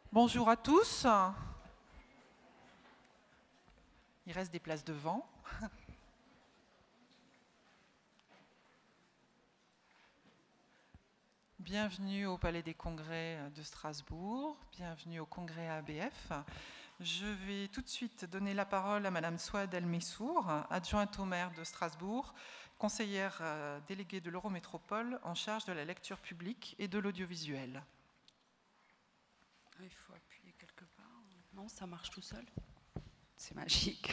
Bonjour à tous. Il reste des places devant. Bienvenue au Palais des Congrès de Strasbourg. Bienvenue au Congrès ABF. Je vais tout de suite donner la parole à Madame Souad El-Messour, adjointe au maire de Strasbourg, conseillère déléguée de l'Eurométropole en charge de la lecture publique et de l'audiovisuel. Il faut appuyer quelque part. Non, ça marche tout seul. C'est magique.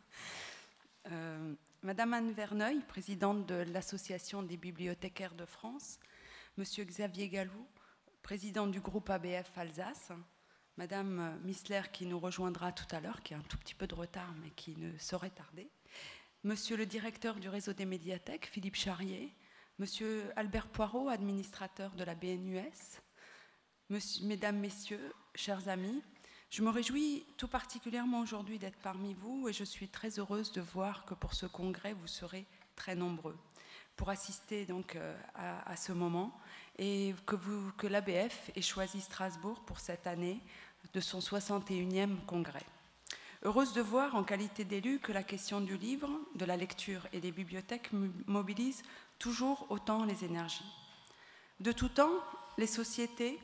Madame Anne Verneuil, présidente de l'Association des bibliothécaires de France, Monsieur Xavier Gallou, président du groupe ABF Alsace, Madame Missler qui nous rejoindra tout à l'heure, qui a un tout petit peu de retard mais qui ne saurait tarder, Monsieur le directeur du réseau des médiathèques, Philippe Charrier, Monsieur Albert Poirot, administrateur de la BNUS, Mesdames, Messieurs, chers amis, je me réjouis tout particulièrement aujourd'hui d'être parmi vous et je suis très heureuse de voir que pour ce congrès, vous serez très nombreux pour assister donc à ce moment et que l'ABF ait choisi Strasbourg pour cette année de son 61e congrès. Heureuse de voir en qualité d'élu que la question du livre, de la lecture et des bibliothèques mobilise toujours autant les énergies. De tout temps, les sociétés...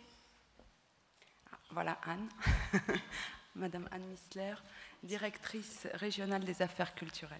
Voilà Anne, Madame Anne Missler, directrice régionale des affaires culturelles.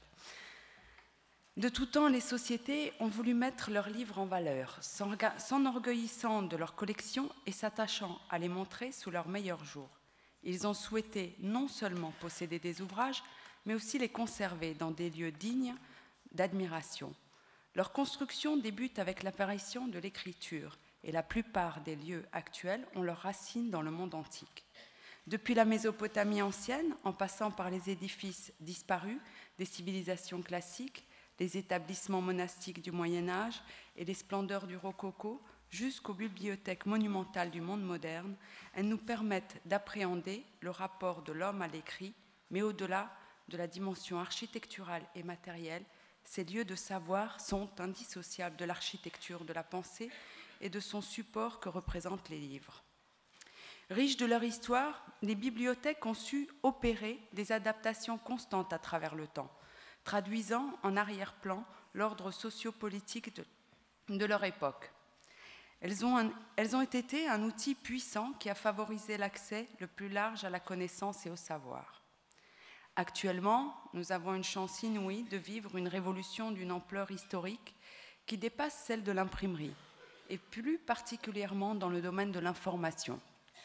De tout temps, les sociétés ont voulu mettre leurs livres en valeur, s'enorgueillissant de leur collection et s'attachant à les montrer sous leurs meilleurs jours. Ils ont souhaité non seulement posséder des ouvrages, mais aussi les conserver dans des lieux dignes d'admiration. Leur construction débute avec l'apparition de l'écriture, et la plupart des lieux actuels ont leurs racines dans le monde antique. Depuis la Mésopotamie ancienne, en passant par les édifices disparus des civilisations classiques, les établissements monastiques du Moyen-Âge et les splendeurs du rococo, jusqu'aux bibliothèques monumentales du monde moderne, elles nous permettent d'appréhender le rapport de l'homme à l'écrit, mais au-delà de la dimension architecturale et matérielle, ces lieux de savoir sont indissociables de l'architecture de la pensée et de son support que représentent les livres. Riches de leur histoire, les bibliothèques ont su opérer des adaptations constantes à travers le temps, traduisant en arrière-plan l'ordre sociopolitique de leur époque. Elles ont été un outil puissant qui a favorisé l'accès le plus large à la connaissance et au savoir. Actuellement, nous avons une chance inouïe de vivre une révolution d'une ampleur historique qui dépasse celle de l'imprimerie, et plus particulièrement dans le domaine de l'information.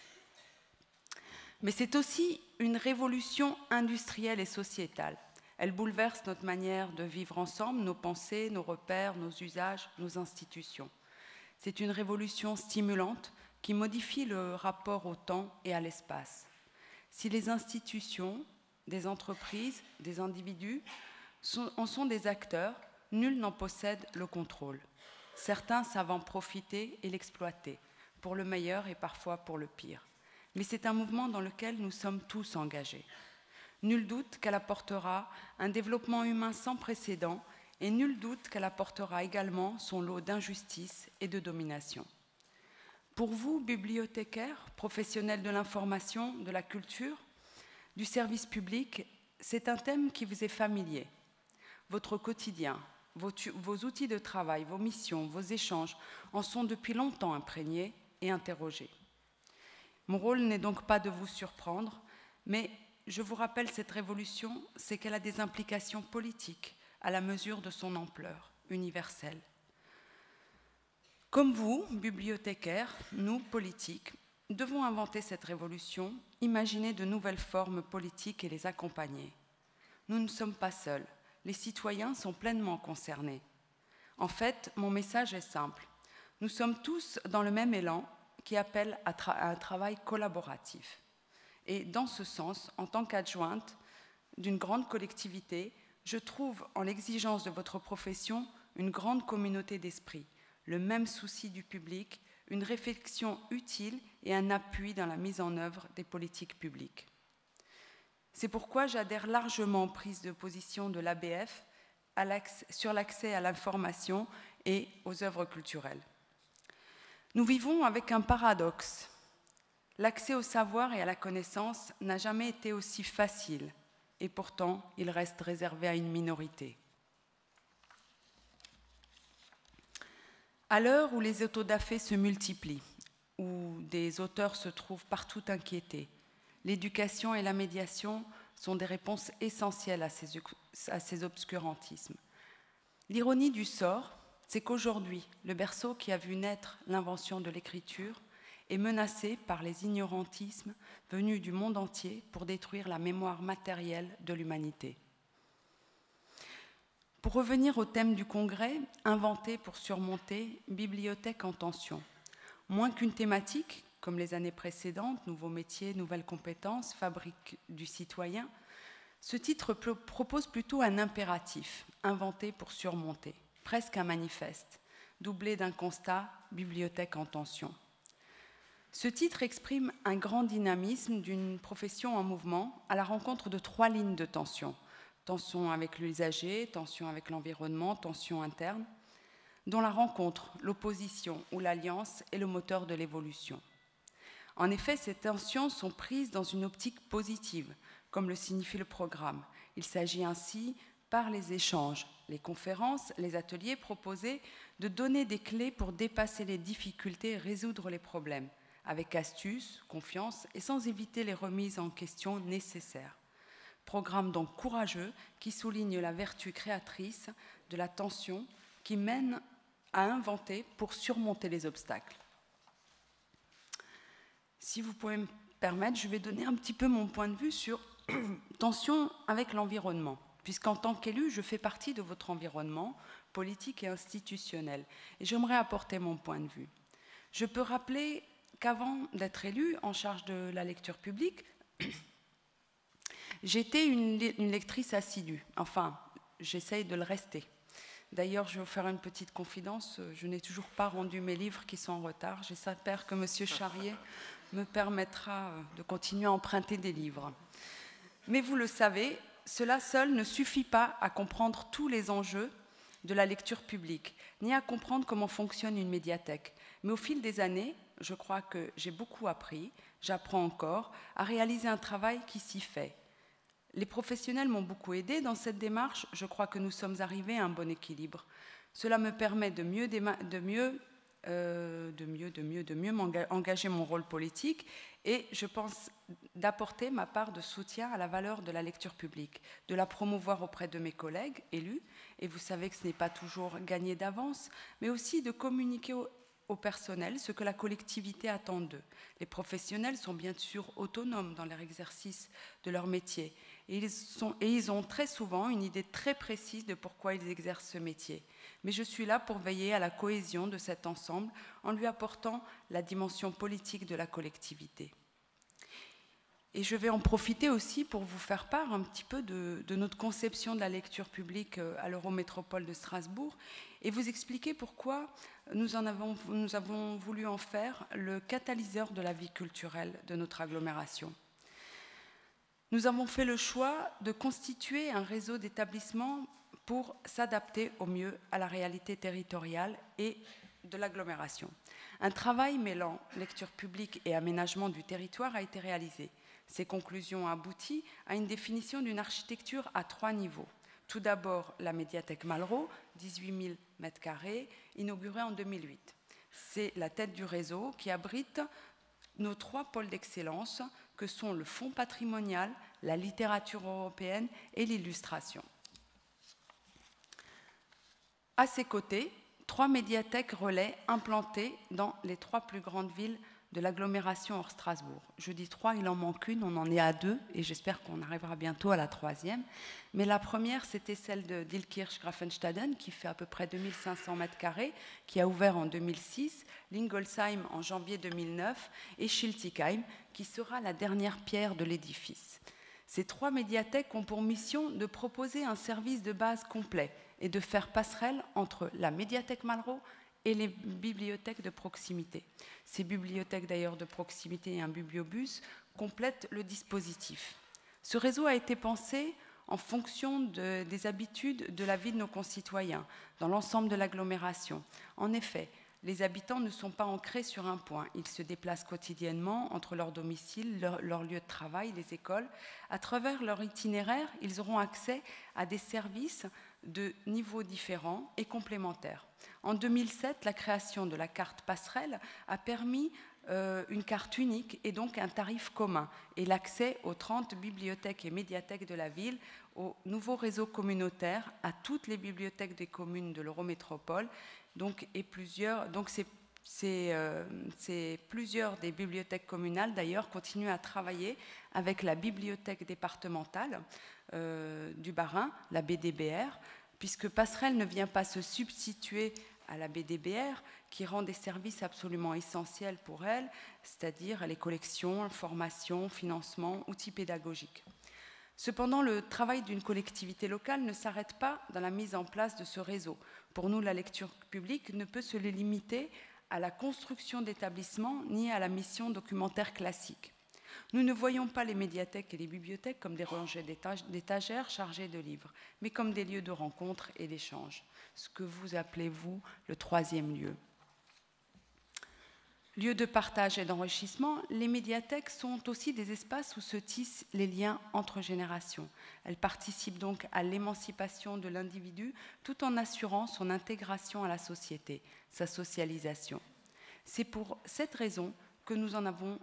Mais c'est aussi une révolution industrielle et sociétale. Elle bouleverse notre manière de vivre ensemble, nos pensées, nos repères, nos usages, nos institutions. C'est une révolution stimulante qui modifie le rapport au temps et à l'espace. Si les institutions, des entreprises, des individus en sont des acteurs, nul n'en possède le contrôle. Certains savent en profiter et l'exploiter, pour le meilleur et parfois pour le pire. Mais c'est un mouvement dans lequel nous sommes tous engagés. Nul doute qu'elle apportera un développement humain sans précédent et nul doute qu'elle apportera également son lot d'injustice et de domination. Pour vous, bibliothécaires, professionnels de l'information, de la culture, du service public, c'est un thème qui vous est familier. Votre quotidien, vos outils de travail, vos missions, vos échanges en sont depuis longtemps imprégnés et interrogés. Mon rôle n'est donc pas de vous surprendre, mais je vous rappelle cette révolution, c'est qu'elle a des implications politiques à la mesure de son ampleur universelle. Comme vous, bibliothécaires, nous, politiques, devons inventer cette révolution, imaginer de nouvelles formes politiques et les accompagner. Nous ne sommes pas seuls. Les citoyens sont pleinement concernés. En fait, mon message est simple. Nous sommes tous dans le même élan qui appelle à un travail collaboratif. Et dans ce sens, en tant qu'adjointe d'une grande collectivité, je trouve en l'exigence de votre profession une grande communauté d'esprit, le même souci du public, une réflexion utile et un appui dans la mise en œuvre des politiques publiques. C'est pourquoi j'adhère largement aux prises de position de l'ABF sur l'accès à l'information et aux œuvres culturelles. Nous vivons avec un paradoxe. L'accès au savoir et à la connaissance n'a jamais été aussi facile, et pourtant il reste réservé à une minorité. À l'heure où les autodafés se multiplient, où des auteurs se trouvent partout inquiétés, l'éducation et la médiation sont des réponses essentielles à ces obscurantismes. L'ironie du sort, c'est qu'aujourd'hui, le berceau qui a vu naître l'invention de l'écriture est menacé par les ignorantismes venus du monde entier pour détruire la mémoire matérielle de l'humanité. Pour revenir au thème du congrès, inventé pour surmonter Bibliothèque en tension. Moins qu'une thématique, comme les années précédentes, nouveaux métiers, nouvelles compétences, fabrique du citoyen, ce titre propose plutôt un impératif, inventé pour surmonter, presque un manifeste, doublé d'un constat, Bibliothèque en tension. Ce titre exprime un grand dynamisme d'une profession en mouvement à la rencontre de 3 lignes de tension. Tension avec l'usager, tension avec l'environnement, tension interne, dont la rencontre, l'opposition ou l'alliance est le moteur de l'évolution. En effet, ces tensions sont prises dans une optique positive, comme le signifie le programme. Il s'agit ainsi, par les échanges, les conférences, les ateliers proposés, de donner des clés pour dépasser les difficultés et résoudre les problèmes, avec astuce, confiance et sans éviter les remises en question nécessaires. Programme donc courageux qui souligne la vertu créatrice de la tension qui mène à inventer pour surmonter les obstacles. Si vous pouvez me permettre, je vais donner un petit peu mon point de vue sur tension avec l'environnement, puisqu'en tant qu'élu, je fais partie de votre environnement politique et institutionnel, et j'aimerais apporter mon point de vue. Je peux rappeler qu'avant d'être élue en charge de la lecture publique, j'étais une lectrice assidue, enfin, j'essaye de le rester. D'ailleurs, je vais vous faire une petite confidence, je n'ai toujours pas rendu mes livres qui sont en retard. J'espère que M. Charrier me permettra de continuer à emprunter des livres. Mais vous le savez, cela seul ne suffit pas à comprendre tous les enjeux de la lecture publique, ni à comprendre comment fonctionne une médiathèque. Mais au fil des années, je crois que j'ai beaucoup appris, j'apprends encore, à réaliser un travail qui s'y fait. Les professionnels m'ont beaucoup aidé dans cette démarche. Je crois que nous sommes arrivés à un bon équilibre. Cela me permet de mieux engager mon rôle politique et je pense d'apporter ma part de soutien à la valeur de la lecture publique, de la promouvoir auprès de mes collègues élus, et vous savez que ce n'est pas toujours gagné d'avance, mais aussi de communiquer au personnel ce que la collectivité attend d'eux. Les professionnels sont bien sûr autonomes dans leur exercice de leur métier et ils ont très souvent une idée très précise de pourquoi ils exercent ce métier. Mais je suis là pour veiller à la cohésion de cet ensemble en lui apportant la dimension politique de la collectivité. Et je vais en profiter aussi pour vous faire part un petit peu de notre conception de la lecture publique à l'Eurométropole de Strasbourg et vous expliquer pourquoi nous avons voulu en faire le catalyseur de la vie culturelle de notre agglomération. Nous avons fait le choix de constituer un réseau d'établissements pour s'adapter au mieux à la réalité territoriale et de l'agglomération. Un travail mêlant lecture publique et aménagement du territoire a été réalisé. Ces conclusions aboutissent à une définition d'une architecture à 3 niveaux. Tout d'abord, la médiathèque Malraux, 18 000 m², inaugurée en 2008. C'est la tête du réseau qui abrite nos 3 pôles d'excellence que sont le fonds patrimonial, la littérature européenne et l'illustration. À ses côtés, 3 médiathèques relais implantées dans les 3 plus grandes villes de l'agglomération hors Strasbourg. Je dis 3, il en manque une, on en est à 2 et j'espère qu'on arrivera bientôt à la 3e. Mais la première, c'était celle de Dillkirch-Grafenstaden qui fait à peu près 2500 m², qui a ouvert en 2006, Lingolsheim en janvier 2009 et Schiltigheim qui sera la dernière pierre de l'édifice. Ces 3 médiathèques ont pour mission de proposer un service de base complet et de faire passerelle entre la médiathèque Malraux et les bibliothèques de proximité. Ces bibliothèques d'ailleurs de proximité et un bibliobus complètent le dispositif. Ce réseau a été pensé en fonction des habitudes de la vie de nos concitoyens, dans l'ensemble de l'agglomération. En effet, Les habitants ne sont pas ancrés sur un point. Ils se déplacent quotidiennement entre leur domicile, leur lieu de travail, les écoles. À travers leur itinéraire, ils auront accès à des services de niveaux différents et complémentaires. En 2007, la création de la carte passerelle a permis une carte unique et donc un tarif commun et l'accès aux 30 bibliothèques et médiathèques de la ville, au nouveau réseau communautaire, à toutes les bibliothèques des communes de l'Eurométropole. Donc plusieurs des bibliothèques communales, d'ailleurs, continuent à travailler avec la bibliothèque départementale du Bas-Rhin, la BDBR, puisque Passerelle ne vient pas se substituer à la BDBR, qui rend des services absolument essentiels pour elle, c'est-à-dire les collections, formation, financement, outils pédagogiques. Cependant, le travail d'une collectivité locale ne s'arrête pas dans la mise en place de ce réseau. Pour nous, la lecture publique ne peut se limiter à la construction d'établissements ni à la mission documentaire classique. Nous ne voyons pas les médiathèques et les bibliothèques comme des rangées d'étagères chargées de livres, mais comme des lieux de rencontre et d'échange, ce que vous appelez, vous, le troisième lieu. Lieux de partage et d'enrichissement, les médiathèques sont aussi des espaces où se tissent les liens entre générations. Elles participent donc à l'émancipation de l'individu tout en assurant son intégration à la société, sa socialisation. C'est pour cette raison que nous en avons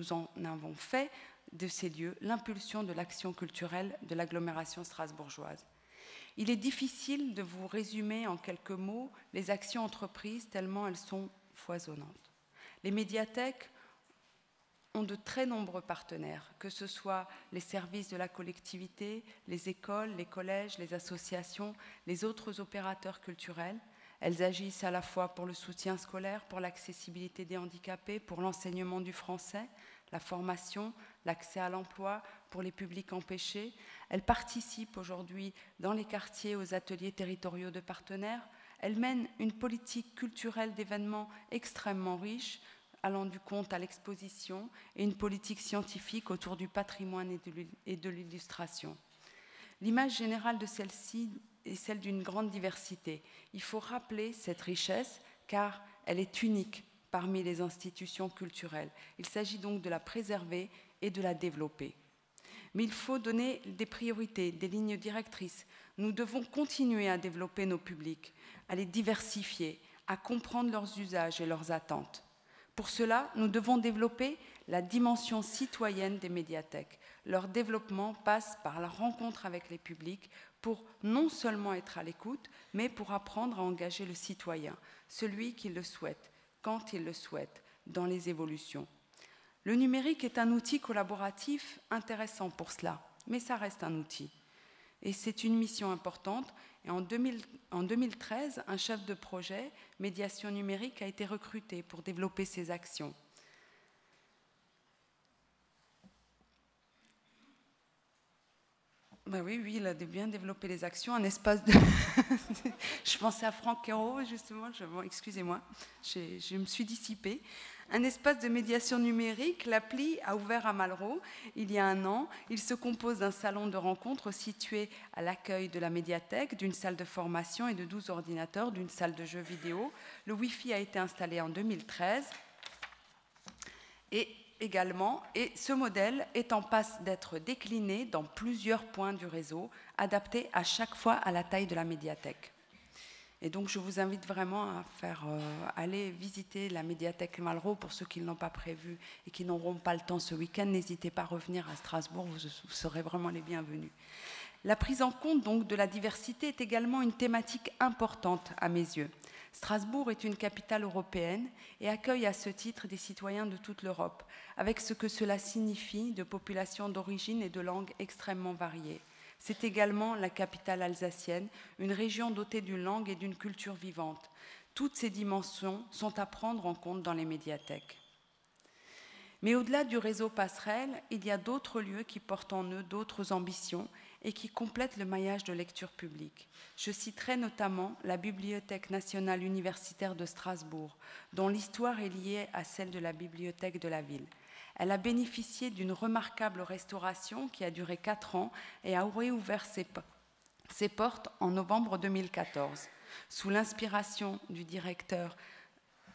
fait de ces lieux l'impulsion de l'action culturelle de l'agglomération strasbourgeoise. Il est difficile de vous résumer en quelques mots les actions entreprises tellement elles sont foisonnantes. Les médiathèques ont de très nombreux partenaires, que ce soit les services de la collectivité, les écoles, les collèges, les associations, les autres opérateurs culturels. Elles agissent à la fois pour le soutien scolaire, pour l'accessibilité des handicapés, pour l'enseignement du français, la formation, l'accès à l'emploi, pour les publics empêchés. Elles participent aujourd'hui dans les quartiers aux ateliers territoriaux de partenaires. Elles mènent une politique culturelle d'événements extrêmement riche, allant du conte à l'exposition, et une politique scientifique autour du patrimoine et de l'illustration. L'image générale de celle-ci est celle d'une grande diversité. Il faut rappeler cette richesse car elle est unique parmi les institutions culturelles. Il s'agit donc de la préserver et de la développer. Mais il faut donner des priorités, des lignes directrices. Nous devons continuer à développer nos publics, à les diversifier, à comprendre leurs usages et leurs attentes. Pour cela, nous devons développer la dimension citoyenne des médiathèques. Leur développement passe par la rencontre avec les publics pour non seulement être à l'écoute, mais pour apprendre à engager le citoyen, celui qui le souhaite, quand il le souhaite, dans les évolutions. Le numérique est un outil collaboratif intéressant pour cela, mais ça reste un outil. Et c'est une mission importante. Et en 2013, un chef de projet médiation numérique a été recruté pour développer ces actions. Ben oui, il a bien développé les actions, un espace de... Je pensais à Franck Hérault, justement, excusez-moi, je me suis dissipée. Un espace de médiation numérique, l'appli a ouvert à Malraux il y a 1 an. Il se compose d'un salon de rencontre situé à l'accueil de la médiathèque, d'une salle de formation et de 12 ordinateurs, d'une salle de jeux vidéo. Le Wi-Fi a été installé en 2013. Et ce modèle est en passe d'être décliné dans plusieurs points du réseau, adapté à chaque fois à la taille de la médiathèque. Et donc, je vous invite vraiment à aller visiter la médiathèque Malraux pour ceux qui ne l'ont pas prévu et qui n'auront pas le temps ce week-end. N'hésitez pas à revenir à Strasbourg, vous serez vraiment les bienvenus. La prise en compte donc de la diversité est également une thématique importante à mes yeux. Strasbourg est une capitale européenne et accueille à ce titre des citoyens de toute l'Europe, avec ce que cela signifie de populations d'origine et de langues extrêmement variées. C'est également la capitale alsacienne, une région dotée d'une langue et d'une culture vivante. Toutes ces dimensions sont à prendre en compte dans les médiathèques. Mais au-delà du réseau Passerelle, il y a d'autres lieux qui portent en eux d'autres ambitions et qui complètent le maillage de lecture publique. Je citerai notamment la Bibliothèque nationale universitaire de Strasbourg, dont l'histoire est liée à celle de la bibliothèque de la ville. Elle a bénéficié d'une remarquable restauration qui a duré 4 ans et a réouvert ses portes en novembre 2014. Sous l'inspiration du directeur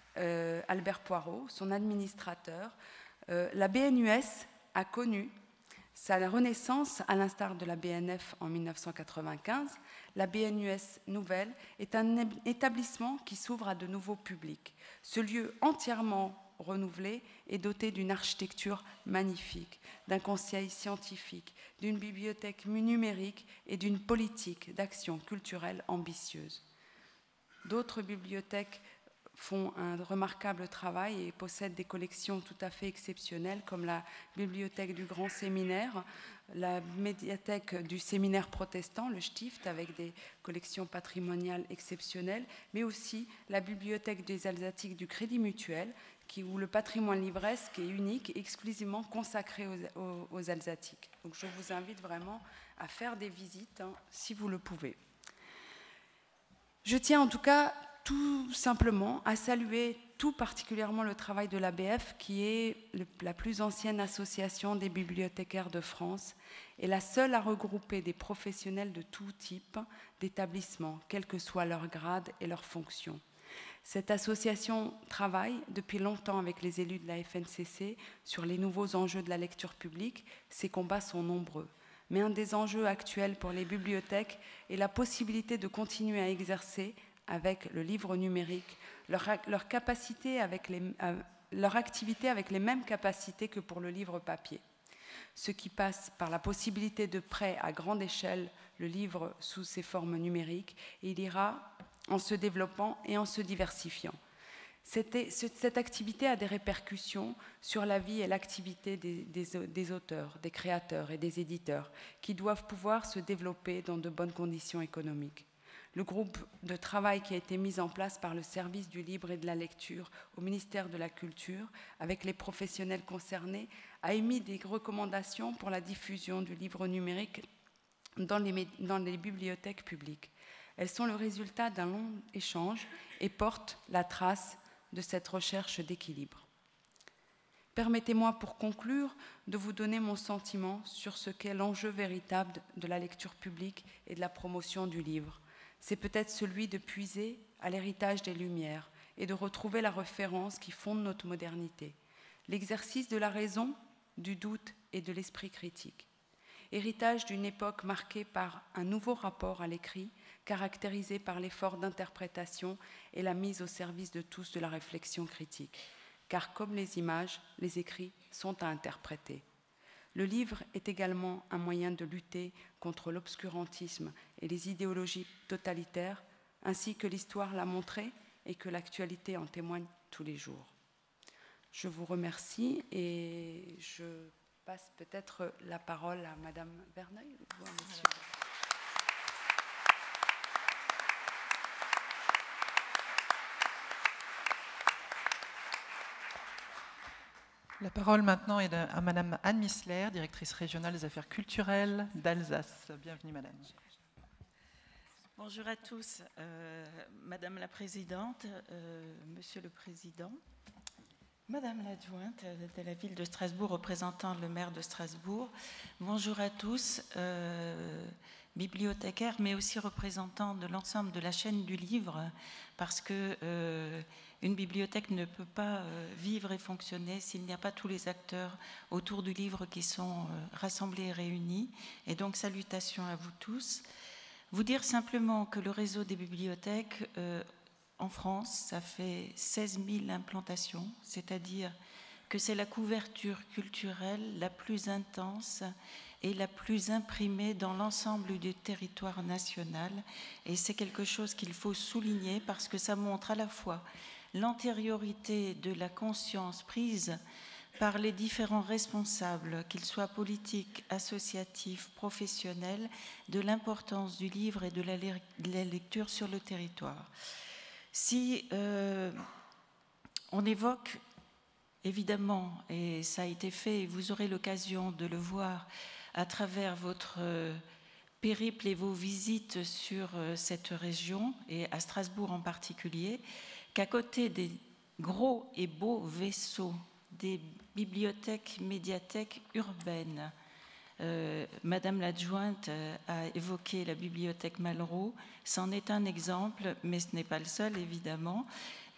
Albert Poirot, son administrateur. La BNUS a connu sa renaissance à l'instar de la BNF en 1995. La BNUS nouvelle est un établissement qui s'ouvre à de nouveaux publics. Ce lieu entièrement renouvelé est doté d'une architecture magnifique, d'un conseil scientifique, d'une bibliothèque numérique et d'une politique d'action culturelle ambitieuse. D'autres bibliothèques font un remarquable travail et possèdent des collections tout à fait exceptionnelles, comme la bibliothèque du Grand Séminaire, la médiathèque du Séminaire protestant, le Stift, avec des collections patrimoniales exceptionnelles, mais aussi la bibliothèque des Alsatiques du Crédit Mutuel, où le patrimoine livresque est unique et exclusivement consacré aux Alsatiques. Donc je vous invite vraiment à faire des visites, si vous le pouvez. Je tiens en tout cas tout simplement à saluer tout particulièrement le travail de l'ABF, qui est la plus ancienne association des bibliothécaires de France et la seule à regrouper des professionnels de tout type d'établissement, quel que soit leur grade et leur fonction. Cette association travaille depuis longtemps avec les élus de la FNCC sur les nouveaux enjeux de la lecture publique. Ces combats sont nombreux. Mais un des enjeux actuels pour les bibliothèques est la possibilité de continuer à exercer avec le livre numérique leur activité avec les mêmes capacités que pour le livre papier. Ce qui passe par la possibilité de prêt à grande échelle le livre sous ses formes numériques, et il ira en se développant et en se diversifiant. Cette activité a des répercussions sur la vie et l'activité des auteurs, des créateurs et des éditeurs, qui doivent pouvoir se développer dans de bonnes conditions économiques. Le groupe de travail qui a été mis en place par le service du livre et de la lecture au ministère de la Culture, avec les professionnels concernés, a émis des recommandations pour la diffusion du livre numérique dans les bibliothèques publiques. Elles sont le résultat d'un long échange et portent la trace de cette recherche d'équilibre. Permettez-moi, pour conclure, de vous donner mon sentiment sur ce qu'est l'enjeu véritable de la lecture publique et de la promotion du livre. C'est peut-être celui de puiser à l'héritage des Lumières et de retrouver la référence qui fonde notre modernité, l'exercice de la raison, du doute et de l'esprit critique. Héritage d'une époque marquée par un nouveau rapport à l'écrit, caractérisé par l'effort d'interprétation et la mise au service de tous de la réflexion critique. Car comme les images, les écrits sont à interpréter. Le livre est également un moyen de lutter contre l'obscurantisme et les idéologies totalitaires, ainsi que l'histoire l'a montré et que l'actualité en témoigne tous les jours. Je vous remercie et je passe peut-être la parole à Madame Verneuil ou à Monsieur. La parole maintenant est à Madame Anne Missler, directrice régionale des affaires culturelles d'Alsace. Bienvenue, Madame. Bonjour à tous, Madame la Présidente, Monsieur le Président, Madame l'adjointe de la ville de Strasbourg, représentant le maire de Strasbourg. Bonjour à tous, bibliothécaires, mais aussi représentants de l'ensemble de la chaîne du livre, parce que une bibliothèque ne peut pas vivre et fonctionner s'il n'y a pas tous les acteurs autour du livre qui sont rassemblés et réunis. Et donc, salutations à vous tous. Vous dire simplement que le réseau des bibliothèques en France, ça fait 16 000 implantations, c'est-à-dire que c'est la couverture culturelle la plus intense et la plus imprimée dans l'ensemble du territoire national. Et c'est quelque chose qu'il faut souligner parce que ça montre à la fois l'antériorité de la conscience prise par les différents responsables, qu'ils soient politiques, associatifs, professionnels, de l'importance du livre et de la lecture sur le territoire. Si on évoque évidemment, et ça a été fait, et vous aurez l'occasion de le voir à travers votre périple et vos visites sur cette région, et à Strasbourg en particulier, qu'à côté des gros et beaux vaisseaux des bibliothèques, médiathèques urbaines, Madame l'adjointe a évoqué la bibliothèque Malraux, c'en est un exemple, mais ce n'est pas le seul évidemment.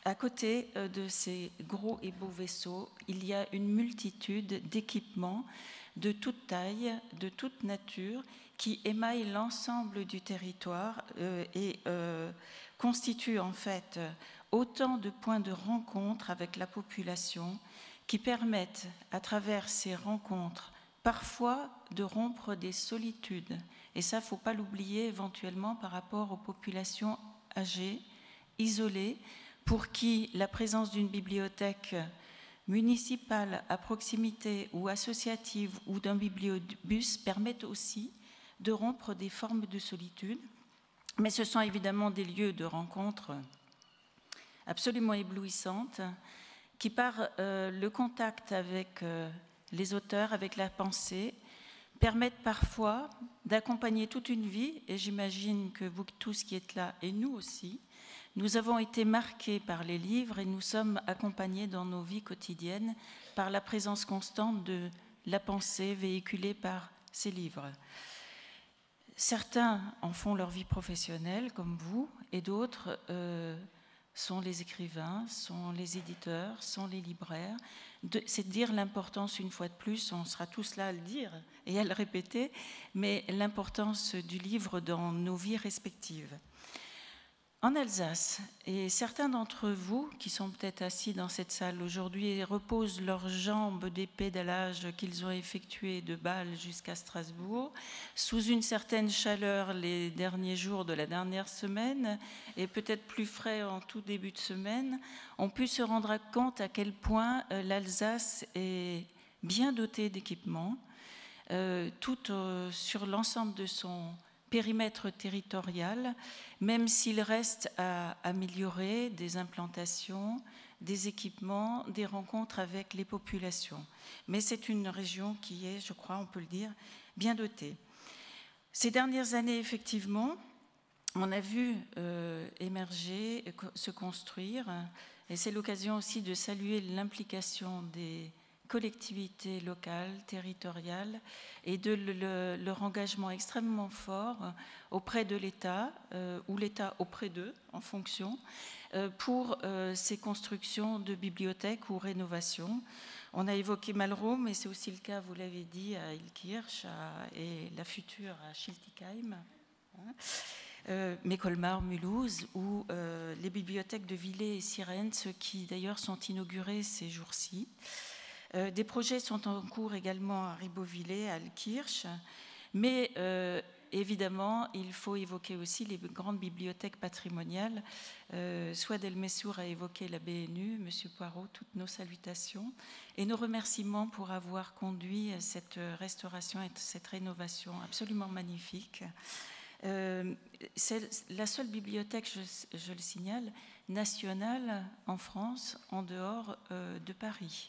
À côté de ces gros et beaux vaisseaux, il y a une multitude d'équipements de toute taille, de toute nature, qui émaillent l'ensemble du territoire et constituent en fait autant de points de rencontre avec la population qui permettent, à travers ces rencontres, parfois de rompre des solitudes. Et ça, il ne faut pas l'oublier éventuellement par rapport aux populations âgées, isolées, pour qui la présence d'une bibliothèque municipale à proximité ou associative ou d'un bibliobus permet aussi de rompre des formes de solitude. Mais ce sont évidemment des lieux de rencontre absolument éblouissantes qui, par le contact avec les auteurs, avec la pensée, permettent parfois d'accompagner toute une vie. Et j'imagine que vous tous qui êtes là, et nous aussi, nous avons été marqués par les livres et nous sommes accompagnés dans nos vies quotidiennes par la présence constante de la pensée véhiculée par ces livres. Certains en font leur vie professionnelle, comme vous, et d'autres sont les écrivains, sont les éditeurs, sont les libraires. C'est de dire l'importance, une fois de plus, on sera tous là à le dire et à le répéter, mais l'importance du livre dans nos vies respectives. En Alsace, et certains d'entre vous qui sont peut-être assis dans cette salle aujourd'hui reposent leurs jambes des pédalages qu'ils ont effectués de Bâle jusqu'à Strasbourg, sous une certaine chaleur les derniers jours de la dernière semaine, et peut-être plus frais en tout début de semaine, ont pu se rendre compte à quel point l'Alsace est bien dotée d'équipements, sur l'ensemble de son périmètre territorial, même s'il reste à améliorer des implantations, des équipements, des rencontres avec les populations. Mais c'est une région qui est, je crois, on peut le dire, bien dotée. Ces dernières années, effectivement, on a vu émerger, se construire, et c'est l'occasion aussi de saluer l'implication des collectivités locales, territoriales, et de leur engagement extrêmement fort auprès de l'État, ou l'État auprès d'eux, en fonction, pour ces constructions de bibliothèques ou rénovations. On a évoqué Malraux, mais c'est aussi le cas, vous l'avez dit, à Illkirch et la future à Schiltigheim, mais Colmar, Mulhouse, ou les bibliothèques de Villers et Sierentz, qui d'ailleurs sont inaugurées ces jours-ci. Des projets sont en cours également à Ribeauvillé, à Illkirch, mais évidemment, il faut évoquer aussi les grandes bibliothèques patrimoniales. Souad El Messour a évoqué la BNU, M. Poirot, toutes nos salutations et nos remerciements pour avoir conduit cette restauration et cette rénovation absolument magnifique. C'est la seule bibliothèque, je le signale, nationale en France, en dehors de Paris.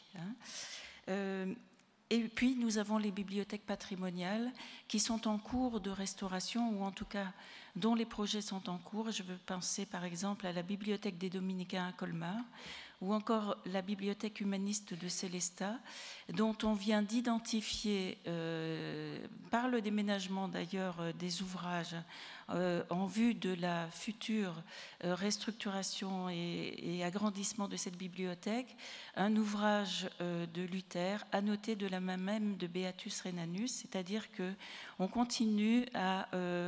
Et puis, nous avons les bibliothèques patrimoniales qui sont en cours de restauration, ou en tout cas dont les projets sont en cours. Je veux penser par exemple à la bibliothèque des Dominicains à Colmar, ou encore la bibliothèque humaniste de Célestat, dont on vient d'identifier, par le déménagement d'ailleurs des ouvrages, en vue de la future restructuration et agrandissement de cette bibliothèque, un ouvrage de Luther annoté de la main même de Beatus Rhenanus, c'est-à-dire qu'on continue à,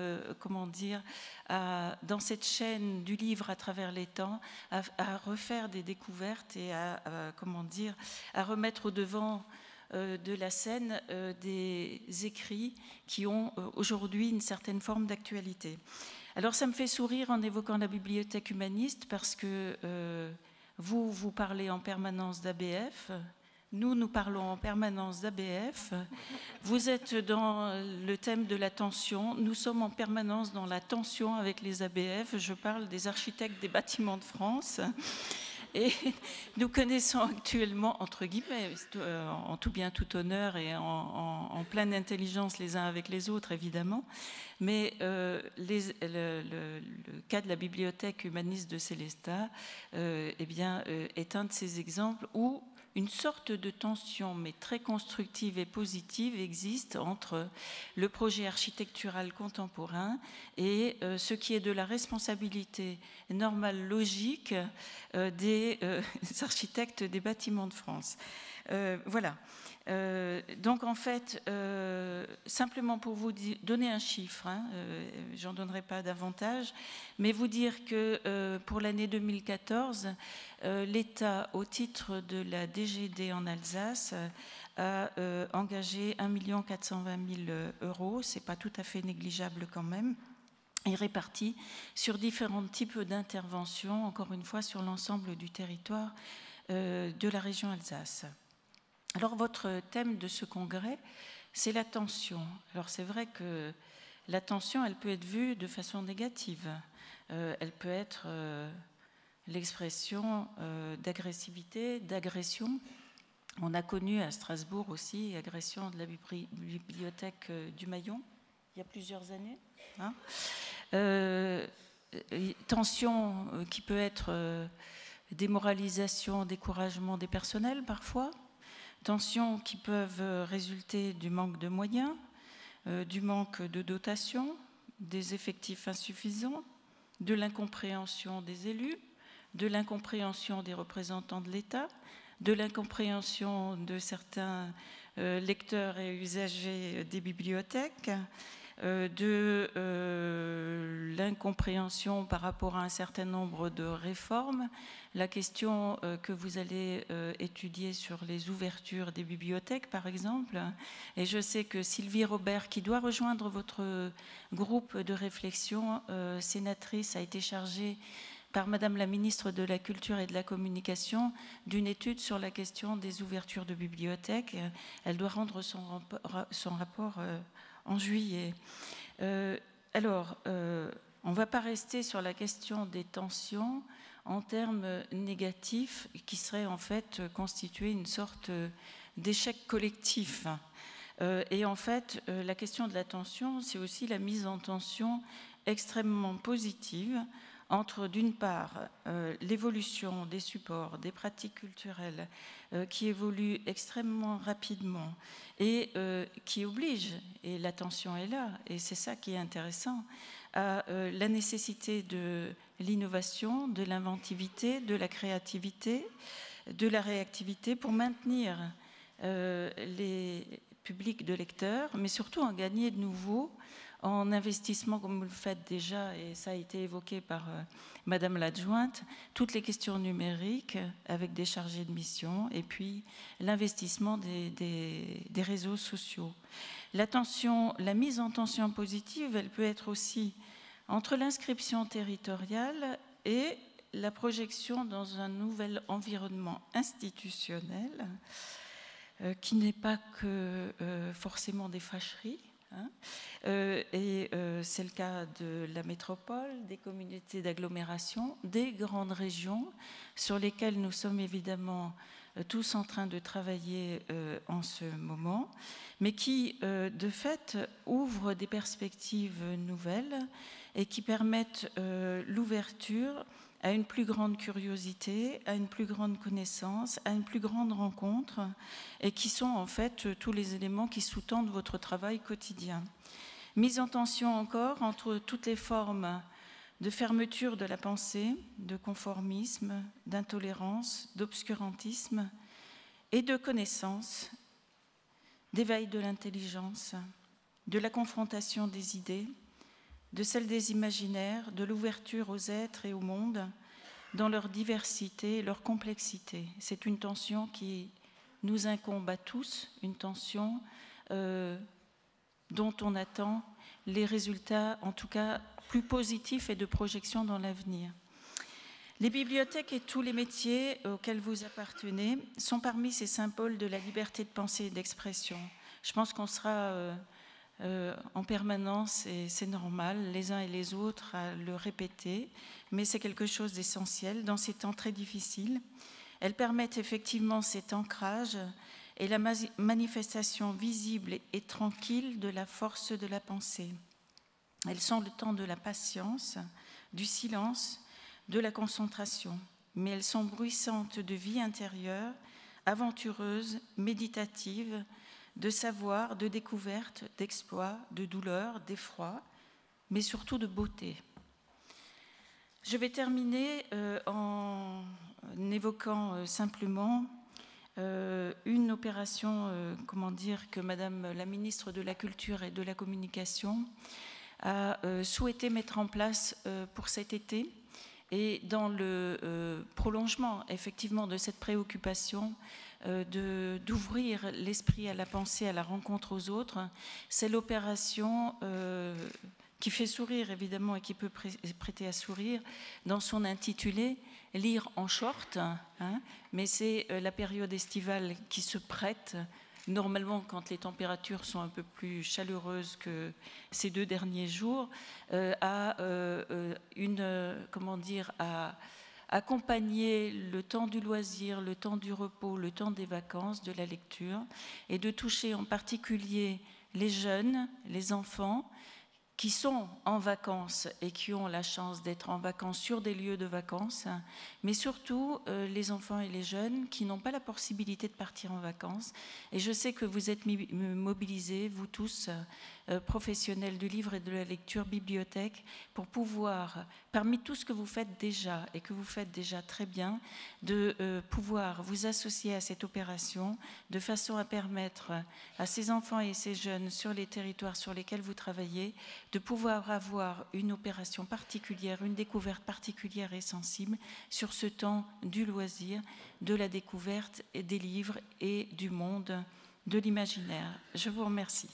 dans cette chaîne du livre à travers les temps, à refaire des découvertes et à remettre au devant de la scène des écrits qui ont aujourd'hui une certaine forme d'actualité. Alors ça me fait sourire en évoquant la bibliothèque humaniste parce que vous parlez en permanence d'ABF, nous parlons en permanence d'ABF, vous êtes dans le thème de la tension, nous sommes en permanence dans la tension avec les ABF, je parle des architectes des bâtiments de France. Et nous connaissons actuellement, entre guillemets, en tout bien, tout honneur et en pleine intelligence les uns avec les autres, évidemment, mais le cas de la bibliothèque humaniste de Célestat est un de ces exemples où une sorte de tension, mais très constructive et positive, existe entre le projet architectural contemporain et ce qui est de la responsabilité normale, logique des architectes des bâtiments de France. Voilà. Donc en fait, simplement pour vous donner un chiffre, hein, j'en donnerai pas davantage, mais vous dire que pour l'année 2014, l'État, au titre de la DGD en Alsace, a engagé 1 420 000 €, c'est pas tout à fait négligeable quand même, et réparti sur différents types d'interventions, encore une fois sur l'ensemble du territoire de la région Alsace. Alors, votre thème de ce congrès, c'est la tension. Alors, c'est vrai que la tension, elle peut être vue de façon négative. Elle peut être l'expression d'agressivité, d'agression. On a connu à Strasbourg aussi l'agression de la bibliothèque du Maillon, il y a plusieurs années. Hein. Tension qui peut être démoralisation, découragement des personnels parfois. Tensions qui peuvent résulter du manque de moyens, du manque de dotation, des effectifs insuffisants, de l'incompréhension des élus, de l'incompréhension des représentants de l'État, de l'incompréhension de certains lecteurs et usagers des bibliothèques, de l'incompréhension par rapport à un certain nombre de réformes. La question que vous allez étudier sur les ouvertures des bibliothèques, par exemple, et je sais que Sylvie Robert, qui doit rejoindre votre groupe de réflexion, sénatrice, a été chargée par Madame la ministre de la Culture et de la Communication d'une étude sur la question des ouvertures de bibliothèques. Elle doit rendre son rapport en juillet. Alors, on ne va pas rester sur la question des tensions en termes négatifs, qui serait en fait constituer une sorte d'échec collectif. Et en fait, la question de la tension, c'est aussi la mise en tension extrêmement positive entre, d'une part, l'évolution des supports, des pratiques culturelles qui évoluent extrêmement rapidement et qui obligent, et la tension est là, et c'est ça qui est intéressant, à la nécessité de l'innovation, de l'inventivité, de la créativité, de la réactivité pour maintenir les publics de lecteurs, mais surtout en gagner de nouveaux en investissement, comme vous le faites déjà, et ça a été évoqué par Madame l'adjointe, toutes les questions numériques avec des chargés de mission, et puis l'investissement des réseaux sociaux. La mise en tension positive, elle peut être aussi entre l'inscription territoriale et la projection dans un nouvel environnement institutionnel qui n'est pas que forcément des fâcheries. Hein, c'est le cas de la métropole, des communautés d'agglomération, des grandes régions sur lesquelles nous sommes évidemment tous en train de travailler en ce moment, mais qui de fait ouvrent des perspectives nouvelles et qui permettent l'ouverture à une plus grande curiosité, à une plus grande connaissance, à une plus grande rencontre, et qui sont en fait tous les éléments qui sous-tendent votre travail quotidien. Mise en tension encore entre toutes les formes de fermeture de la pensée, de conformisme, d'intolérance, d'obscurantisme et de connaissance, d'éveil de l'intelligence, de la confrontation des idées, de celle des imaginaires, de l'ouverture aux êtres et au monde, dans leur diversité et leur complexité. C'est une tension qui nous incombe à tous, une tension dont on attend les résultats, en tout cas plus positifs et de projection dans l'avenir. Les bibliothèques et tous les métiers auxquels vous appartenez sont parmi ces symboles de la liberté de pensée et d'expression. Je pense qu'on sera en permanence, et c'est normal, les uns et les autres, à le répéter, mais c'est quelque chose d'essentiel dans ces temps très difficiles. Elles permettent effectivement cet ancrage et la manifestation visible et tranquille de la force de la pensée. Elles sont le temps de la patience, du silence, de la concentration, mais elles sont bruissantes de vie intérieure, aventureuse, méditative, de savoir, de découverte, d'exploit, de douleur, d'effroi, mais surtout de beauté. Je vais terminer en évoquant simplement une opération, que Madame la ministre de la Culture et de la Communication a souhaité mettre en place pour cet été. Et dans le prolongement, effectivement, de cette préoccupation d'ouvrir l'esprit à la pensée, à la rencontre aux autres, c'est l'opération qui fait sourire, évidemment, et qui peut prêter à sourire, dans son intitulé « Lire en short », mais c'est la période estivale qui se prête, normalement, quand les températures sont un peu plus chaleureuses que ces 2 derniers jours, à accompagner le temps du loisir, le temps du repos, le temps des vacances, de la lecture, et de toucher en particulier les jeunes, les enfants, qui sont en vacances et qui ont la chance d'être en vacances sur des lieux de vacances, mais surtout les enfants et les jeunes qui n'ont pas la possibilité de partir en vacances. Et je sais que vous êtes mobilisés, vous tous, professionnels du livre et de la lecture, bibliothèque, pour pouvoir, parmi tout ce que vous faites déjà, et que vous faites déjà très bien, de pouvoir vous associer à cette opération de façon à permettre à ces enfants et ces jeunes sur les territoires sur lesquels vous travaillez de pouvoir avoir une opération particulière, une découverte particulière et sensible sur ce temps du loisir, de la découverte et des livres et du monde de l'imaginaire. Je vous remercie.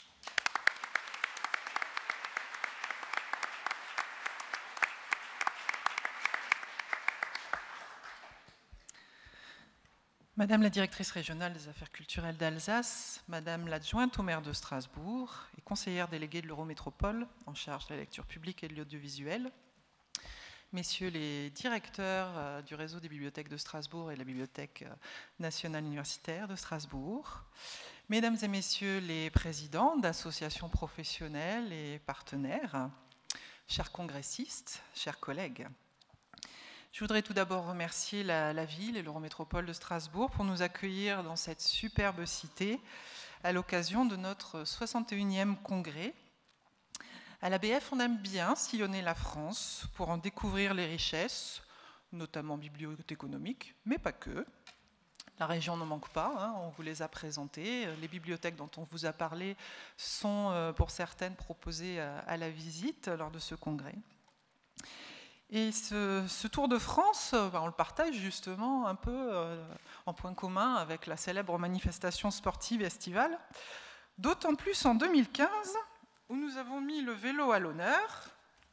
Madame la directrice régionale des affaires culturelles d'Alsace, Madame l'adjointe au maire de Strasbourg et conseillère déléguée de l'Eurométropole en charge de la lecture publique et de l'audiovisuel, Messieurs les directeurs du réseau des bibliothèques de Strasbourg et de la Bibliothèque nationale universitaire de Strasbourg, Mesdames et Messieurs les présidents d'associations professionnelles et partenaires, chers congressistes, chers collègues. Je voudrais tout d'abord remercier la ville et l'Eurométropole de Strasbourg pour nous accueillir dans cette superbe cité à l'occasion de notre 61e congrès. À l'ABF, on aime bien sillonner la France pour en découvrir les richesses, notamment bibliothéconomiques, mais pas que. La région ne manque pas, on vous les a présentées. Les bibliothèques dont on vous a parlé sont pour certaines proposées à la visite lors de ce congrès. Et ce tour de France, on le partage justement un peu en point commun avec la célèbre manifestation sportive estivale, d'autant plus en 2015 où nous avons mis le vélo à l'honneur.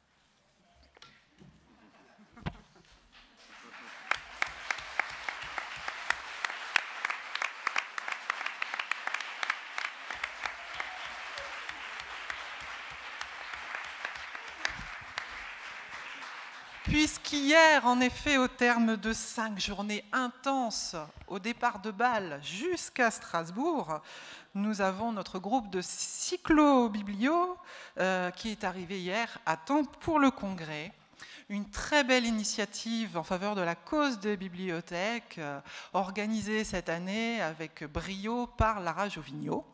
Puisqu'hier, en effet, au terme de 5 journées intenses, au départ de Bâle jusqu'à Strasbourg, nous avons notre groupe de cyclo-biblio qui est arrivé hier à temps pour le congrès. Une très belle initiative en faveur de la cause des bibliothèques, organisée cette année avec brio par Lara Jovigno.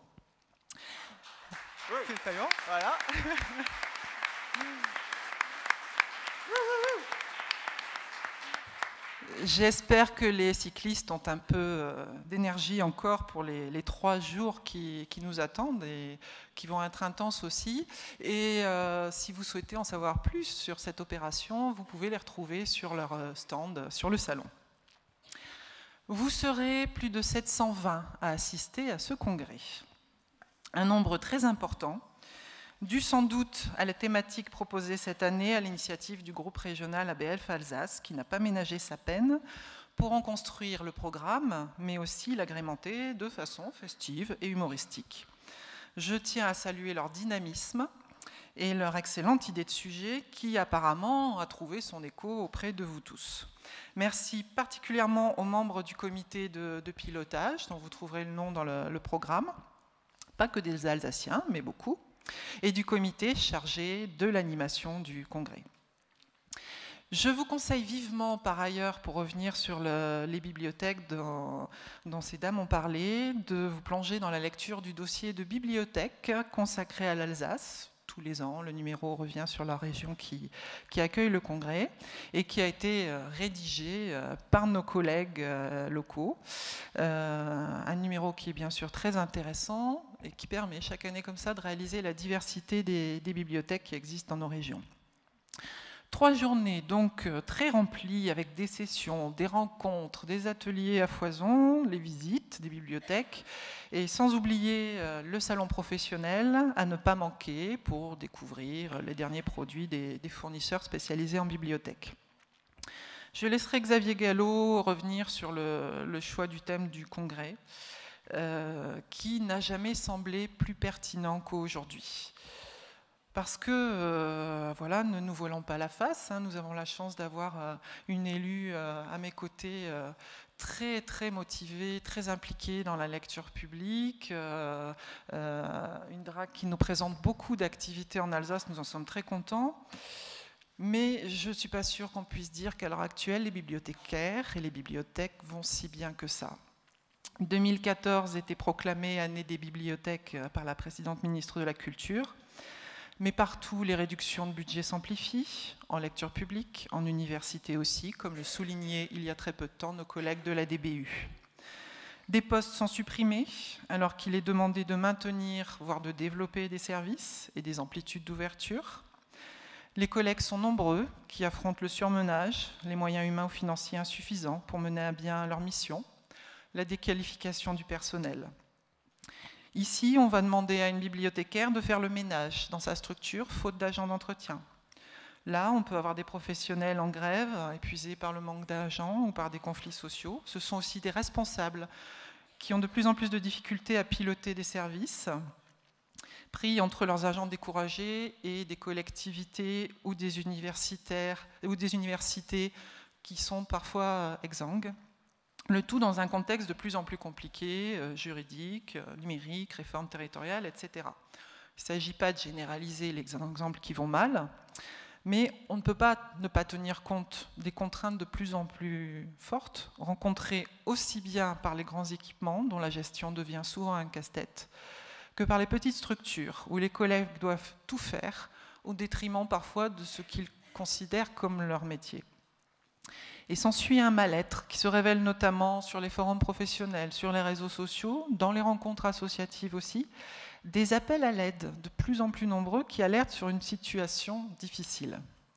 Oui. Voilà. J'espère que les cyclistes ont un peu d'énergie encore pour les 3 jours qui nous attendent et qui vont être intenses aussi. Et si vous souhaitez en savoir plus sur cette opération, vous pouvez les retrouver sur leur stand, sur le salon. Vous serez plus de 720 à assister à ce congrès. Un nombre très important, dû sans doute à la thématique proposée cette année à l'initiative du groupe régional ABF Alsace, qui n'a pas ménagé sa peine pour en construire le programme, mais aussi l'agrémenter de façon festive et humoristique. Je tiens à saluer leur dynamisme et leur excellente idée de sujet qui apparemment a trouvé son écho auprès de vous tous. Merci particulièrement aux membres du comité de pilotage, dont vous trouverez le nom dans le programme, pas que des Alsaciens, mais beaucoup, et du comité chargé de l'animation du congrès. Je vous conseille vivement, par ailleurs, pour revenir sur les bibliothèques dont ces dames ont parlé, de vous plonger dans la lecture du dossier de bibliothèque consacré à l'Alsace. Tous les ans, le numéro revient sur la région qui accueille le congrès et qui a été rédigé par nos collègues locaux. Un numéro qui est bien sûr très intéressant et qui permet chaque année comme ça de réaliser la diversité des bibliothèques qui existent dans nos régions. 3 journées donc très remplies avec des sessions, des rencontres, des ateliers à foison, les visites des bibliothèques et sans oublier le salon professionnel à ne pas manquer pour découvrir les derniers produits des fournisseurs spécialisés en bibliothèque. Je laisserai Xavier Gallo revenir sur le choix du thème du congrès qui n'a jamais semblé plus pertinent qu'aujourd'hui. Parce que, voilà, ne nous voilons pas la face, hein, nous avons la chance d'avoir une élue à mes côtés très, très motivée, très impliquée dans la lecture publique, une DRAC qui nous présente beaucoup d'activités en Alsace, nous en sommes très contents. Mais je ne suis pas sûre qu'on puisse dire qu'à l'heure actuelle, les bibliothécaires et les bibliothèques vont si bien que ça. 2014 était proclamée année des bibliothèques par la précédente ministre de la Culture. Mais partout, les réductions de budget s'amplifient, en lecture publique, en université aussi, comme le soulignaient il y a très peu de temps nos collègues de la DBU. Des postes sont supprimés, alors qu'il est demandé de maintenir, voire de développer des services et des amplitudes d'ouverture. Les collègues sont nombreux, qui affrontent le surmenage, les moyens humains ou financiers insuffisants pour mener à bien leur mission, la déqualification du personnel. Ici, on va demander à une bibliothécaire de faire le ménage dans sa structure, faute d'agents d'entretien. Là, on peut avoir des professionnels en grève, épuisés par le manque d'agents ou par des conflits sociaux. Ce sont aussi des responsables qui ont de plus en plus de difficultés à piloter des services, pris entre leurs agents découragés et des collectivités ou des universitaires ou des universités qui sont parfois exsangues. Le tout dans un contexte de plus en plus compliqué, juridique, numérique, réforme territoriale, etc. Il ne s'agit pas de généraliser les exemples qui vont mal, mais on ne peut pas ne pas tenir compte des contraintes de plus en plus fortes, rencontrées aussi bien par les grands équipements, dont la gestion devient souvent un casse-tête, que par les petites structures, où les collègues doivent tout faire, au détriment parfois de ce qu'ils considèrent comme leur métier. Et s'ensuit un mal-être qui se révèle notamment sur les forums professionnels, sur les réseaux sociaux, dans les rencontres associatives aussi, des appels à l'aide de plus en plus nombreux qui alertent sur une situation difficile.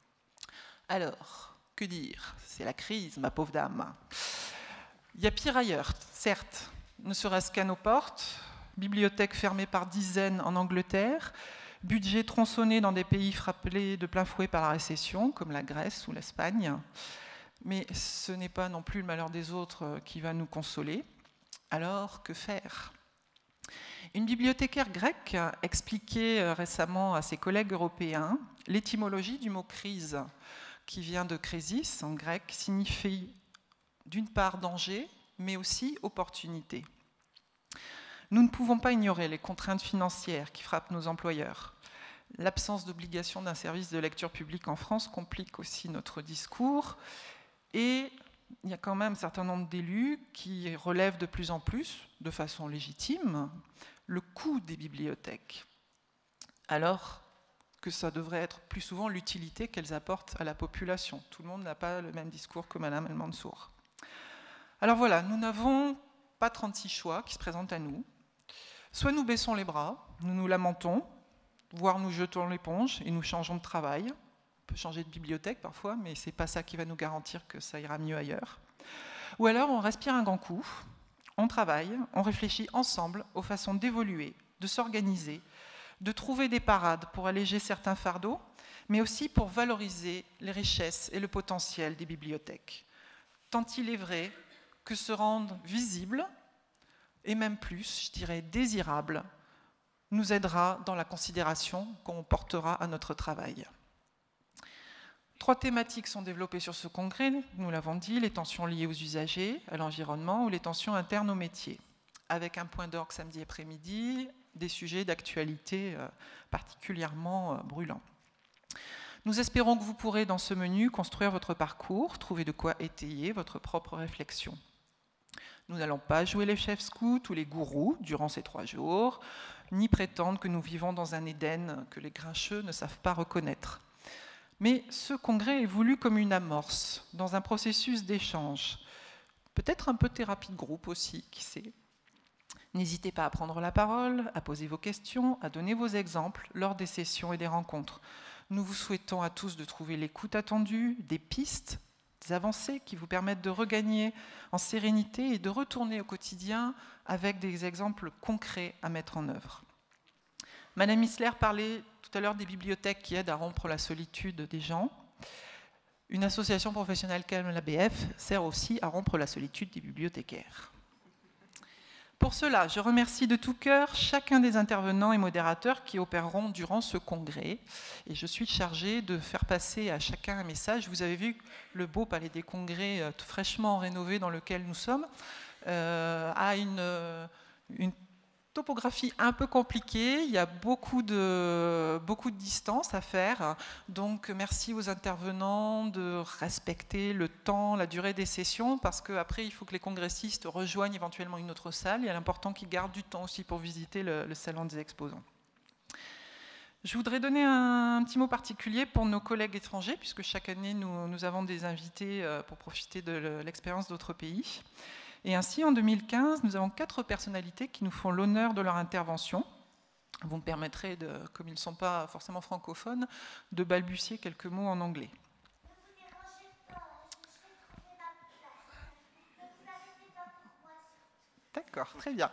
Alors, que dire? C'est la crise, ma pauvre dame. Il y a pire ailleurs, certes, ne serait-ce qu'à nos portes, bibliothèques fermées par dizaines en Angleterre, budget tronçonné dans des pays frappés de plein fouet par la récession, comme la Grèce ou l'Espagne. Mais ce n'est pas non plus le malheur des autres qui va nous consoler. Alors, que faire? Une bibliothécaire grecque expliquait récemment à ses collègues européens l'étymologie du mot crise, qui vient de krésis, en grec, signifie d'une part danger, mais aussi opportunité. Nous ne pouvons pas ignorer les contraintes financières qui frappent nos employeurs. L'absence d'obligation d'un service de lecture publique en France complique aussi notre discours. Et il y a quand même un certain nombre d'élus qui relèvent de plus en plus, de façon légitime, le coût des bibliothèques, alors que ça devrait être plus souvent l'utilité qu'elles apportent à la population. Tout le monde n'a pas le même discours que Madame El Mansour. Alors voilà, nous n'avons pas 36 choix qui se présentent à nous. Soit nous baissons les bras, nous nous lamentons, voire nous jetons l'éponge et nous changeons de travail. On peut changer de bibliothèque parfois, mais ce n'est pas ça qui va nous garantir que ça ira mieux ailleurs. Ou alors on respire un grand coup, on travaille, on réfléchit ensemble aux façons d'évoluer, de s'organiser, de trouver des parades pour alléger certains fardeaux, mais aussi pour valoriser les richesses et le potentiel des bibliothèques. Tant il est vrai que se rendre visible, et même plus, je dirais désirable, nous aidera dans la considération qu'on portera à notre travail. 3 thématiques sont développées sur ce congrès, nous l'avons dit, les tensions liées aux usagers, à l'environnement ou les tensions internes au métier, avec un point d'orgue samedi après-midi, des sujets d'actualité particulièrement brûlants. Nous espérons que vous pourrez, dans ce menu, construire votre parcours, trouver de quoi étayer votre propre réflexion. Nous n'allons pas jouer les chefs scouts ou les gourous durant ces 3 jours, ni prétendre que nous vivons dans un Éden que les grincheux ne savent pas reconnaître. Mais ce congrès est voulu comme une amorce, dans un processus d'échange. Peut-être un peu thérapie de groupe aussi, qui sait. N'hésitez pas à prendre la parole, à poser vos questions, à donner vos exemples lors des sessions et des rencontres. Nous vous souhaitons à tous de trouver l'écoute attendue, des pistes, des avancées qui vous permettent de regagner en sérénité et de retourner au quotidien avec des exemples concrets à mettre en œuvre. Madame Missler parlait tout à l'heure des bibliothèques qui aident à rompre la solitude des gens. Une association professionnelle comme l'ABF sert aussi à rompre la solitude des bibliothécaires. Pour cela, je remercie de tout cœur chacun des intervenants et modérateurs qui opéreront durant ce congrès. Et je suis chargée de faire passer à chacun un message. Vous avez vu le beau palais des congrès tout fraîchement rénové dans lequel nous sommes a une topographie un peu compliquée, il y a beaucoup de distances à faire, donc merci aux intervenants de respecter le temps, la durée des sessions, parce qu'après il faut que les congressistes rejoignent éventuellement une autre salle, il est important qu'ils gardent du temps aussi pour visiter le salon des exposants. Je voudrais donner un petit mot particulier pour nos collègues étrangers, puisque chaque année nous avons des invités pour profiter de l'expérience d'autres pays. Et ainsi, en 2015, nous avons 4 personnalités qui nous font l'honneur de leur intervention. Vous me permettrez, comme ils ne sont pas forcément francophones, de balbutier quelques mots en anglais. D'accord, très bien.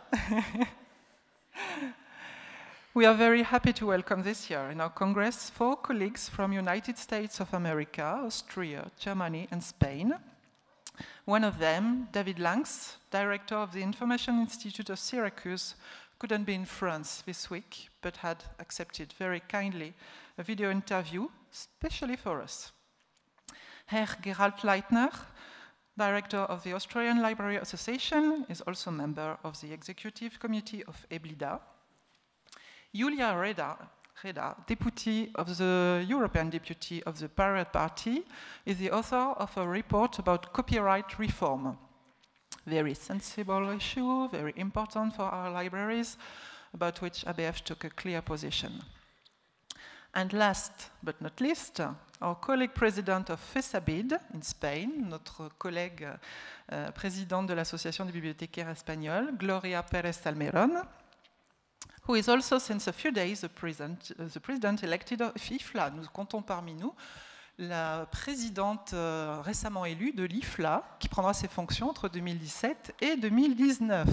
We are very happy to welcome this year in our Congress 4 colleagues from United States of America, Austria, Germany and Spain. One of them, David Langs, director of the Information Institute of Syracuse, couldn't be in France this week, but had accepted very kindly a video interview, especially for us. Herr Gerald Leitner, director of the Australian Library Association, is also a member of the executive committee of EBLIDA. Julia Reda, Deputy of the European Deputy of the Pirate Party, is the author of a report about copyright reform. Very sensible issue, very important for our libraries, about which ABF took a clear position. And last but not least, our colleague president of FESABID in Spain, notre collègue présidente de l'Association des bibliothécaires espagnols, Gloria Pérez Salmerón, who is also since a few days the president elected of IFLA. Nous comptons parmi nous la présidente récemment élue de l'IFLA, qui prendra ses fonctions entre 2017 et 2019.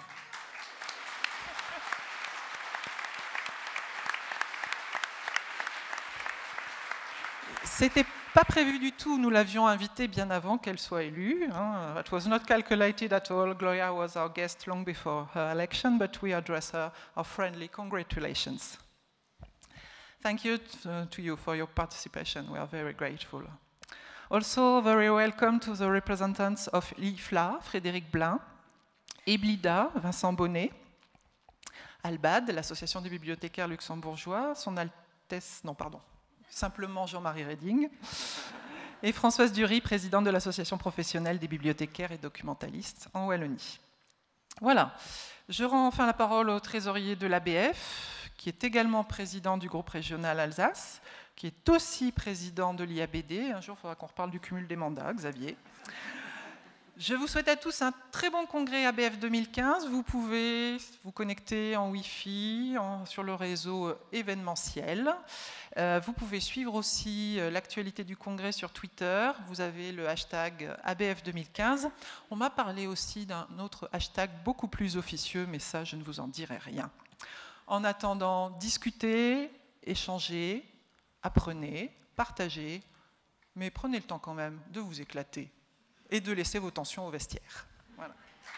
C'était pas prévu du tout, nous l'avions invitée bien avant qu'elle soit élue. It was not calculated at all. Gloria was our guest long before her election, but we address her our friendly congratulations. Thank you to you for your participation. We are very grateful. Also, very welcome to the representatives of l'IFLA, Frédéric Blin, EBLIDA, Vincent Bonnet, ALBAD, l'Association des bibliothécaires luxembourgeois, son Altesse, non pardon, simplement Jean-Marie Reding, et Françoise Dury, présidente de l'Association professionnelle des bibliothécaires et documentalistes en Wallonie. Voilà, je rends enfin la parole au trésorier de l'ABF, qui est également président du groupe régional Alsace, qui est aussi président de l'IABD. Un jour, il faudra qu'on reparle du cumul des mandats, Xavier. Je vous souhaite à tous un très bon congrès ABF 2015. Vous pouvez vous connecter en Wi-Fi sur le réseau événementiel. Vous pouvez suivre aussi l'actualité du congrès sur Twitter. Vous avez le hashtag ABF 2015. On m'a parlé aussi d'un autre hashtag beaucoup plus officieux, mais ça, je ne vous en dirai rien. En attendant, discutez, échangez, apprenez, partagez, mais prenez le temps quand même de vous éclater et de laisser vos tensions au vestiaire. Voilà.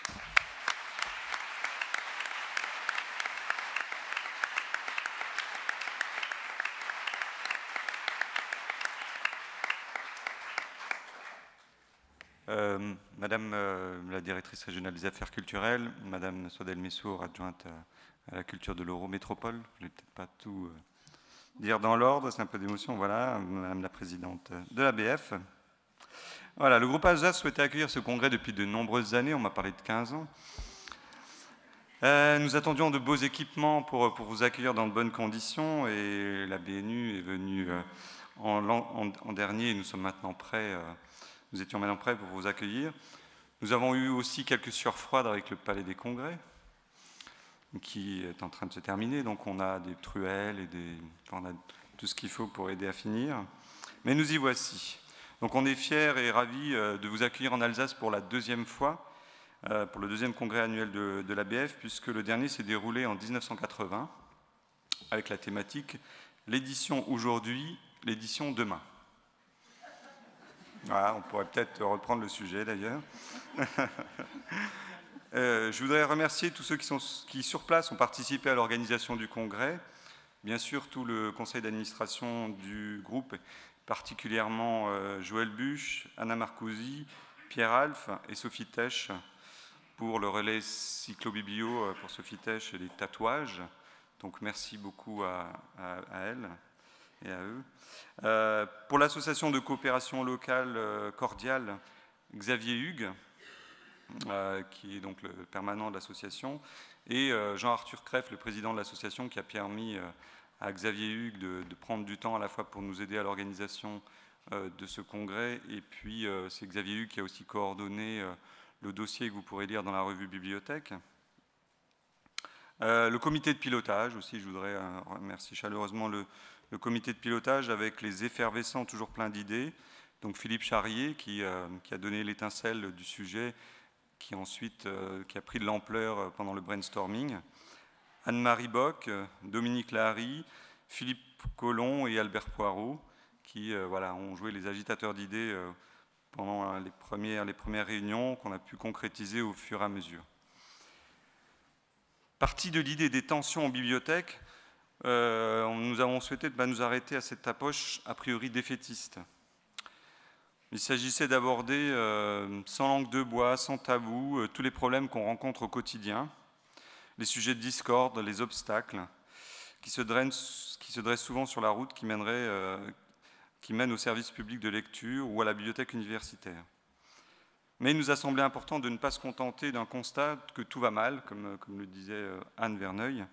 Madame la directrice régionale des affaires culturelles, Madame Swad El Messour, adjointe à la culture de l'Eurométropole, je n'ai peut-être pas tout dire dans l'ordre, c'est un peu d'émotion, voilà, Madame la Présidente de l'ABF. Voilà, le groupe Alsace souhaitait accueillir ce congrès depuis de nombreuses années, on m'a parlé de 15 ans. Nous attendions de beaux équipements pour vous accueillir dans de bonnes conditions et la BNU est venue en dernier et nous sommes maintenant prêts, nous étions maintenant prêts pour vous accueillir. Nous avons eu aussi quelques sueurs froides avec le Palais des Congrès qui est en train de se terminer, donc on a des truelles et on a tout ce qu'il faut pour aider à finir. Mais nous y voici. Donc on est fiers et ravis de vous accueillir en Alsace pour la deuxième fois, pour le deuxième congrès annuel de l'ABF, puisque le dernier s'est déroulé en 1980, avec la thématique « L'édition aujourd'hui, l'édition demain ». Voilà, on pourrait peut-être reprendre le sujet d'ailleurs. Je voudrais remercier tous ceux qui, sur place, ont participé à l'organisation du congrès. Bien sûr, tout le conseil d'administration du groupe, particulièrement Joël Buch, Anna Marcusi, Pierre Alph et Sophie Tesch pour le relais cyclobiblio pour Sophie Tesch et les tatouages. Donc merci beaucoup à elle et à eux. Pour l'association de coopération locale cordiale, Xavier Hugues, qui est donc le permanent de l'association, et Jean-Arthur Creff, le président de l'association, qui a permis à Xavier Hugues de prendre du temps à la fois pour nous aider à l'organisation de ce congrès, et puis c'est Xavier Hugues qui a aussi coordonné le dossier que vous pourrez lire dans la revue Bibliothèque. Le comité de pilotage aussi, je voudrais remercier chaleureusement le comité de pilotage avec les effervescents, toujours plein d'idées. Donc Philippe Charrier qui a donné l'étincelle du sujet, qui ensuite qui a pris de l'ampleur pendant le brainstorming. Anne-Marie Bock, Dominique Lahari, Philippe Collomb et Albert Poirot, qui voilà, ont joué les agitateurs d'idées pendant les premières réunions qu'on a pu concrétiser au fur et à mesure. Partie de l'idée des tensions en bibliothèque, nous avons souhaité nous arrêter à cette approche a priori défaitiste. Il s'agissait d'aborder sans langue de bois, sans tabou, tous les problèmes qu'on rencontre au quotidien, les sujets de discorde, les obstacles qui se dressent souvent sur la route qui mène au service public de lecture ou à la bibliothèque universitaire. Mais il nous a semblé important de ne pas se contenter d'un constat que tout va mal, comme le disait Anne Verneuil,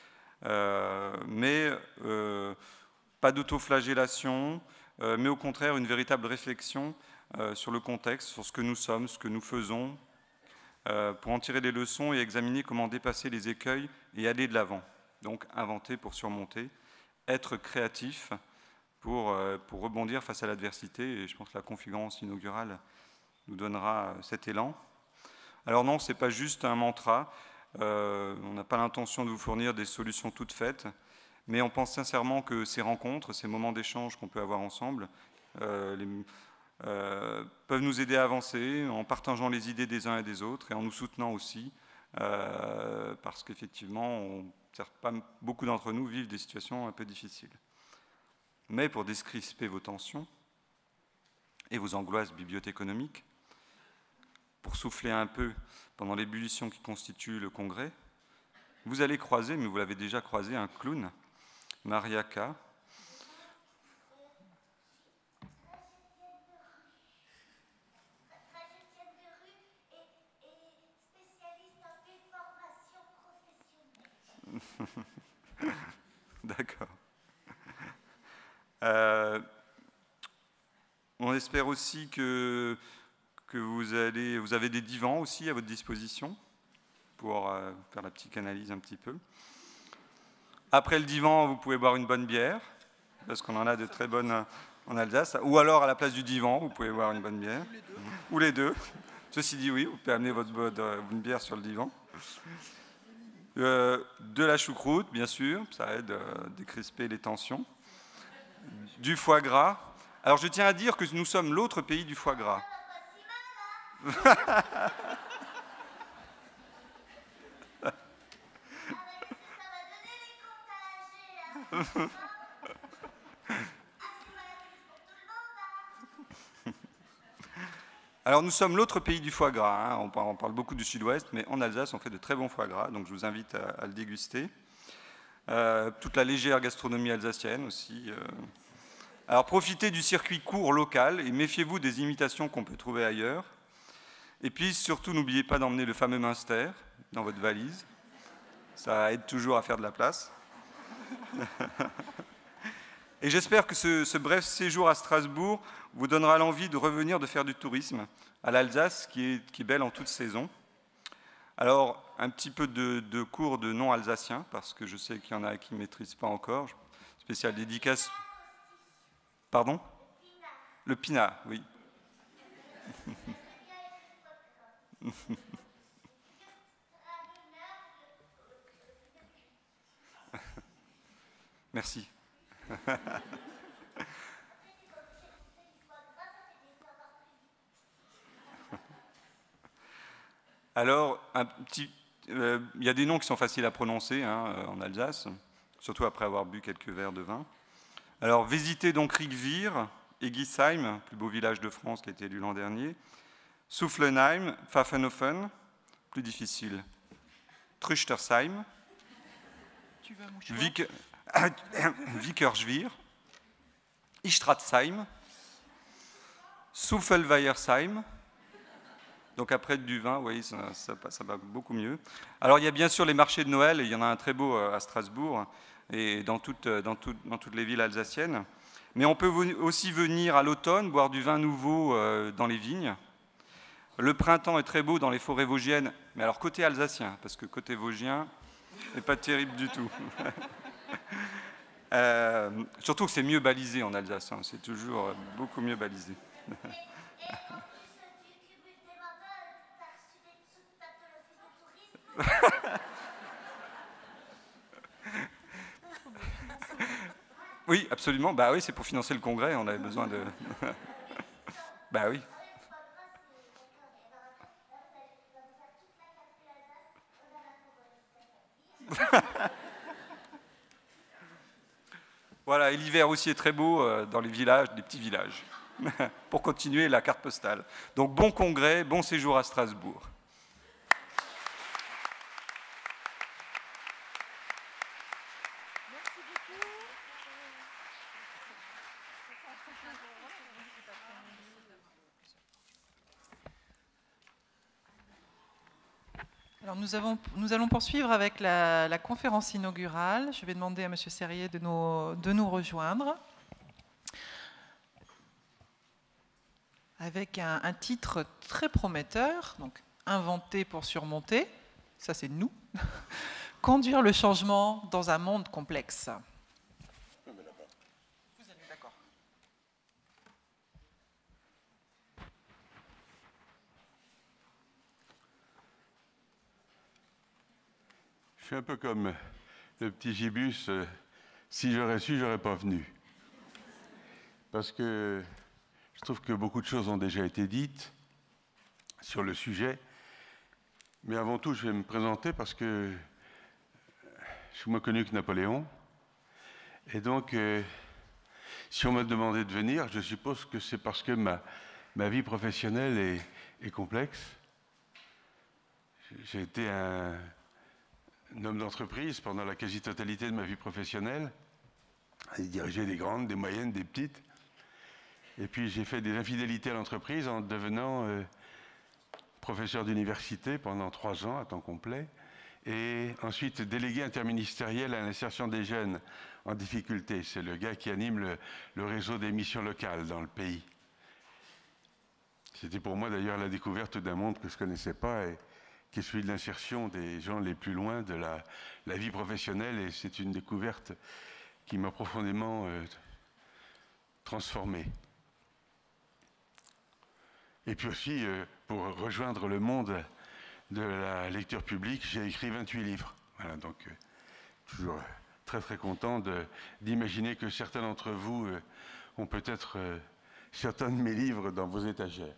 mais pas d'autoflagellation, mais au contraire une véritable réflexion sur le contexte, sur ce que nous sommes, ce que nous faisons, pour en tirer des leçons et examiner comment dépasser les écueils et aller de l'avant. Donc inventer pour surmonter, être créatif pour rebondir face à l'adversité, et je pense que la conférence inaugurale nous donnera cet élan. Alors non, ce n'est pas juste un mantra, on n'a pas l'intention de vous fournir des solutions toutes faites, mais on pense sincèrement que ces rencontres, ces moments d'échange qu'on peut avoir ensemble, peuvent nous aider à avancer en partageant les idées des uns et des autres et en nous soutenant aussi, parce qu'effectivement, beaucoup d'entre nous vivent des situations un peu difficiles. Mais pour décrisper vos tensions et vos angoisses bibliothéconomiques, pour souffler un peu pendant l'ébullition qui constitue le congrès, vous allez croiser, mais vous l'avez déjà croisé, un clown, Mariaka. D'accord. On espère aussi que vous avez des divans aussi à votre disposition pour faire la petite analyse un petit peu. Après le divan, vous pouvez boire une bonne bière, parce qu'on en a de très bonnes en Alsace. Ou alors, à la place du divan, vous pouvez boire une bonne bière. Ou les deux. Ceci dit, oui, vous pouvez amener une bière sur le divan. De la choucroute, bien sûr, ça aide à décrisper les tensions. Du foie gras. Alors, je tiens à dire que nous sommes l'autre pays du foie gras. Alors nous sommes l'autre pays du foie gras, hein. On parle beaucoup du sud-ouest, mais en Alsace on fait de très bons foie gras, donc je vous invite à le déguster. toute la légère gastronomie alsacienne aussi. Alors profitez du circuit court local et méfiez-vous des imitations qu'on peut trouver ailleurs. Et puis surtout, n'oubliez pas d'emmener le fameux Münster dans votre valise. Ça aide toujours à faire de la place. Et j'espère que ce bref séjour à Strasbourg vous donnera l'envie de revenir, de faire du tourisme à l'Alsace, qui est belle en toute saison. Alors, un petit peu de cours de nom alsacien, parce que je sais qu'il y en a qui ne maîtrisent pas encore. Spéciale dédicace. Pardon? Le pinard, oui. Merci. Alors, il y a des noms qui sont faciles à prononcer en Alsace, surtout après avoir bu quelques verres de vin. Alors, visitez donc Riquewihr, Egisheim, plus beau village de France qui a été élu l'an dernier, Soufflenheim, Pfaffenhofen, plus difficile, Trüchtersheim, Vickerswihr, Istratzheim, Soufelweiersheim. Donc après du vin, vous voyez, ça va beaucoup mieux. Alors il y a bien sûr les marchés de Noël, et il y en a un très beau à Strasbourg et dans toutes les villes alsaciennes. Mais on peut aussi venir à l'automne boire du vin nouveau dans les vignes. Le printemps est très beau dans les forêts vosgiennes, mais alors côté alsacien, parce que côté vosgien, n'est pas terrible du tout. Surtout que c'est mieux balisé en Alsace, c'est toujours beaucoup mieux balisé. Oui, absolument. Bah oui, c'est pour financer le congrès, on avait besoin de... Bah oui. Voilà, et l'hiver aussi est très beau dans les villages, des petits villages, pour continuer la carte postale. Donc bon congrès, bon séjour à Strasbourg. Alors nous allons poursuivre avec la conférence inaugurale. Je vais demander à M. Serrier de nous rejoindre avec un titre très prometteur, donc inventé pour surmonter, ça c'est nous, conduire le changement dans un monde complexe. Vous êtes d'accord. Je suis un peu comme le petit gibus, si j'aurais su, j'aurais pas venu. Parce que je trouve que beaucoup de choses ont déjà été dites sur le sujet. Mais avant tout, je vais me présenter parce que je suis moins connu que Napoléon. Et donc, si on m'a demandé de venir, je suppose que c'est parce que ma vie professionnelle est complexe. J'ai été un homme d'entreprise pendant la quasi-totalité de ma vie professionnelle. J'ai dirigé des grandes, des moyennes, des petites. Et puis j'ai fait des infidélités à l'entreprise en devenant professeur d'université pendant 3 ans à temps complet. Et ensuite délégué interministériel à l'insertion des jeunes en difficulté. C'est le gars qui anime le réseau des missions locales dans le pays. C'était pour moi d'ailleurs la découverte d'un monde que je ne connaissais pas et qui est celui de l'insertion des gens les plus loin de la vie professionnelle. Et c'est une découverte qui m'a profondément transformé. Et puis aussi, pour rejoindre le monde de la lecture publique, j'ai écrit 28 livres. Voilà, donc toujours très très content d'imaginer que certains d'entre vous ont peut-être certains de mes livres dans vos étagères.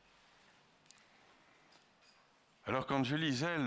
Alors quand je lisais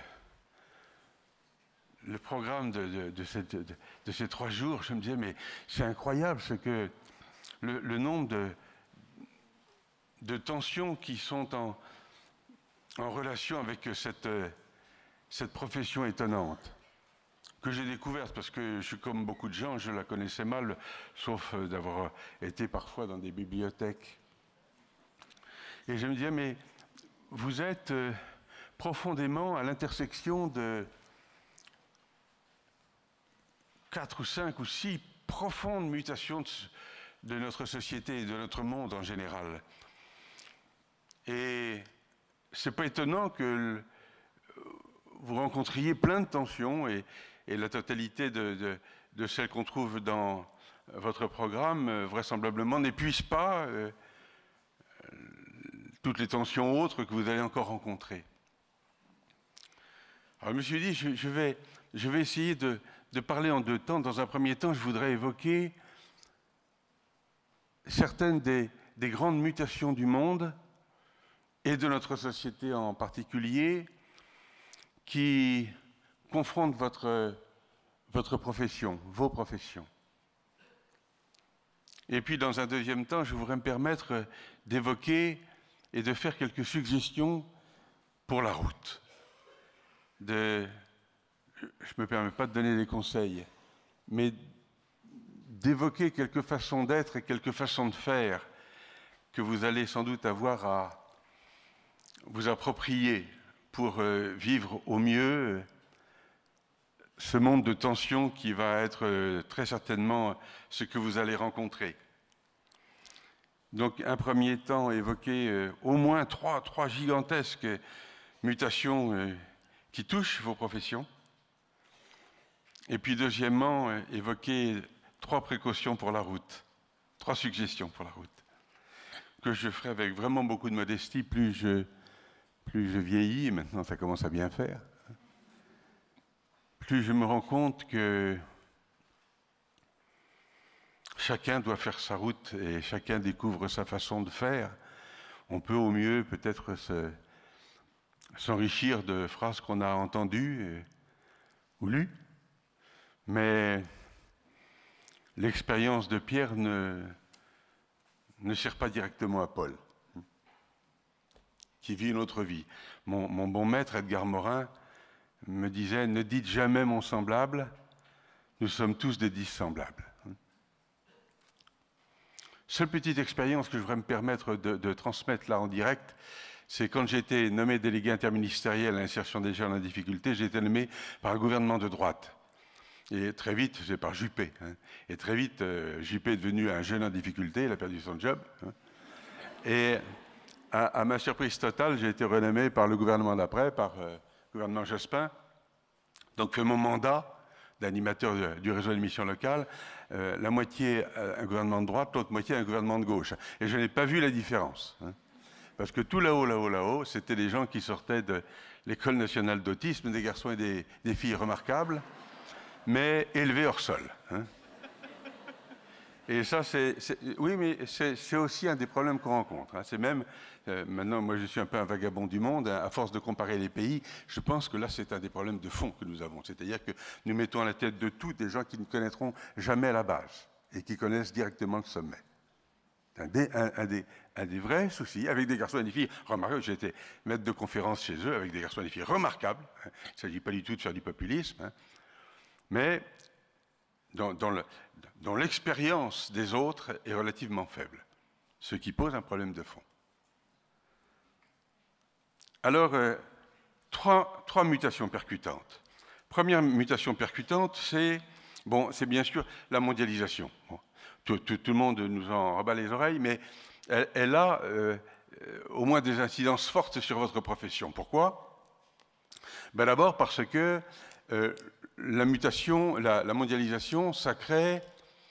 le programme de ces 3 jours, je me disais, mais c'est incroyable ce que le nombre de tensions qui sont en relation avec cette profession étonnante. que j'ai découverte, parce que je suis comme beaucoup de gens, je la connaissais mal, sauf d'avoir été parfois dans des bibliothèques. Et je me disais, mais vous êtes profondément à l'intersection de 4 ou 5 ou 6 profondes mutations de notre société et de notre monde en général. Et c'est pas étonnant que vous rencontriez plein de tensions et la totalité de celles qu'on trouve dans votre programme, vraisemblablement, n'épuise pas toutes les tensions autres que vous allez encore rencontrer. Alors je me suis dit, je vais essayer de parler en 2 temps. Dans un premier temps, je voudrais évoquer certaines des grandes mutations du monde et de notre société en particulier, qui confrontent votre profession, vos professions. Et puis, dans un deuxième temps, je voudrais me permettre d'évoquer et de faire quelques suggestions pour la route. Je ne me permets pas de donner des conseils, mais d'évoquer quelques façons d'être et quelques façons de faire que vous allez sans doute avoir à vous approprier pour vivre au mieux ce monde de tension qui va être très certainement ce que vous allez rencontrer. Donc, un premier temps, évoquer au moins trois gigantesques mutations qui touchent vos professions. Et puis, deuxièmement, évoquer 3 précautions pour la route, 3 suggestions pour la route, que je ferai avec vraiment beaucoup de modestie, plus je vieillis, et maintenant ça commence à bien faire, plus je me rends compte que chacun doit faire sa route et chacun découvre sa façon de faire. On peut au mieux peut-être s'enrichir de phrases qu'on a entendues ou lues, mais l'expérience de Pierre ne sert pas directement à Paul, qui vit une autre vie. Mon bon maître, Edgar Morin, me disait « Ne dites jamais mon semblable, nous sommes tous des dissemblables ». Seule petite expérience que je voudrais me permettre de transmettre là en direct, c'est quand j'ai été nommé délégué interministériel à l'insertion des jeunes en difficulté, j'ai été nommé par un gouvernement de droite. Et très vite, c'est par Juppé. Et très vite, Juppé est devenu un jeune en difficulté, il a perdu son job. Et à ma surprise totale, j'ai été renommé par le gouvernement d'après, par le gouvernement Jospin. Donc, fait mon mandat d'animateur du réseau d'émissions locales, la moitié un gouvernement de droite, l'autre moitié un gouvernement de gauche. Et je n'ai pas vu la différence. Parce que tout là-haut, c'était des gens qui sortaient de l'École nationale d'autisme, des garçons et des filles remarquables, mais élevés hors sol. Et ça, oui, mais c'est aussi un des problèmes qu'on rencontre. C'est même, maintenant, moi je suis un peu un vagabond du monde, à force de comparer les pays, je pense que là c'est un des problèmes de fond que nous avons. C'est-à-dire que nous mettons à la tête de tout des gens qui ne connaîtront jamais la base et qui connaissent directement le sommet. Un des vrais soucis, avec des garçons et des filles remarquables. J'ai été maître de conférence chez eux avec des garçons et des filles remarquables. Il ne s'agit pas du tout de faire du populisme, mais dont l'expérience des autres est relativement faible, ce qui pose un problème de fond. Alors, 3 mutations percutantes. Première mutation percutante, c'est bien sûr la mondialisation. Bon, tout le monde nous en rabat les oreilles, mais elle a au moins des incidences fortes sur votre profession. Pourquoi? D'abord parce que la mutation, la mondialisation, ça crée,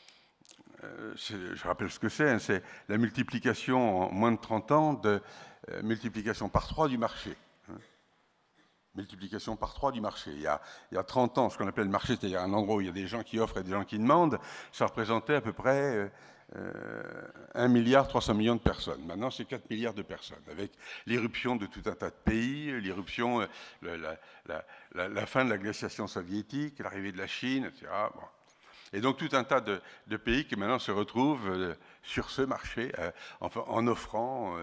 je rappelle ce que c'est la multiplication en moins de 30 ans de multiplication par 3 du marché. Multiplication par 3 du marché. Il y a 30 ans, ce qu'on appelle le marché, c'est-à-dire un endroit où il y a des gens qui offrent et des gens qui demandent, ça représentait à peu près 1,3 milliard de personnes. Maintenant, c'est 4 milliards de personnes, avec l'irruption de tout un tas de pays, l'irruption, la fin de la glaciation soviétique, l'arrivée de la Chine, etc. Bon. Et donc tout un tas de pays qui maintenant se retrouvent sur ce marché, en offrant,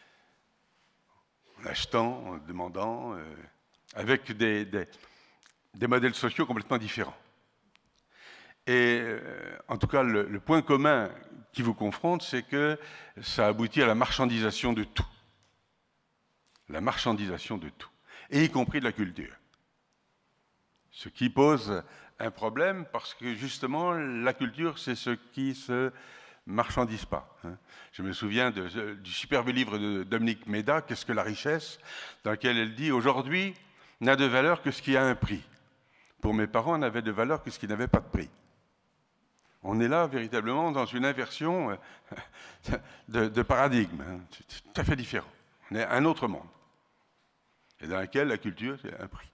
en achetant, en demandant, avec des des modèles sociaux complètement différents. Et en tout cas, le point commun qui vous confronte, c'est que ça aboutit à la marchandisation de tout. La marchandisation de tout, et y compris de la culture. Ce qui pose un problème parce que justement, la culture, c'est ce qui se marchandise pas. Je me souviens du superbe livre de Dominique Méda, Qu'est-ce que la richesse, dans lequel elle dit « Aujourd'hui, n'a de valeur que ce qui a un prix. Pour mes parents, n'avait de valeur que ce qui n'avait pas de prix. » On est là véritablement dans une inversion de paradigme. C'est tout à fait différent. On est un autre monde. Et dans lequel la culture, c'est un prix.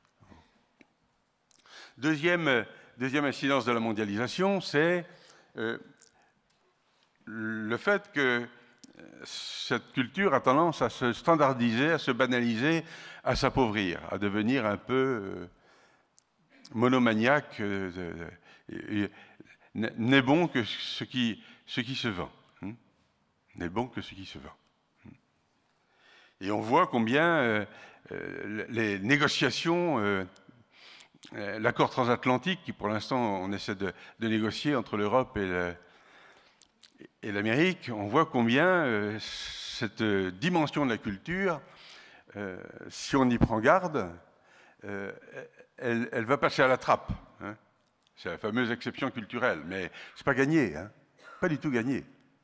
Deuxième incidence de la mondialisation, c'est le fait que cette culture a tendance à se standardiser, à se banaliser, à s'appauvrir, à devenir un peu monomaniaque, n'est bon que ce qui se vend. N'est bon que ce qui se vend. Et on voit combien les négociations, l'accord transatlantique, qui pour l'instant on essaie de négocier entre l'Europe et l'Amérique, on voit combien cette dimension de la culture, si on y prend garde, elle va passer à la trappe. C'est la fameuse exception culturelle, mais c'est pas gagné, pas du tout gagné.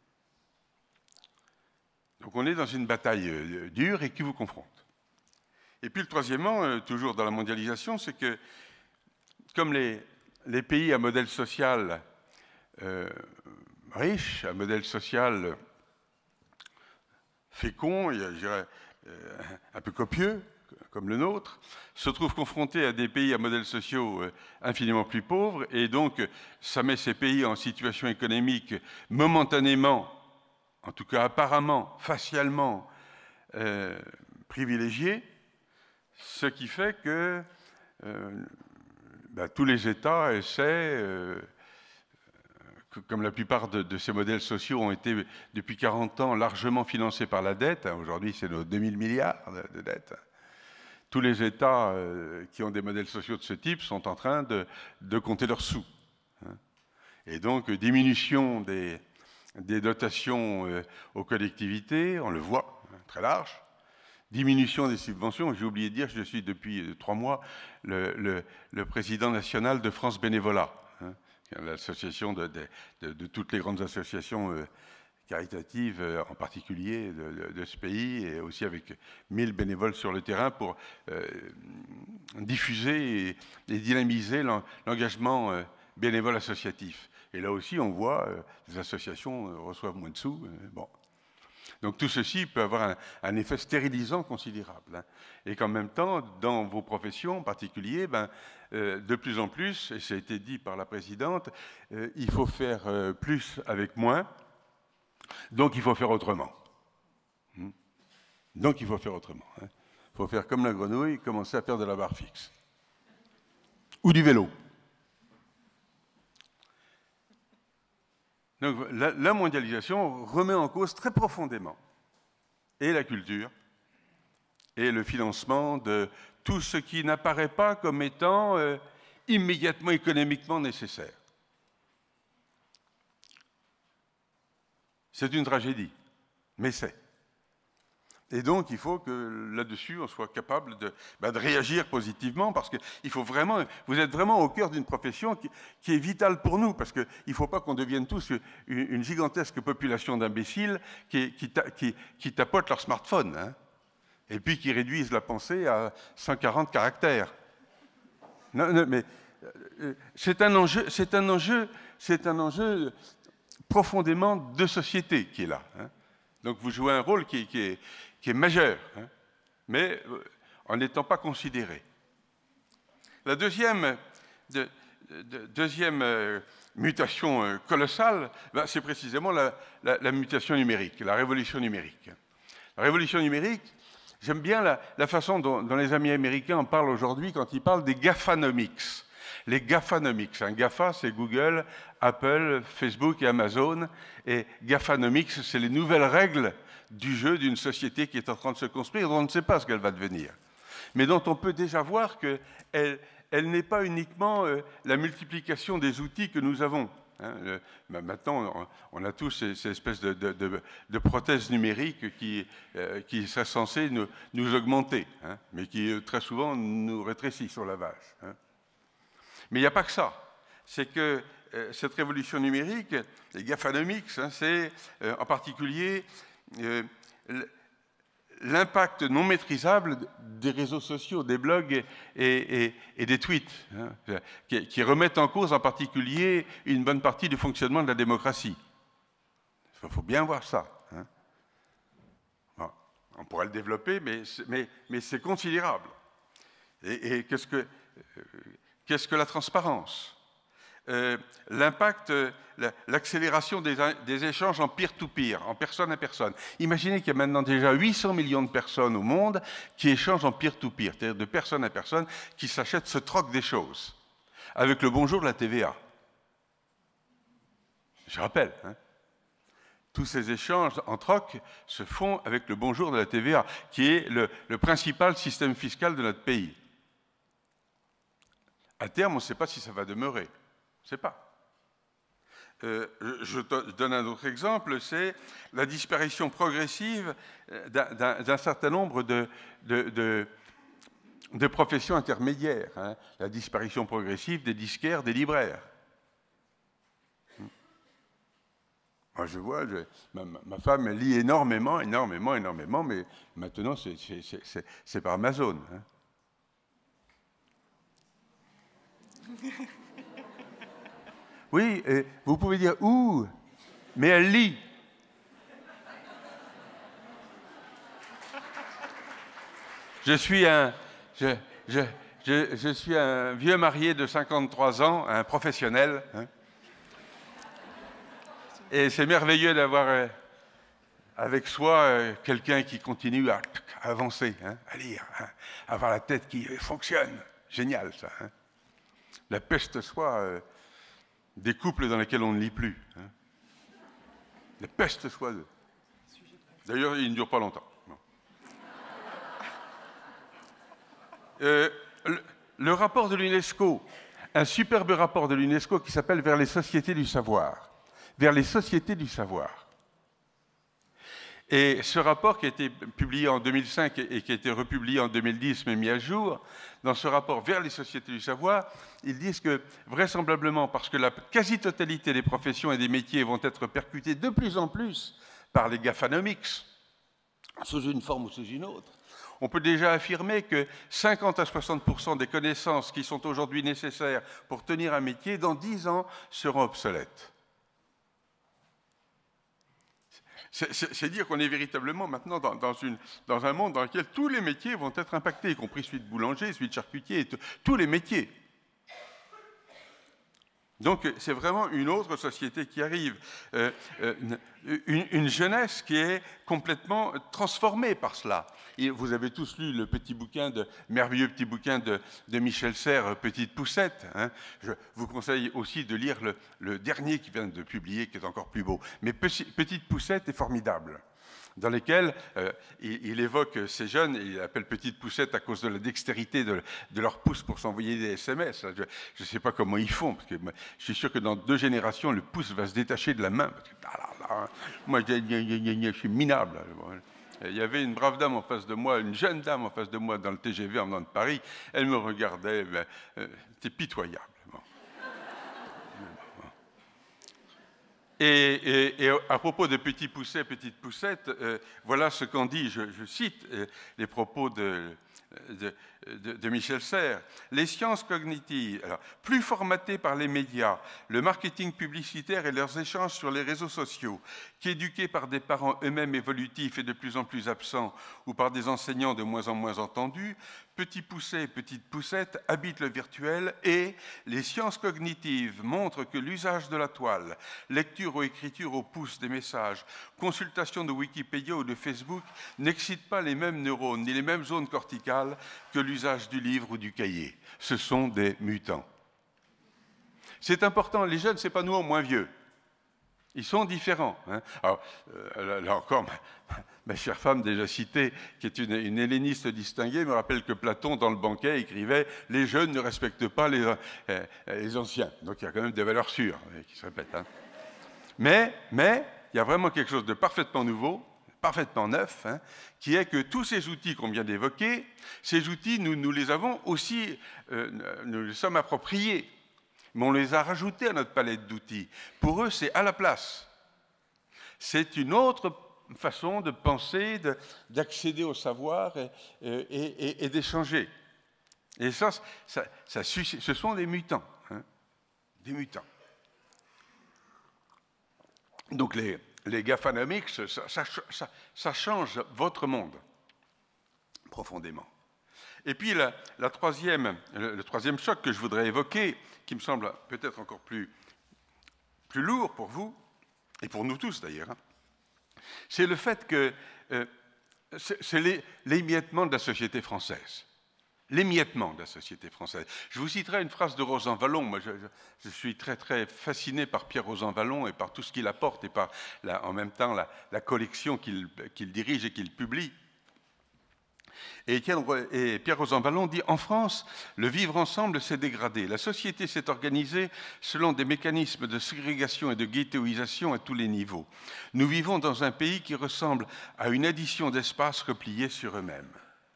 Donc on est dans une bataille dure et qui vous confronte. Et puis, troisièmement, toujours dans la mondialisation, c'est que, comme les pays à modèle social riche, à modèle social fécond, et, je dirais, un peu copieux, comme le nôtre, se trouvent confrontés à des pays à modèles sociaux infiniment plus pauvres, et donc ça met ces pays en situation économique momentanément, en tout cas apparemment, facialement privilégiée, ce qui fait que tous les États essaient, comme la plupart de ces modèles sociaux ont été depuis 40 ans largement financés par la dette, aujourd'hui c'est nos 2000 milliards de dettes, tous les États qui ont des modèles sociaux de ce type sont en train de compter leurs sous. Et donc diminution des dotations aux collectivités, on le voit, très large. Diminution des subventions, j'ai oublié de dire, je suis depuis 3 mois le président national de France Bénévolat, l'association de toutes les grandes associations caritatives, en particulier de ce pays, et aussi avec 1000 bénévoles sur le terrain pour diffuser et dynamiser l'engagement bénévole associatif. Et là aussi, on voit les associations reçoivent moins de sous. Bon. Donc tout ceci peut avoir un effet stérilisant considérable. Et qu'en même temps, dans vos professions en particulier, de plus en plus, et ça a été dit par la présidente, il faut faire plus avec moins, donc il faut faire autrement. Donc il faut faire autrement. Il faut faire comme la grenouille, commencer à faire de la barre fixe. Ou du vélo. Donc la mondialisation remet en cause très profondément et la culture et le financement de tout ce qui n'apparaît pas comme étant immédiatement économiquement nécessaire. C'est une tragédie, mais c'est. Et donc, il faut que là-dessus, on soit capable de réagir positivement, parce qu'il faut vraiment, vous êtes vraiment au cœur d'une profession qui est vitale pour nous, parce qu'il ne faut pas qu'on devienne tous une gigantesque population d'imbéciles qui tapotent leur smartphone, et puis qui réduisent la pensée à 140 caractères. Non, mais c'est un enjeu profondément de société qui est là. Donc vous jouez un rôle qui est majeur, mais en n'étant pas considéré. La deuxième mutation colossale, c'est précisément la mutation numérique, la révolution numérique. La révolution numérique, j'aime bien la façon dont les amis américains en parlent aujourd'hui quand ils parlent des GAFAnomics. Les GAFAnomics. Un GAFA, c'est Google, Apple, Facebook et Amazon. Et GAFAnomics, c'est les nouvelles règles du jeu d'une société qui est en train de se construire, dont on ne sait pas ce qu'elle va devenir, mais dont on peut déjà voir qu'elle elle n'est pas uniquement la multiplication des outils que nous avons. Maintenant, on a tous ces espèces de prothèses numériques qui seraient censées nous augmenter, mais qui très souvent nous rétrécissent au lavage. Mais il n'y a pas que ça. C'est que cette révolution numérique, les GAFAnomics, c'est en particulier l'impact non maîtrisable des réseaux sociaux, des blogs et des tweets, qui remettent en cause en particulier une bonne partie du fonctionnement de la démocratie. Il faut bien voir ça. Bon, on pourrait le développer, mais c'est considérable. Et qu'est-ce que la transparence? L'impact, l'accélération des échanges en peer-to-peer, en personne à personne. Imaginez qu'il y a maintenant déjà 800 millions de personnes au monde qui échangent en peer-to-peer, c'est-à-dire de personne à personne, qui s'achètent, se troquent des choses, avec le bonjour de la TVA. Je rappelle, tous ces échanges en troc se font avec le bonjour de la TVA, qui est le principal système fiscal de notre pays. À terme, on ne sait pas si ça va demeurer. Je ne sais pas. Je donne un autre exemple, c'est la disparition progressive d'un certain nombre de professions intermédiaires. La disparition progressive des disquaires, des libraires. Moi, je vois, ma femme lit énormément, mais maintenant, c'est par Amazon. Oui, vous pouvez dire « ouh », mais elle lit. Je suis un vieux marié de 53 ans, un professionnel. Et c'est merveilleux d'avoir avec soi quelqu'un qui continue à avancer, à lire, avoir la tête qui fonctionne. Génial, ça. La peste soit des couples dans lesquels on ne lit plus. La peste soit d'eux. D'ailleurs, il ne dure pas longtemps. Le rapport de l'UNESCO, un superbe rapport de l'UNESCO qui s'appelle « Vers les sociétés du savoir ». Vers les sociétés du savoir. Et ce rapport qui a été publié en 2005 et qui a été republié en 2010, mais mis à jour, dans ce rapport Vers les sociétés du savoir, ils disent que vraisemblablement, parce que la quasi-totalité des professions et des métiers vont être percutés de plus en plus par les GAFAnomics, sous une forme ou sous une autre, on peut déjà affirmer que 50 à 60% des connaissances qui sont aujourd'hui nécessaires pour tenir un métier, dans 10 ans, seront obsolètes. C'est dire qu'on est véritablement maintenant dans un monde dans lequel tous les métiers vont être impactés, y compris celui de boulanger, celui de charcutier, tous les métiers. Donc c'est vraiment une autre société qui arrive, une jeunesse qui est complètement transformée par cela. Et vous avez tous lu le merveilleux petit bouquin de Michel Serres, Petite Poussette. Je vous conseille aussi de lire le dernier qui vient de publier, qui est encore plus beau. Mais Petite Poussette est formidable, dans lesquels il évoque ces jeunes, il appelle Petite Poussette à cause de la dextérité de leur pouce pour s'envoyer des SMS. Je ne sais pas comment ils font, parce que je suis sûr que dans 2 générations, le pouce va se détacher de la main. Parce que, moi, je suis minable. Il y avait une brave dame en face de moi, une jeune dame en face de moi dans le TGV en venant de Paris. Elle me regardait, c'était pitoyable. Et à propos de Petit Pousset, Petite Poussette, voilà ce qu'en dit, je cite les propos de Michel Serres. Les sciences cognitives, alors, plus formatées par les médias, le marketing publicitaire et leurs échanges sur les réseaux sociaux, qu'éduquées par des parents eux-mêmes évolutifs et de plus en plus absents ou par des enseignants de moins en moins entendus, Petit Pousset et Petite Poussette habitent le virtuel et les sciences cognitives montrent que l'usage de la toile, lecture ou écriture au pouce des messages, consultation de Wikipédia ou de Facebook n'excitent pas les mêmes neurones ni les mêmes zones corticales que l'usage du livre ou du cahier. Ce sont des mutants. C'est important, les jeunes, ce n'est pas nous en moins vieux. Ils sont différents. Alors, là encore, ma chère femme déjà citée, qui est une helléniste distinguée, me rappelle que Platon, dans le banquet, écrivait « Les jeunes ne respectent pas les anciens ». Donc il y a quand même des valeurs sûres qui se répètent. Hein. Mais il y a vraiment quelque chose de parfaitement nouveau, parfaitement neuf, hein, qui est que tous ces outils qu'on vient d'évoquer, ces outils, nous les avons aussi, nous les sommes appropriés, mais on les a rajoutés à notre palette d'outils. Pour eux, c'est à la place. C'est une autre façon de penser, d'accéder au savoir et d'échanger. Et ça, ce sont des mutants. Hein, des mutants. Donc les GAFAnomics, ça change votre monde profondément. Et puis le troisième choc que je voudrais évoquer, qui me semble peut-être encore plus lourd pour vous, et pour nous tous d'ailleurs, hein, c'est le fait que c'est l'émiettement de la société française. L'émiettement de la société française. Je vous citerai une phrase de Rozan Vallon. Moi, je suis très, très fasciné par Pierre Rozan Vallon et par tout ce qu'il apporte et par, en même temps, la collection qu'il dirige et qu'il publie. Et Pierre Rozan Vallon dit « En France, le vivre ensemble s'est dégradé. La société s'est organisée selon des mécanismes de ségrégation et de ghettoisation à tous les niveaux. Nous vivons dans un pays qui ressemble à une addition d'espaces repliés sur eux-mêmes. »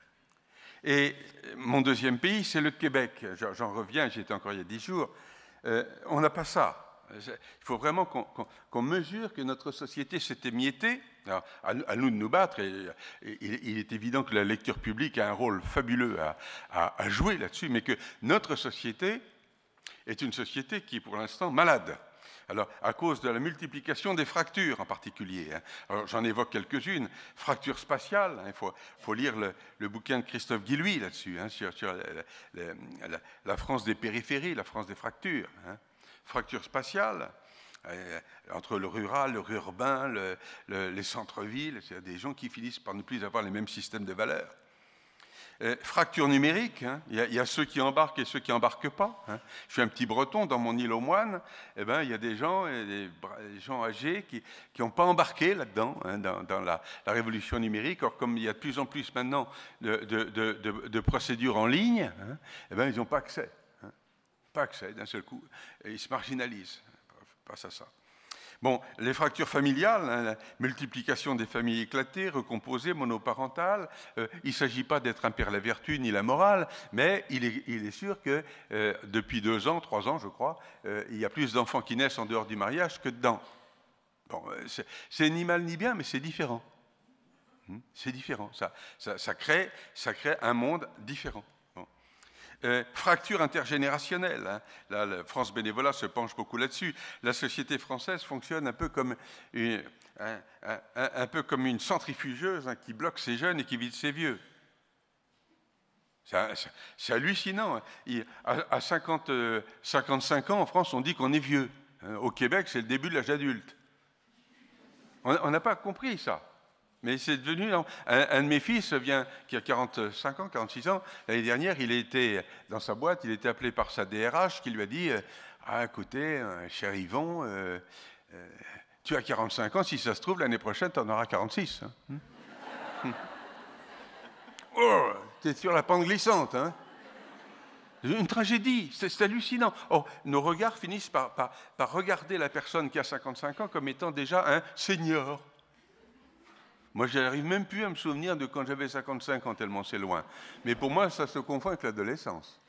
Et mon deuxième pays, c'est le Québec. J'en reviens, j'y étais encore il y a 10 jours. On n'a pas ça. Il faut vraiment qu'on mesure que notre société s'est émiettée. Alors, à nous de nous battre. Et il est évident que la lecture publique a un rôle fabuleux à jouer là-dessus, mais que notre société est une société qui est pour l'instant malade. Alors, à cause de la multiplication des fractures en particulier. Hein. Alors, j'en évoque quelques-unes. Fracture spatiale, il faut lire le bouquin de Christophe Guillouis là-dessus, hein, sur la France des périphéries, la France des fractures. Hein. Fracture spatiale, entre le rural, le urbain, les centres-villes, c'est des gens qui finissent par ne plus avoir les mêmes systèmes de valeurs. Fracture numérique, hein. Il y a ceux qui embarquent et ceux qui n'embarquent pas. Hein. Je suis un petit breton, dans mon île aux moines, eh ben, il y a des gens âgés qui n'ont pas embarqué là-dedans, hein, dans la révolution numérique. Or, comme il y a de plus en plus maintenant de procédures en ligne, hein, eh ben, ils n'ont pas accès. Hein. Pas accès d'un seul coup. Et ils se marginalisent face à ça. Bon, les fractures familiales, hein, la multiplication des familles éclatées, recomposées, monoparentales, il ne s'agit pas d'être un père la vertu ni la morale, mais il est sûr que depuis 2 ans, 3 ans, je crois, il y a plus d'enfants qui naissent en dehors du mariage que dedans. Bon, c'est ni mal ni bien, mais c'est différent. C'est différent. Ça crée un monde différent. Fracture intergénérationnelle. Hein. Là, la France Bénévolat se penche beaucoup là-dessus. La société française fonctionne un peu comme une centrifugeuse, hein, qui bloque ses jeunes et qui vide ses vieux. C'est hallucinant. Hein. À 55 ans, en France, on dit qu'on est vieux. Au Québec, c'est le début de l'âge adulte. On n'a pas compris ça. Mais c'est devenu... Un de mes fils qui a 45 ans, 46 ans, l'année dernière, il était dans sa boîte, il était appelé par sa DRH qui lui a dit « Ah, écoutez, cher Yvon, tu as 45 ans, si ça se trouve, l'année prochaine, tu en auras 46. Hein. » Oh, t'es sur la pente glissante, hein. Une tragédie, c'est hallucinant. Oh, nos regards finissent par regarder la personne qui a 55 ans comme étant déjà un senior. Moi, je n'arrive même plus à me souvenir de quand j'avais 55 ans, tellement c'est loin. Mais pour moi, ça se confond avec l'adolescence.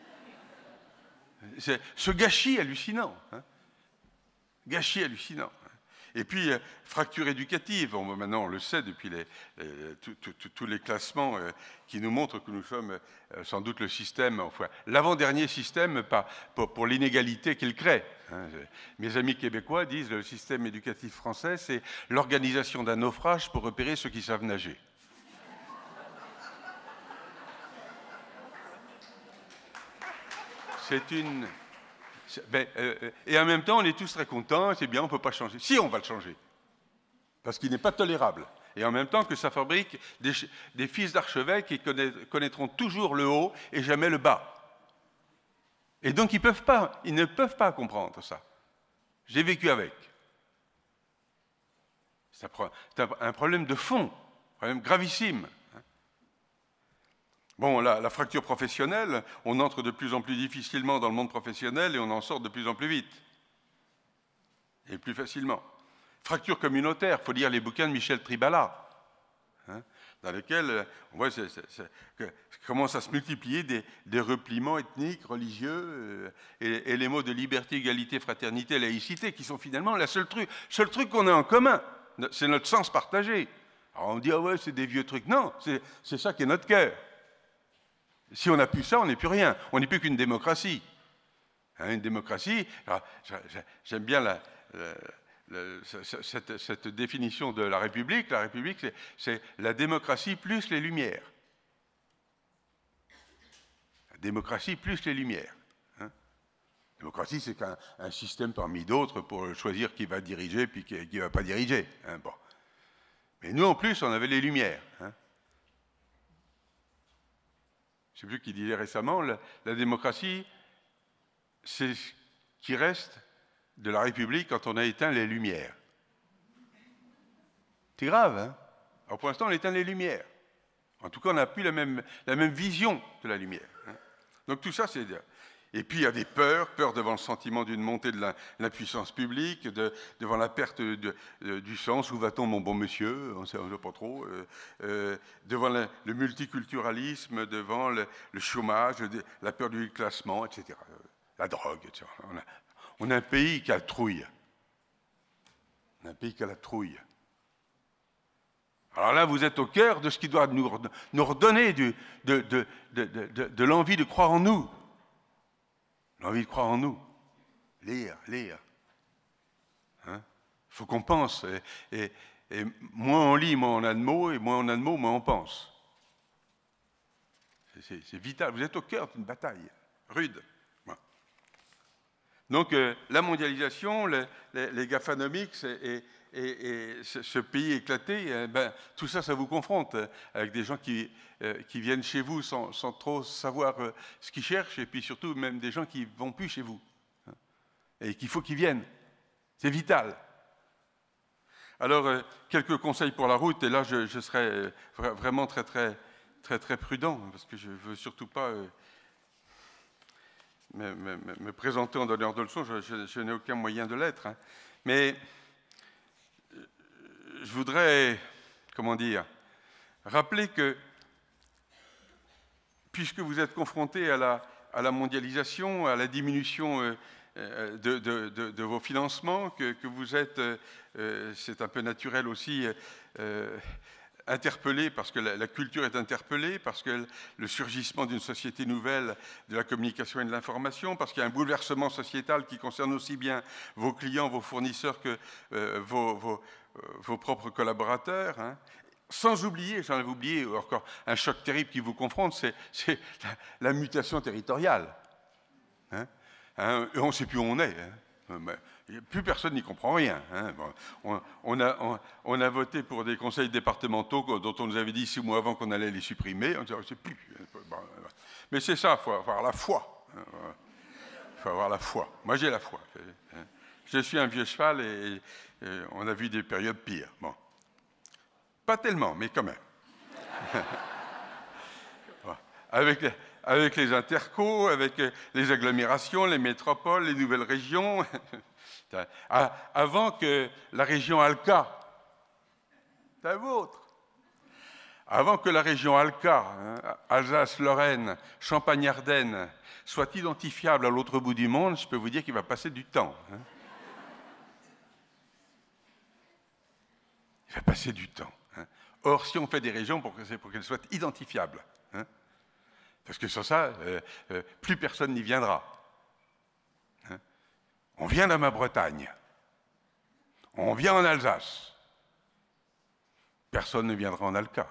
C'est ce gâchis hallucinant. Hein. Gâchis hallucinant. Et puis, fracture éducative. Bon, maintenant, on le sait depuis tous les classements qui nous montrent que nous sommes sans doute le système, enfin, l'avant-dernier système pour l'inégalité qu'il crée. Hein. Mes amis québécois disent que le système éducatif français, c'est l'organisation d'un naufrage pour repérer ceux qui savent nager. C'est une... et en même temps, on est tous très contents, c'est bien, on ne peut pas changer. Si, on va le changer, parce qu'il n'est pas tolérable. Et en même temps que ça fabrique des fils d'archevêques qui connaîtront toujours le haut et jamais le bas. Et donc, ils ne peuvent pas comprendre ça. J'ai vécu avec. C'est un problème de fond. problème gravissime. Bon, la fracture professionnelle, on entre de plus en plus difficilement dans le monde professionnel et on en sort de plus en plus vite. Et plus facilement. Fracture communautaire, il faut lire les bouquins de Michel Tribala, hein, dans lesquels on voit que commence à se multiplier des repliements ethniques, religieux, et les mots de liberté, égalité, fraternité, laïcité, qui sont finalement le seul truc qu'on a en commun. C'est notre sens partagé. Alors on dit, ah ouais, c'est des vieux trucs. Non, c'est ça qui est notre cœur. Si on n'a plus ça, on n'est plus rien. On n'est plus qu'une démocratie. Hein, une démocratie, j'aime bien cette définition de la République. La République, c'est la démocratie plus les Lumières. La démocratie plus les Lumières. Hein. La démocratie, c'est un système parmi d'autres pour choisir qui va diriger puis qui ne va pas diriger. Hein, bon. Mais nous, en plus, on avait les Lumières. Hein. Je ne sais plus qui disait récemment, la démocratie, c'est ce qui reste de la République quand on a éteint les Lumières. C'est grave, hein? Alors pour l'instant, on éteint les Lumières. En tout cas, on n'a plus la même vision de la lumière. Hein. Donc tout ça, c'est... Et puis il y a des peurs devant le sentiment d'une montée de l'impuissance publique, devant la perte du sens, où va-t-on mon bon monsieur, on ne sait pas trop, devant le multiculturalisme, devant le chômage, la peur du classement, etc. La drogue, etc. On a un pays qui a la trouille. On a un pays qui a la trouille. Alors là, vous êtes au cœur de ce qui doit nous redonner de l'envie de croire en nous. L'envie de croire en nous. Lire. Hein? Faut qu'on pense. Et moins on lit, moins on a de mots, et moins on a de mots, moins on pense. C'est vital. Vous êtes au cœur d'une bataille rude. Donc la mondialisation, les GAFAnomics et ce pays éclaté, tout ça, ça vous confronte avec des gens qui viennent chez vous sans trop savoir ce qu'ils cherchent, et puis surtout même des gens qui ne vont plus chez vous, hein, et qu'il faut qu'ils viennent. C'est vital. Alors, quelques conseils pour la route, et là, je serai vraiment très prudent, parce que je ne veux surtout pas... me présenter en donneur de leçons, je n'ai aucun moyen de l'être. Hein. Mais je voudrais, rappeler que, puisque vous êtes confrontés à la mondialisation, à la diminution de vos financements, que vous êtes, c'est un peu naturel aussi, interpellé parce que la culture est interpellée, parce que le surgissement d'une société nouvelle de la communication et de l'information, parce qu'il y a un bouleversement sociétal qui concerne aussi bien vos clients, vos fournisseurs que vos propres collaborateurs. Hein. Sans oublier, j'en avais oublié encore un choc terrible qui vous confronte, c'est la mutation territoriale. Hein. On ne sait plus où on est. Hein. Plus personne n'y comprend rien. Hein. Bon, on a voté pour des conseils départementaux dont on nous avait dit 6 mois avant qu'on allait les supprimer. On ne sait plus. Bon, mais c'est ça, il faut avoir la foi. Il faut avoir la foi. Moi, j'ai la foi. Je suis un vieux cheval et on a vu des périodes pires. Bon. Pas tellement, mais quand même. Avec les intercos, avec les agglomérations, les métropoles, les nouvelles régions... Avant que la région Alca, c'est la vôtre, avant que la région Alca, hein, Alsace-Lorraine, Champagne-Ardenne, soit identifiable à l'autre bout du monde, je peux vous dire qu'il va passer du temps. Hein. Il va passer du temps. Hein. Or, si on fait des régions pour qu'elles soient identifiables, hein, parce que sur ça, plus personne n'y viendra. On vient dans ma Bretagne. On vient en Alsace. Personne ne viendra en Alca.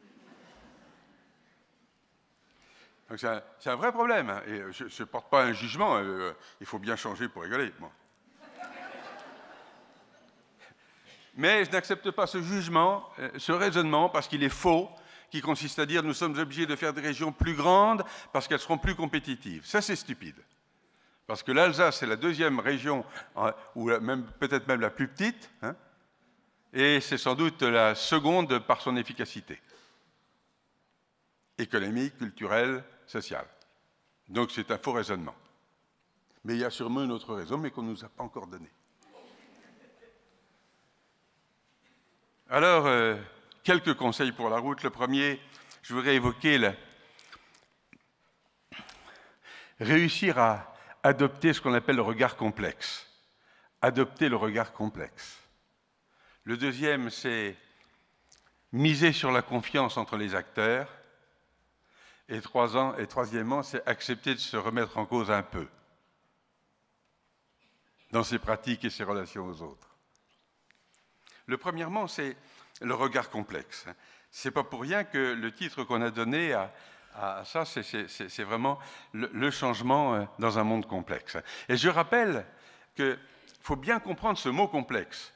Donc c'est un vrai problème. Hein. Et je ne porte pas un jugement. Il faut bien changer pour rigoler. Bon. Mais je n'accepte pas ce jugement, ce raisonnement, parce qu'il est faux, qui consiste à dire nous sommes obligés de faire des régions plus grandes parce qu'elles seront plus compétitives. Ça, c'est stupide. Parce que l'Alsace, c'est la deuxième région, ou peut-être même la plus petite, hein, et c'est sans doute la seconde par son efficacité. Économique, culturelle, sociale. Donc c'est un faux raisonnement. Mais il y a sûrement une autre raison, mais qu'on ne nous a pas encore donnée. Alors, quelques conseils pour la route. Le premier, je voudrais évoquer réussir à adopter ce qu'on appelle le regard complexe. Adopter le regard complexe. Le deuxième, c'est miser sur la confiance entre les acteurs. Et troisièmement, c'est accepter de se remettre en cause un peu dans ses pratiques et ses relations aux autres. Le premièrement, c'est le regard complexe. Ce n'est pas pour rien que le titre qu'on a donné à ça, c'est vraiment le changement dans un monde complexe. Et je rappelle qu'il faut bien comprendre ce mot complexe.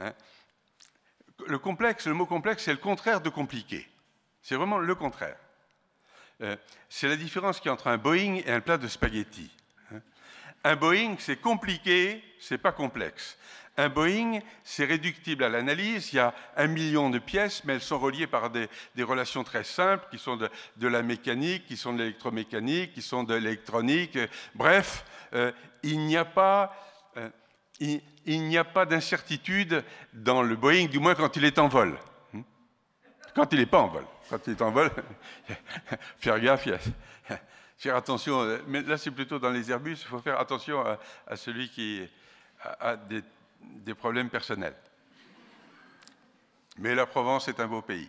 Le mot complexe, c'est le contraire de compliqué. C'est vraiment le contraire. C'est la différence qu'il y a entre un Boeing et un plat de spaghettis. Un Boeing, c'est compliqué, c'est pas complexe. Un Boeing, c'est réductible à l'analyse, il y a 1 million de pièces, mais elles sont reliées par des relations très simples, qui sont de la mécanique, qui sont de l'électromécanique, qui sont de l'électronique. Bref, il n'y a pas d'incertitude dans le Boeing, du moins quand il est en vol. Quand il n'est pas en vol. Quand il est en vol, faire gaffe, faire attention. Mais là, c'est plutôt dans les Airbus, il faut faire attention à celui qui a des problèmes personnels. Mais la Provence est un beau pays.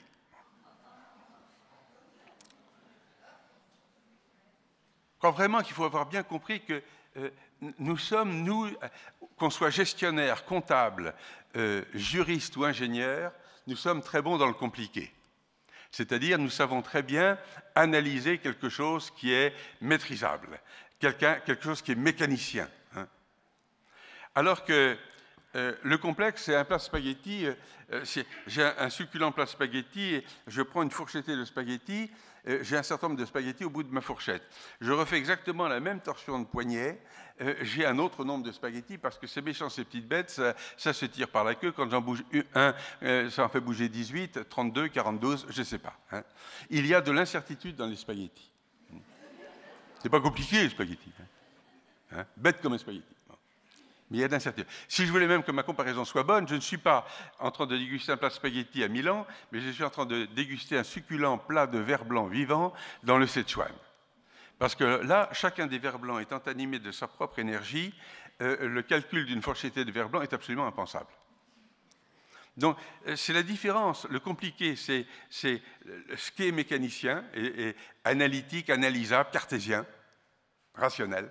Je crois vraiment qu'il faut avoir bien compris que nous sommes, qu'on soit gestionnaire, comptable, juriste ou ingénieur, nous sommes très bons dans le compliqué. C'est-à-dire, nous savons très bien analyser quelque chose qui est maîtrisable, quelque chose qui est mécanicien. Alors que le complexe, c'est un plat de spaghettis. J'ai un succulent plat de spaghettis, je prends une fourchettée de spaghettis, j'ai un certain nombre de spaghettis au bout de ma fourchette. Je refais exactement la même torsion de poignet, j'ai un autre nombre de spaghettis parce que c'est méchant, ces petites bêtes, ça se tire par la queue. Quand j'en bouge un, ça en fait bouger 18, 32, 42, je ne sais pas. Il y a de l'incertitude dans les spaghettis. C'est pas compliqué, les spaghettis. Bête comme un spaghetti. Mais il y a d'incertitude. Si je voulais même que ma comparaison soit bonne, je ne suis pas en train de déguster un plat de spaghetti à Milan, mais je suis en train de déguster un succulent plat de vers blanc vivant dans le Sichuan. Parce que là, chacun des vers blancs étant animé de sa propre énergie, le calcul d'une fourchettée de vers blanc est absolument impensable. Donc, c'est la différence. Le compliqué, c'est ce qui est mécanicien, et analytique, analysable, cartésien, rationnel.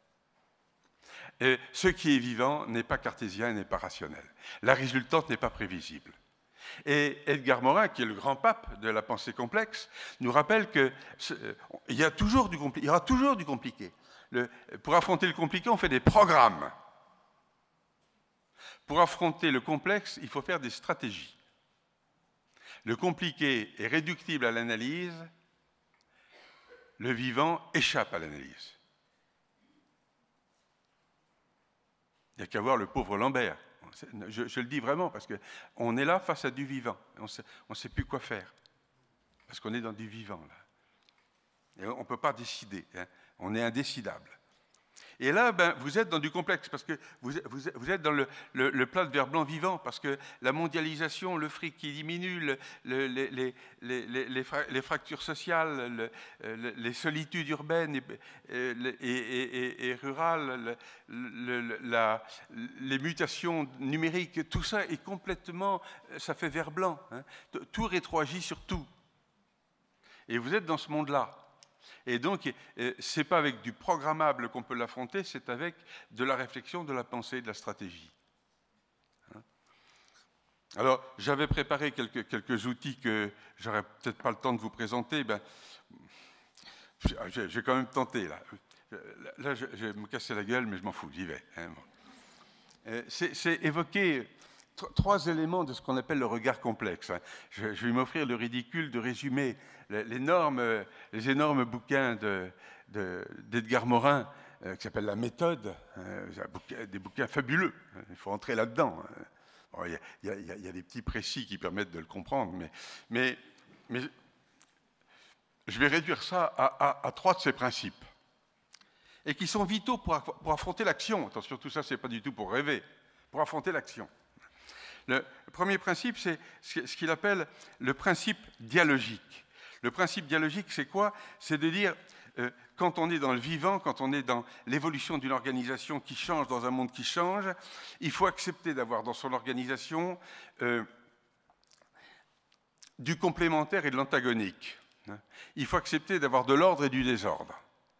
Et ce qui est vivant n'est pas cartésien, n'est pas rationnel. La résultante n'est pas prévisible. Et Edgar Morin, qui est le grand pape de la pensée complexe, nous rappelle qu'il y aura toujours du compliqué. Pour affronter le compliqué, on fait des programmes. Pour affronter le complexe, il faut faire des stratégies. Le compliqué est réductible à l'analyse, le vivant échappe à l'analyse. Il n'y a qu'à voir le pauvre Lambert. Je le dis vraiment parce qu'on est là face à du vivant. On ne sait plus quoi faire. Parce qu'on est dans du vivant, là. Et on ne peut pas décider. On est indécidable. Et là, vous êtes dans du complexe, parce que vous êtes dans le plat de vers blanc vivant, parce que la mondialisation, le fric qui diminue, les fractures sociales, les solitudes urbaines et rurales, les mutations numériques, tout ça est complètement, ça fait vers blanc. Tout rétroagit sur tout. Et vous êtes dans ce monde-là. Et donc, ce n'est pas avec du programmable qu'on peut l'affronter, c'est avec de la réflexion, de la pensée, de la stratégie. Alors, j'avais préparé quelques outils que j'aurais peut-être pas le temps de vous présenter. J'ai quand même tenté, là. Là, je vais me casser la gueule, mais je m'en fous, j'y vais. C'est évoquer 3 éléments de ce qu'on appelle le regard complexe. Je vais m'offrir le ridicule de résumer les énormes bouquins d'Edgar Morin, qui s'appellent La méthode, des bouquins fabuleux. Il faut entrer là-dedans. Il y a des petits précis qui permettent de le comprendre, mais je vais réduire ça à 3 de ces principes, et qui sont vitaux pour affronter l'action. Attention, tout ça, ce n'est pas du tout pour rêver, pour affronter l'action. Le premier principe, c'est ce qu'il appelle le principe dialogique. Le principe dialogique, c'est quoi? C'est de dire, quand on est dans le vivant, quand on est dans l'évolution d'une organisation qui change, dans un monde qui change, il faut accepter d'avoir dans son organisation du complémentaire et de l'antagonique. Il faut accepter d'avoir de l'ordre et du désordre.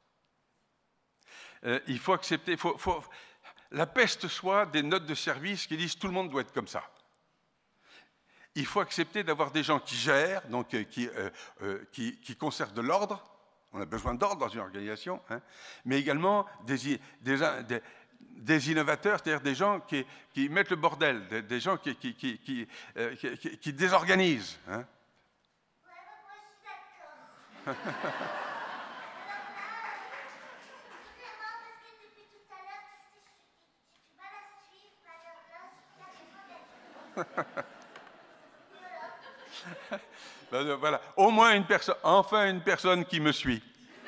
Il faut accepter... La peste soit des notes de service qui disent « tout le monde doit être comme ça ». Il faut accepter d'avoir des gens qui gèrent, donc qui conservent de l'ordre. On a besoin d'ordre dans une organisation, hein, mais également des innovateurs, c'est-à-dire des gens qui mettent le bordel, des gens qui désorganisent. Hein. Ouais, moi je suis d'accord. Ben, voilà, au moins une personne, enfin une personne qui me suit.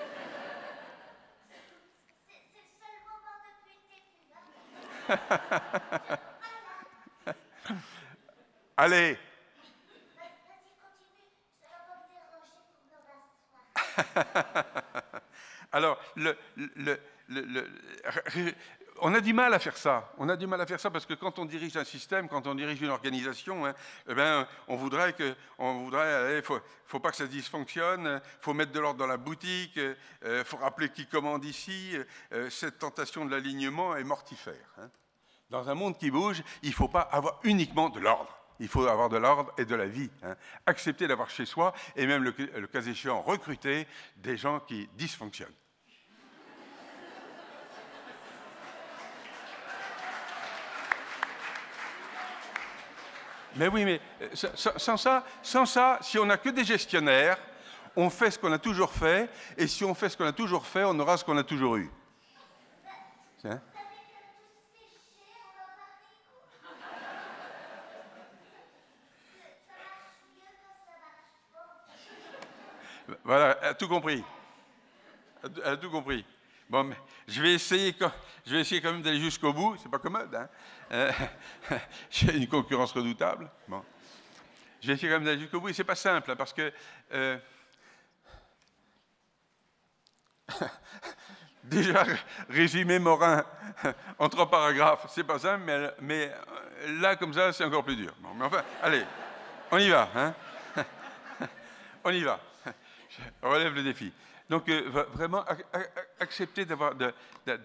C'est le seul moment depuis le début. Allez. Vas-y, continue. Ça va pas me déranger pour me rasseoir. Alors, on a du mal à faire ça. On a du mal à faire ça parce que quand on dirige un système, quand on dirige une organisation, hein, eh ben, on voudrait, faut pas que ça dysfonctionne, faut mettre de l'ordre dans la boutique, faut rappeler qui commande ici. Cette tentation de l'alignement est mortifère. Hein. Dans un monde qui bouge, il ne faut pas avoir uniquement de l'ordre. Il faut avoir de l'ordre et de la vie. Hein. Accepter d'avoir chez soi, et même le cas échéant, recruter des gens qui dysfonctionnent. Mais oui, mais sans ça, si on n'a que des gestionnaires, on fait ce qu'on a toujours fait, et si on fait ce qu'on a toujours fait, on aura ce qu'on a toujours eu. Hein? Voilà, elle a tout compris. Elle a tout compris. Bon, mais je vais essayer quand même d'aller jusqu'au bout. C'est pas commode, hein. J'ai une concurrence redoutable. Bon. Je vais essayer quand même d'aller jusqu'au bout. Et c'est pas simple, hein, parce que déjà résumer Morin en 3 paragraphes, c'est pas simple, mais là comme ça, c'est encore plus dur. Bon, mais enfin, allez, on y va, hein. On y va. Je relève le défi. Donc, vraiment, accepter d'avoir de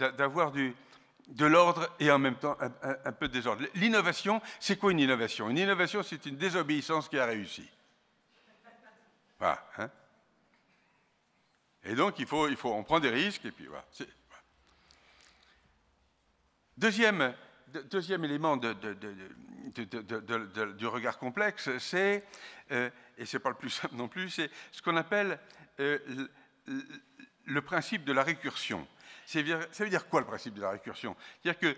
l'ordre et en même temps un peu de désordre. L'innovation, c'est quoi une innovation? Une innovation, c'est une désobéissance qui a réussi. Voilà. Hein. Et donc, on prend des risques, et puis voilà. Deuxième élément du regard complexe, c'est, et ce n'est pas le plus simple non plus, c'est ce qu'on appelle le principe de la récursion. Ça veut dire quoi le principe de la récursion? C'est-à-dire que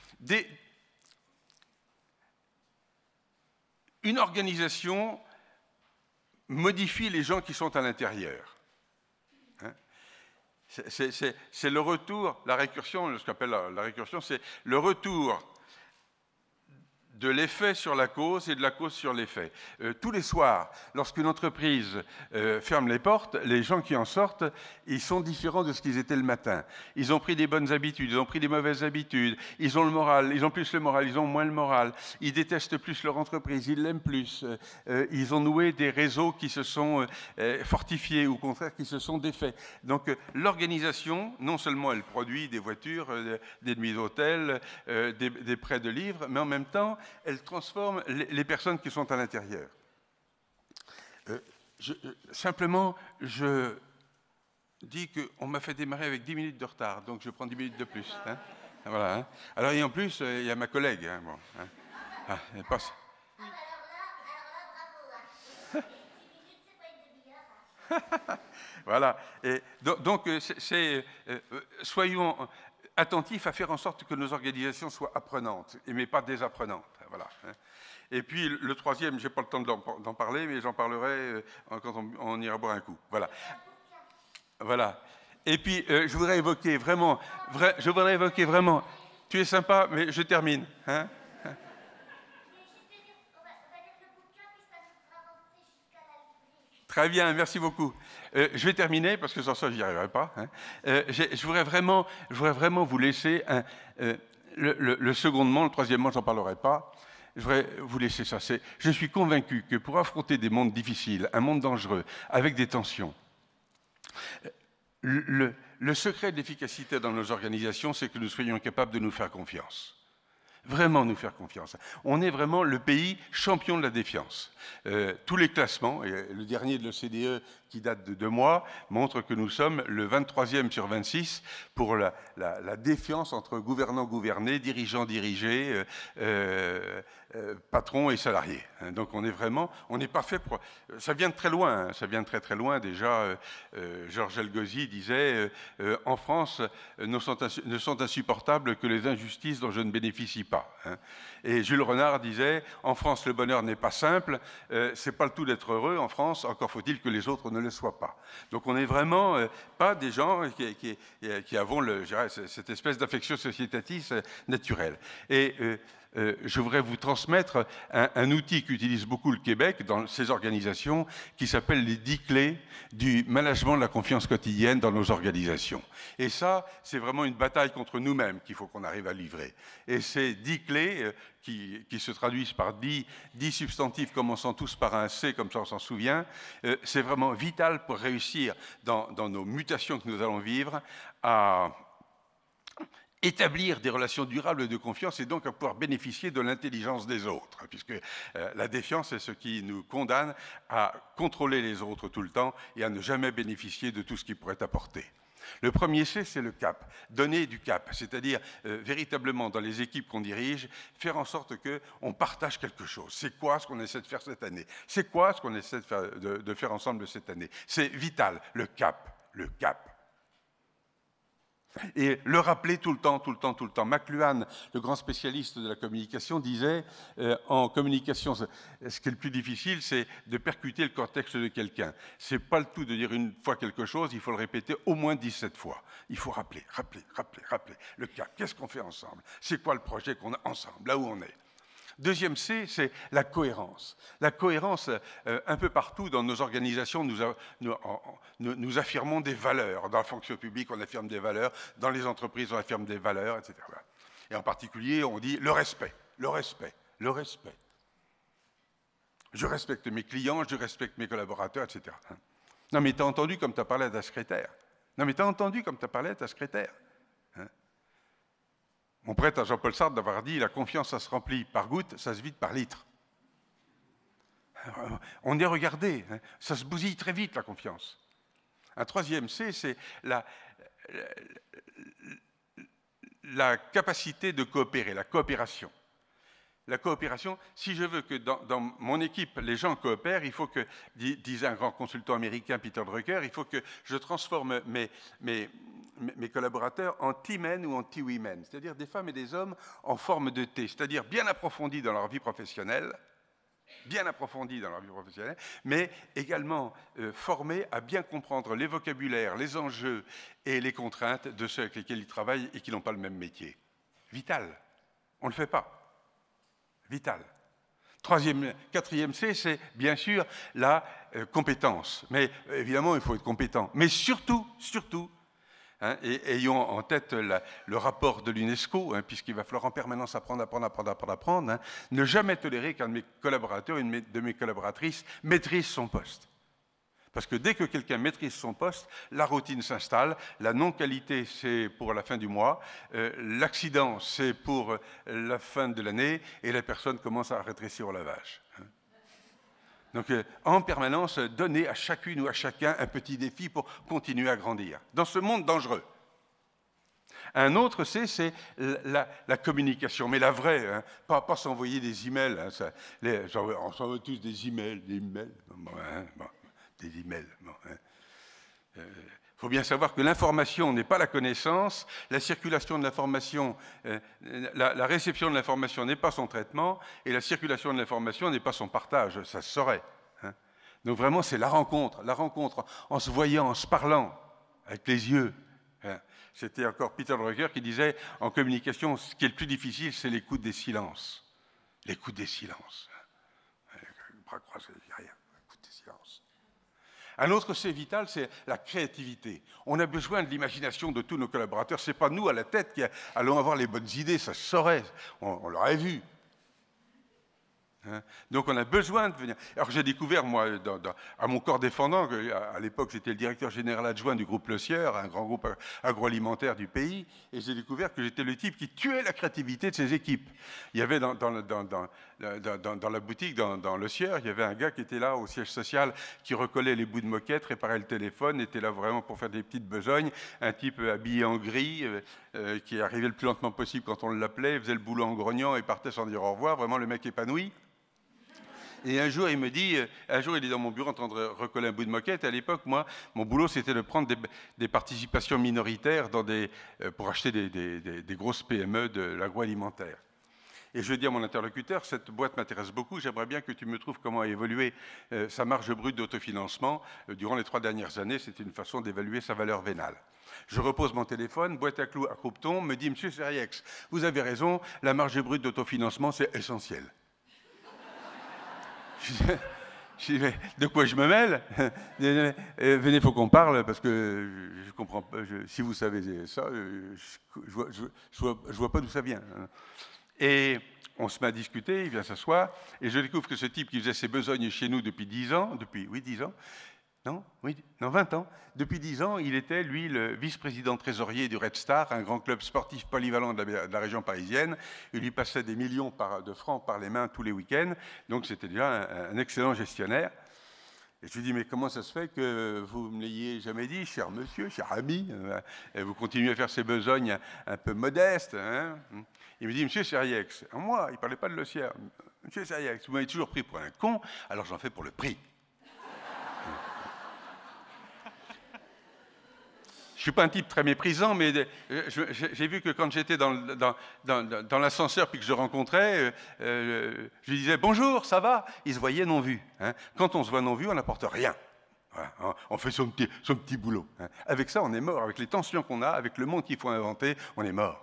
une organisation modifie les gens qui sont à l'intérieur. Hein? C'est le retour, la récursion, ce qu'on appelle la récursion, c'est le retour de l'effet sur la cause et de la cause sur l'effet. Tous les soirs, lorsqu'une entreprise ferme les portes, les gens qui en sortent, ils sont différents de ce qu'ils étaient le matin. Ils ont pris des bonnes habitudes, ils ont pris des mauvaises habitudes, ils ont le moral, ils ont plus le moral, ils ont moins le moral, ils détestent plus leur entreprise, ils l'aiment plus, ils ont noué des réseaux qui se sont fortifiés ou au contraire qui se sont défaits. Donc l'organisation, non seulement elle produit des voitures, des nuits d'hôtel, des prêts de livres, mais en même temps, elle transforme les personnes qui sont à l'intérieur. Simplement, je dis qu'on m'a fait démarrer avec 10 minutes de retard, donc je prends 10 minutes de plus. Hein. Voilà, hein. Alors, et en plus, il y a ma collègue. Hein, bon, hein. Ah, elle passe. Alors là, bravo. 10 minutes, c'est pas une demi-heure. Voilà. Et donc, soyons attentifs à faire en sorte que nos organisations soient apprenantes, mais pas désapprenantes. Voilà. Et puis le troisième, je n'ai pas le temps d'en parler, mais j'en parlerai quand on ira boire un coup. Voilà. Voilà. Et puis je voudrais évoquer vraiment, tu es sympa, mais je termine. Hein? Très bien, merci beaucoup. Je vais terminer, parce que sans ça, je n'y arriverai pas. Hein. Je voudrais vraiment vous laisser le secondement, le troisièmement, je n'en parlerai pas. Je voudrais vous laisser ça. Je suis convaincu que pour affronter des mondes difficiles, un monde dangereux, avec des tensions, le secret de l'efficacité dans nos organisations, c'est que nous soyons capables de nous faire confiance. Vraiment nous faire confiance. On est vraiment le pays champion de la défiance. Tous les classements, et le dernier de l'OCDE qui date de 2 mois, montre que nous sommes le 23e sur 26 pour la défiance entre gouvernants-gouvernés, dirigeants-dirigés, patrons et salariés. Donc on n'est pas fait pour... Ça vient de très loin, ça vient de très très loin. Déjà, Georges Elgozi disait en France, ne sont insupportables que les injustices dont je ne bénéficie pas. Et Jules Renard disait, en France le bonheur n'est pas simple, c'est pas le tout d'être heureux en France, encore faut-il que les autres ne le soient pas. Donc on n'est vraiment pas des gens qui avons cette espèce d'affection sociétatis naturelle. Et je voudrais vous transmettre un outil qu'utilise beaucoup le Québec dans ses organisations, qui s'appelle les 10 clés du management de la confiance quotidienne dans nos organisations. Et ça, c'est vraiment une bataille contre nous-mêmes qu'il faut qu'on arrive à livrer. Et ces 10 clés qui se traduisent par 10 substantifs commençant tous par un C, comme ça on s'en souvient, c'est vraiment vital pour réussir dans nos mutations que nous allons vivre à établir des relations durables de confiance et donc à pouvoir bénéficier de l'intelligence des autres, puisque la défiance est ce qui nous condamne à contrôler les autres tout le temps et à ne jamais bénéficier de tout ce qu'ils pourraient apporter. Le premier C, c'est le cap, donner du cap, c'est-à-dire véritablement dans les équipes qu'on dirige, faire en sorte qu'on partage quelque chose. C'est quoi ce qu'on essaie de faire cette année? C'est quoi ce qu'on essaie de faire ensemble cette année? C'est vital, le cap, le cap. Et le rappeler tout le temps, tout le temps, tout le temps. McLuhan, le grand spécialiste de la communication, disait en communication, ce qui est le plus difficile, c'est de percuter le contexte de quelqu'un. C'est pas le tout de dire une fois quelque chose, il faut le répéter au moins 17 fois. Il faut rappeler. Le cap, qu'est-ce qu'on fait ensemble? C'est quoi le projet qu'on a ensemble, là où on est? Deuxième C, c'est la cohérence. La cohérence, un peu partout dans nos organisations, nous affirmons des valeurs. Dans la fonction publique, on affirme des valeurs. Dans les entreprises, on affirme des valeurs, etc. Et en particulier, on dit le respect, le respect, le respect. Je respecte mes clients, je respecte mes collaborateurs, etc. Non, mais tu as entendu comme tu as parlé à ta secrétaire. Non, mais tu as entendu comme tu as parlé à ta secrétaire. On prête à Jean-Paul Sartre d'avoir dit « La confiance, ça se remplit par goutte, ça se vide par litre ». On est regardé, hein, ça se bousille très vite, la confiance. Un troisième C, c'est la capacité de coopérer, la coopération. La coopération, si je veux que dans mon équipe, les gens coopèrent, il faut que, disait un grand consultant américain, Peter Drucker, il faut que je transforme mes collaborateurs en T-men ou en T-women, c'est-à-dire des femmes et des hommes en forme de T, c'est-à-dire bien approfondis dans leur vie professionnelle, mais également formés à bien comprendre les vocabulaires, les enjeux et les contraintes de ceux avec lesquels ils travaillent et qui n'ont pas le même métier. Vital. On ne le fait pas. Vital. Quatrième C, c'est bien sûr la compétence. Mais évidemment, il faut être compétent. Mais surtout, hein, et ayons en tête le rapport de l'UNESCO, hein, puisqu'il va falloir en permanence apprendre, hein, ne jamais tolérer qu'un de mes collaborateurs, une de mes collaboratrices maîtrise son poste. Parce que dès que quelqu'un maîtrise son poste, la routine s'installe, la non-qualité, c'est pour la fin du mois, l'accident, c'est pour la fin de l'année, et la personne commence à rétrécir au lavage. Donc, en permanence, donner à chacune ou à chacun un petit défi pour continuer à grandir. Dans ce monde dangereux. Un autre C, c'est la communication, mais la vraie, hein, pas s'envoyer des emails. Hein, on s'envoie tous des emails. Des emails. Bon, hein, bon. Des emails. Bon, hein. Il faut bien savoir que l'information n'est pas la connaissance, la circulation de l'information, la réception de l'information n'est pas son traitement, et la circulation de l'information n'est pas son partage, ça se saurait. Hein. Donc vraiment, c'est la rencontre en se voyant, en se parlant, avec les yeux. Hein. C'était encore Peter Drucker qui disait, en communication, ce qui est le plus difficile, c'est l'écoute des silences. L'écoute des silences. Bras croisés, rien. L'écoute des silences. Un autre c'est vital, c'est la créativité. On a besoin de l'imagination de tous nos collaborateurs. Ce n'est pas nous à la tête qui allons avoir les bonnes idées, ça se saurait, on l'aurait vu. Hein? Donc on a besoin de venir. Alors j'ai découvert, moi, à mon corps défendant, à l'époque j'étais le directeur général adjoint du groupe Le Sieur, un grand groupe agroalimentaire du pays, et j'ai découvert que j'étais le type qui tuait la créativité de ses équipes. Il y avait dans la boutique, dans Le Sieur, il y avait un gars qui était là au siège social, qui recollait les bouts de moquette, réparait le téléphone, était là vraiment pour faire des petites besognes, un type habillé en gris, qui arrivait le plus lentement possible quand on l'appelait, faisait le boulot en grognant et partait sans dire au revoir, vraiment le mec épanoui. Et un jour, il me dit, il est dans mon bureau en train de recoller un bout de moquette. À l'époque, moi, mon boulot, c'était de prendre des participations minoritaires pour acheter des grosses PME de l'agroalimentaire. Et je dis à mon interlocuteur, cette boîte m'intéresse beaucoup, j'aimerais bien que tu me trouves comment a évolué sa marge brute d'autofinancement. Durant les 3 dernières années, c'était une façon d'évaluer sa valeur vénale. Je repose mon téléphone, boîte à clous à Croupton, me dit, Monsieur Seriex, vous avez raison, la marge brute d'autofinancement, c'est essentiel. Je dis, de quoi je me mêle? Venez, il faut qu'on parle, parce que je comprends pas. Si vous savez ça, je vois pas d'où ça vient. Et on se met à discuter, il vient s'asseoir, et je découvre que ce type qui faisait ses besognes chez nous depuis 10 ans, 20 ans. Depuis 10 ans, il était, lui, le vice-président trésorier du Red Star, un grand club sportif polyvalent de la région parisienne. Il lui passait des millions de francs par les mains tous les week-ends. Donc, c'était déjà un excellent gestionnaire. Et je lui dis, mais comment ça se fait que vous ne me l'ayez jamais dit, cher monsieur, cher ami, et vous continuez à faire ces besognes un peu modestes, hein? Il me dit, Monsieur Seriex, moi, il ne parlait pas de Le Sieur. Monsieur Seriex, vous m'avez toujours pris pour un con, alors j'en fais pour le prix. Je ne suis pas un type très méprisant, mais j'ai vu que quand j'étais dans l'ascenseur puis que je le rencontrais, je lui disais « Bonjour, ça va ?» Il se voyait non vu. Hein. Quand on se voit non vu, on n'apporte rien. Voilà, on fait son petit boulot. Hein. Avec ça, on est mort. Avec les tensions qu'on a, avec le monde qu'il faut inventer, on est mort.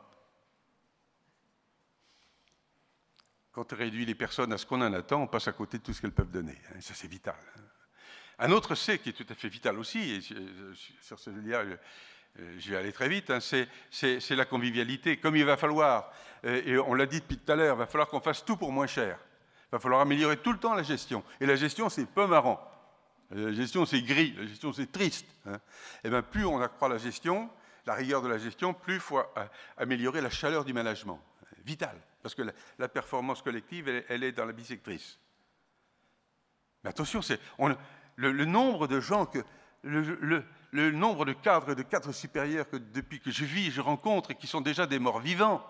Quand on réduit les personnes à ce qu'on en attend, on passe à côté de tout ce qu'elles peuvent donner. Hein. Ça, c'est vital. Un autre C qui est tout à fait vital aussi, et sur celui-là, je vais aller très vite, hein, c'est la convivialité. Comme il va falloir, et on l'a dit depuis tout à l'heure, il va falloir qu'on fasse tout pour moins cher. Il va falloir améliorer tout le temps la gestion. Et la gestion, c'est peu marrant. La gestion, c'est gris. La gestion, c'est triste. Hein. Et bien, plus on accroît la gestion, la rigueur de la gestion, plus il faut améliorer la chaleur du management. Vital. Parce que la performance collective, elle est dans la bisectrice. Mais attention, le nombre de gens le nombre de cadres et de cadres supérieurs que depuis que je vis, je rencontre et qui sont déjà des morts vivants,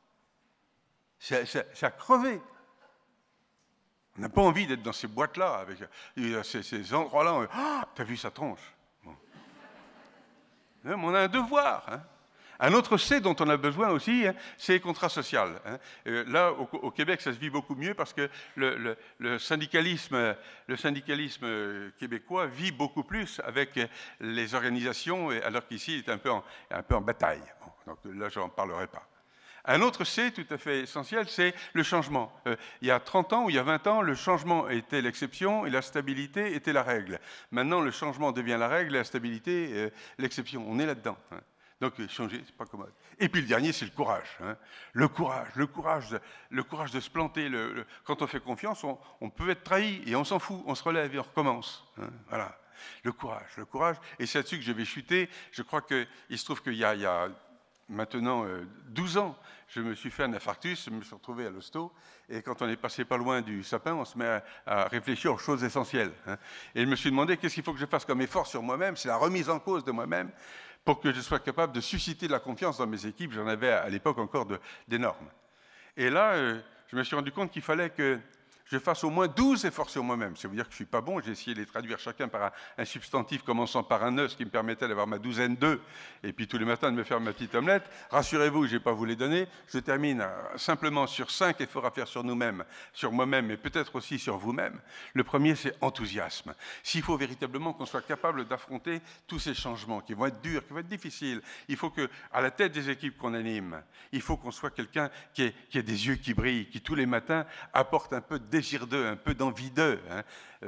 c'est à crever. On n'a pas envie d'être dans ces boîtes-là, avec ces endroits-là. Ah, t'as vu sa tronche. Bon. Mais on a un devoir. Hein. Un autre C dont on a besoin aussi, hein, c'est les contrats sociaux. Hein. Là, au Québec, ça se vit beaucoup mieux parce que le syndicalisme québécois vit beaucoup plus avec les organisations, alors qu'ici, il est un peu en bataille. Bon, donc là, je n'en parlerai pas. Un autre C tout à fait essentiel, c'est le changement. Il y a 30 ans ou il y a 20 ans, le changement était l'exception et la stabilité était la règle. Maintenant, le changement devient la règle et la stabilité l'exception. On est là-dedans. Hein. Donc, changer, c'est pas commode. Et puis, le dernier, c'est le courage. Hein. Le courage de se planter. Quand on fait confiance, on peut être trahi et on s'en fout. On se relève et on recommence. Hein. Voilà. Le courage. Et c'est là-dessus que je vais chuter. Je crois qu'il se trouve qu'il y a maintenant 12 ans, je me suis fait un infarctus, je me suis retrouvé à l'hosto, et quand on est passé pas loin du sapin, on se met à réfléchir aux choses essentielles. Hein. Et je me suis demandé qu'est-ce qu'il faut que je fasse comme effort sur moi-même, c'est la remise en cause de moi-même, pour que je sois capable de susciter de la confiance dans mes équipes. J'en avais à l'époque encore d'énormes. Et là, je me suis rendu compte qu'il fallait que je fasse au moins 12 efforts sur moi-même. Ça veut dire que je ne suis pas bon. J'ai essayé de les traduire chacun par un substantif commençant par un « e », ce qui me permettait d'avoir ma douzaine d'œufs, et puis tous les matins de me faire ma petite omelette. Rassurez-vous, je n'ai pas vous les donner. Je termine simplement sur 5 efforts à faire sur nous-mêmes, sur moi-même, et peut-être aussi sur vous-même. Le premier, c'est enthousiasme. S'il faut véritablement qu'on soit capable d'affronter tous ces changements qui vont être durs, qui vont être difficiles, il faut qu'à la tête des équipes qu'on anime, il faut qu'on soit quelqu'un qui ait des yeux qui brillent, qui tous les matins apporte un peu de désir d'eux, un peu d'envie d'eux. Hein.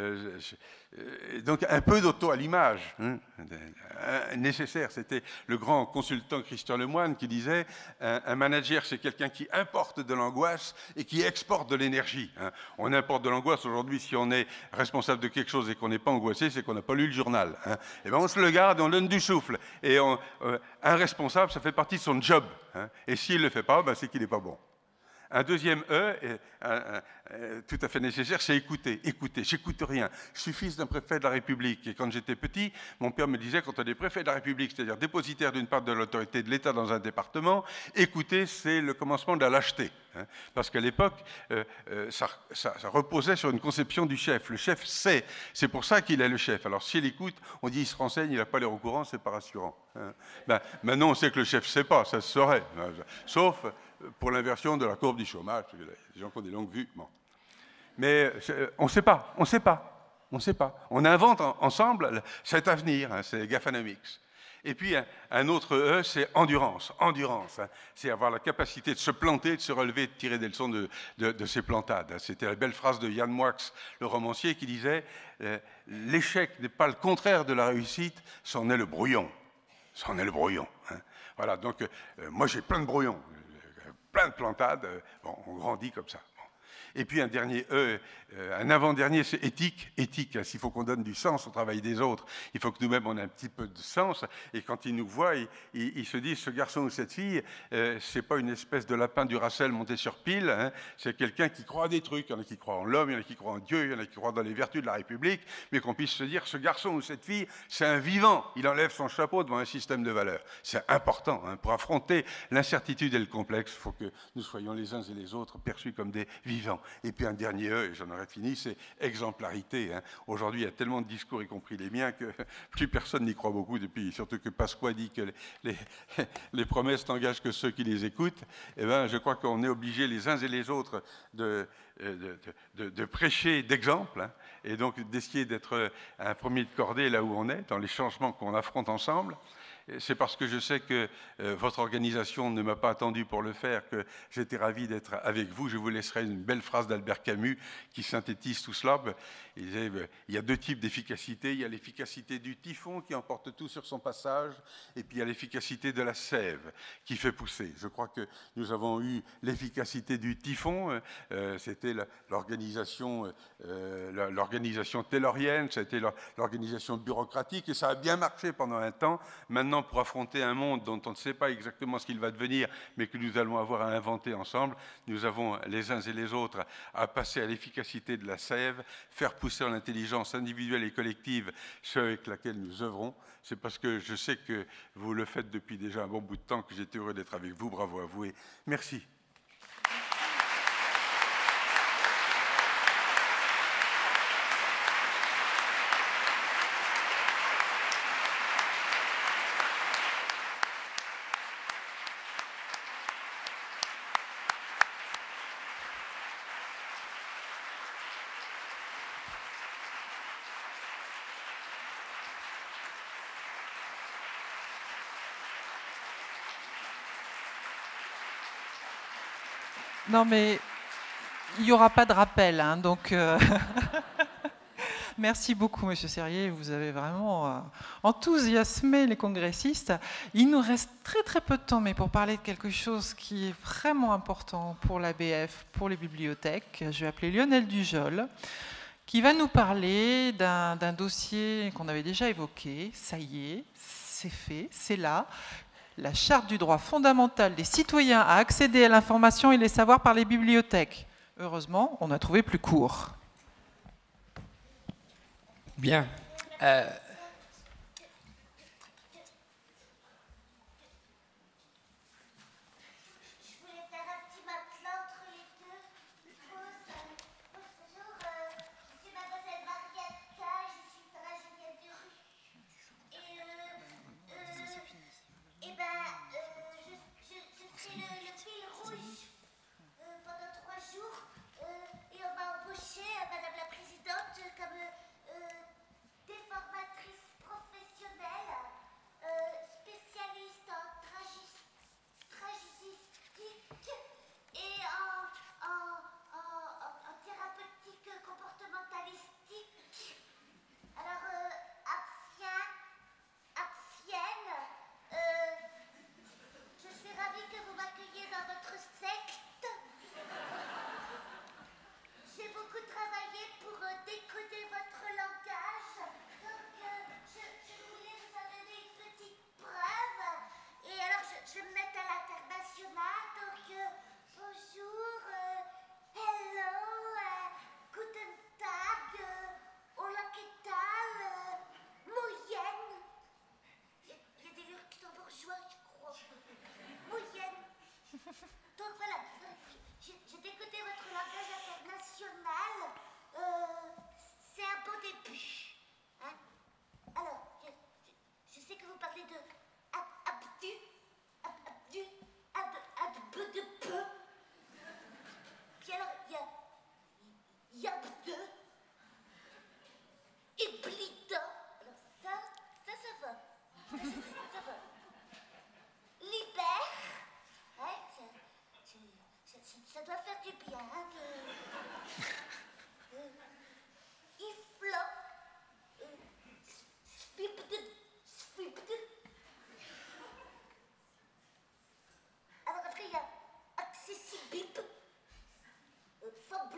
Donc un peu d'auto à l'image, hein, nécessaire. C'était le grand consultant Christian Lemoine qui disait un manager, c'est quelqu'un qui importe de l'angoisse et qui exporte de l'énergie. Hein. On importe de l'angoisse aujourd'hui si on est responsable de quelque chose et qu'on n'est pas angoissé, c'est qu'on n'a pas lu le journal. Hein. Et bien on se le garde, on donne du souffle. Et un responsable, ça fait partie de son job. Hein. Et s'il ne le fait pas, ben, c'est qu'il n'est pas bon. Un deuxième E, tout à fait nécessaire, c'est écouter. Écouter, j'écoute rien. Je suis fils d'un préfet de la République. Et quand j'étais petit, mon père me disait, quand on est préfet de la République, c'est-à-dire dépositaire d'une part de l'autorité de l'État dans un département, écouter, c'est le commencement de la lâcheté. Hein. Parce qu'à l'époque, ça reposait sur une conception du chef. Le chef sait. C'est pour ça qu'il est le chef. Alors s'il écoute, on dit, il se renseigne, il n'a pas l'air au courant, c'est pas rassurant. Hein. Ben, maintenant, on sait que le chef ne sait pas, ça se saurait. Sauf pour l'inversion de la courbe du chômage, les gens qui ont des longues vues. Bon. Mais on ne sait pas, on ne sait pas, on ne sait pas. On invente ensemble cet avenir, hein, c'est Gafanomics. Et puis un autre E, c'est endurance. Endurance, hein, c'est avoir la capacité de se planter, de se relever, de tirer des leçons de ses plantades. C'était la belle phrase de Yann Moix, le romancier, qui disait « L'échec n'est pas le contraire de la réussite, c'en est le brouillon. » C'en est le brouillon. Hein. Voilà, donc moi j'ai plein de brouillons. Plein de plantades, bon, on grandit comme ça. Bon. Et puis un dernier E, un avant-dernier, c'est éthique. Éthique, hein, s'il faut qu'on donne du sens au travail des autres, il faut que nous-mêmes on ait un petit peu de sens. Et quand ils nous voient, ils se disent, ce garçon ou cette fille, c'est pas une espèce de lapin du Racel monté sur pile, hein, c'est quelqu'un qui croit à des trucs. Il y en a qui croient en l'homme, il y en a qui croient en Dieu, il y en a qui croient dans les vertus de la République, mais qu'on puisse se dire, ce garçon ou cette fille, c'est un vivant. Il enlève son chapeau devant un système de valeurs. C'est important. Hein, pour affronter l'incertitude et le complexe, il faut que nous soyons les uns et les autres perçus comme des vivants. Et puis un dernier E, et j'en aurai fini, c'est exemplarité. Hein. Aujourd'hui, il y a tellement de discours, y compris les miens, que plus personne n'y croit beaucoup, depuis, surtout que Pasqua dit que les promesses n'engagent que ceux qui les écoutent. Eh ben, je crois qu'on est obligés les uns et les autres de prêcher d'exemple, hein, et donc d'essayer d'être un premier de cordée là où on est, dans les changements qu'on affronte ensemble. C'est parce que je sais que votre organisation ne m'a pas attendu pour le faire que j'étais ravi d'être avec vous. Je vous laisserai une belle phrase d'Albert Camus qui synthétise tout cela. Il disait, il y a deux types d'efficacité. Il y a l'efficacité du typhon qui emporte tout sur son passage, et puis il y a l'efficacité de la sève qui fait pousser. Je crois que nous avons eu l'efficacité du typhon. C'était l'organisation taylorienne, c'était l'organisation bureaucratique, et ça a bien marché pendant un temps. Maintenant, pour affronter un monde dont on ne sait pas exactement ce qu'il va devenir, mais que nous allons avoir à inventer ensemble, nous avons les uns et les autres à passer à l'efficacité de la sève, faire pousser en intelligence individuelle et collective ceux avec laquelle nous œuvrons. C'est parce que je sais que vous le faites depuis déjà un bon bout de temps que j'étais heureux d'être avec vous. Bravo à vous et merci. Non, mais il n'y aura pas de rappel, hein, donc merci beaucoup, Monsieur Serrier. Vous avez vraiment enthousiasmé les congressistes. Il nous reste très très peu de temps, mais pour parler de quelque chose qui est vraiment important pour l'ABF, pour les bibliothèques, je vais appeler Lionel Dujol, qui va nous parler d'un dossier qu'on avait déjà évoqué. Ça y est, c'est fait, c'est là. La charte du droit fondamental des citoyens à accéder à l'information et les savoirs par les bibliothèques. Heureusement, on a trouvé plus court. Bien. Je voulais faire un petit matelas entre les deux.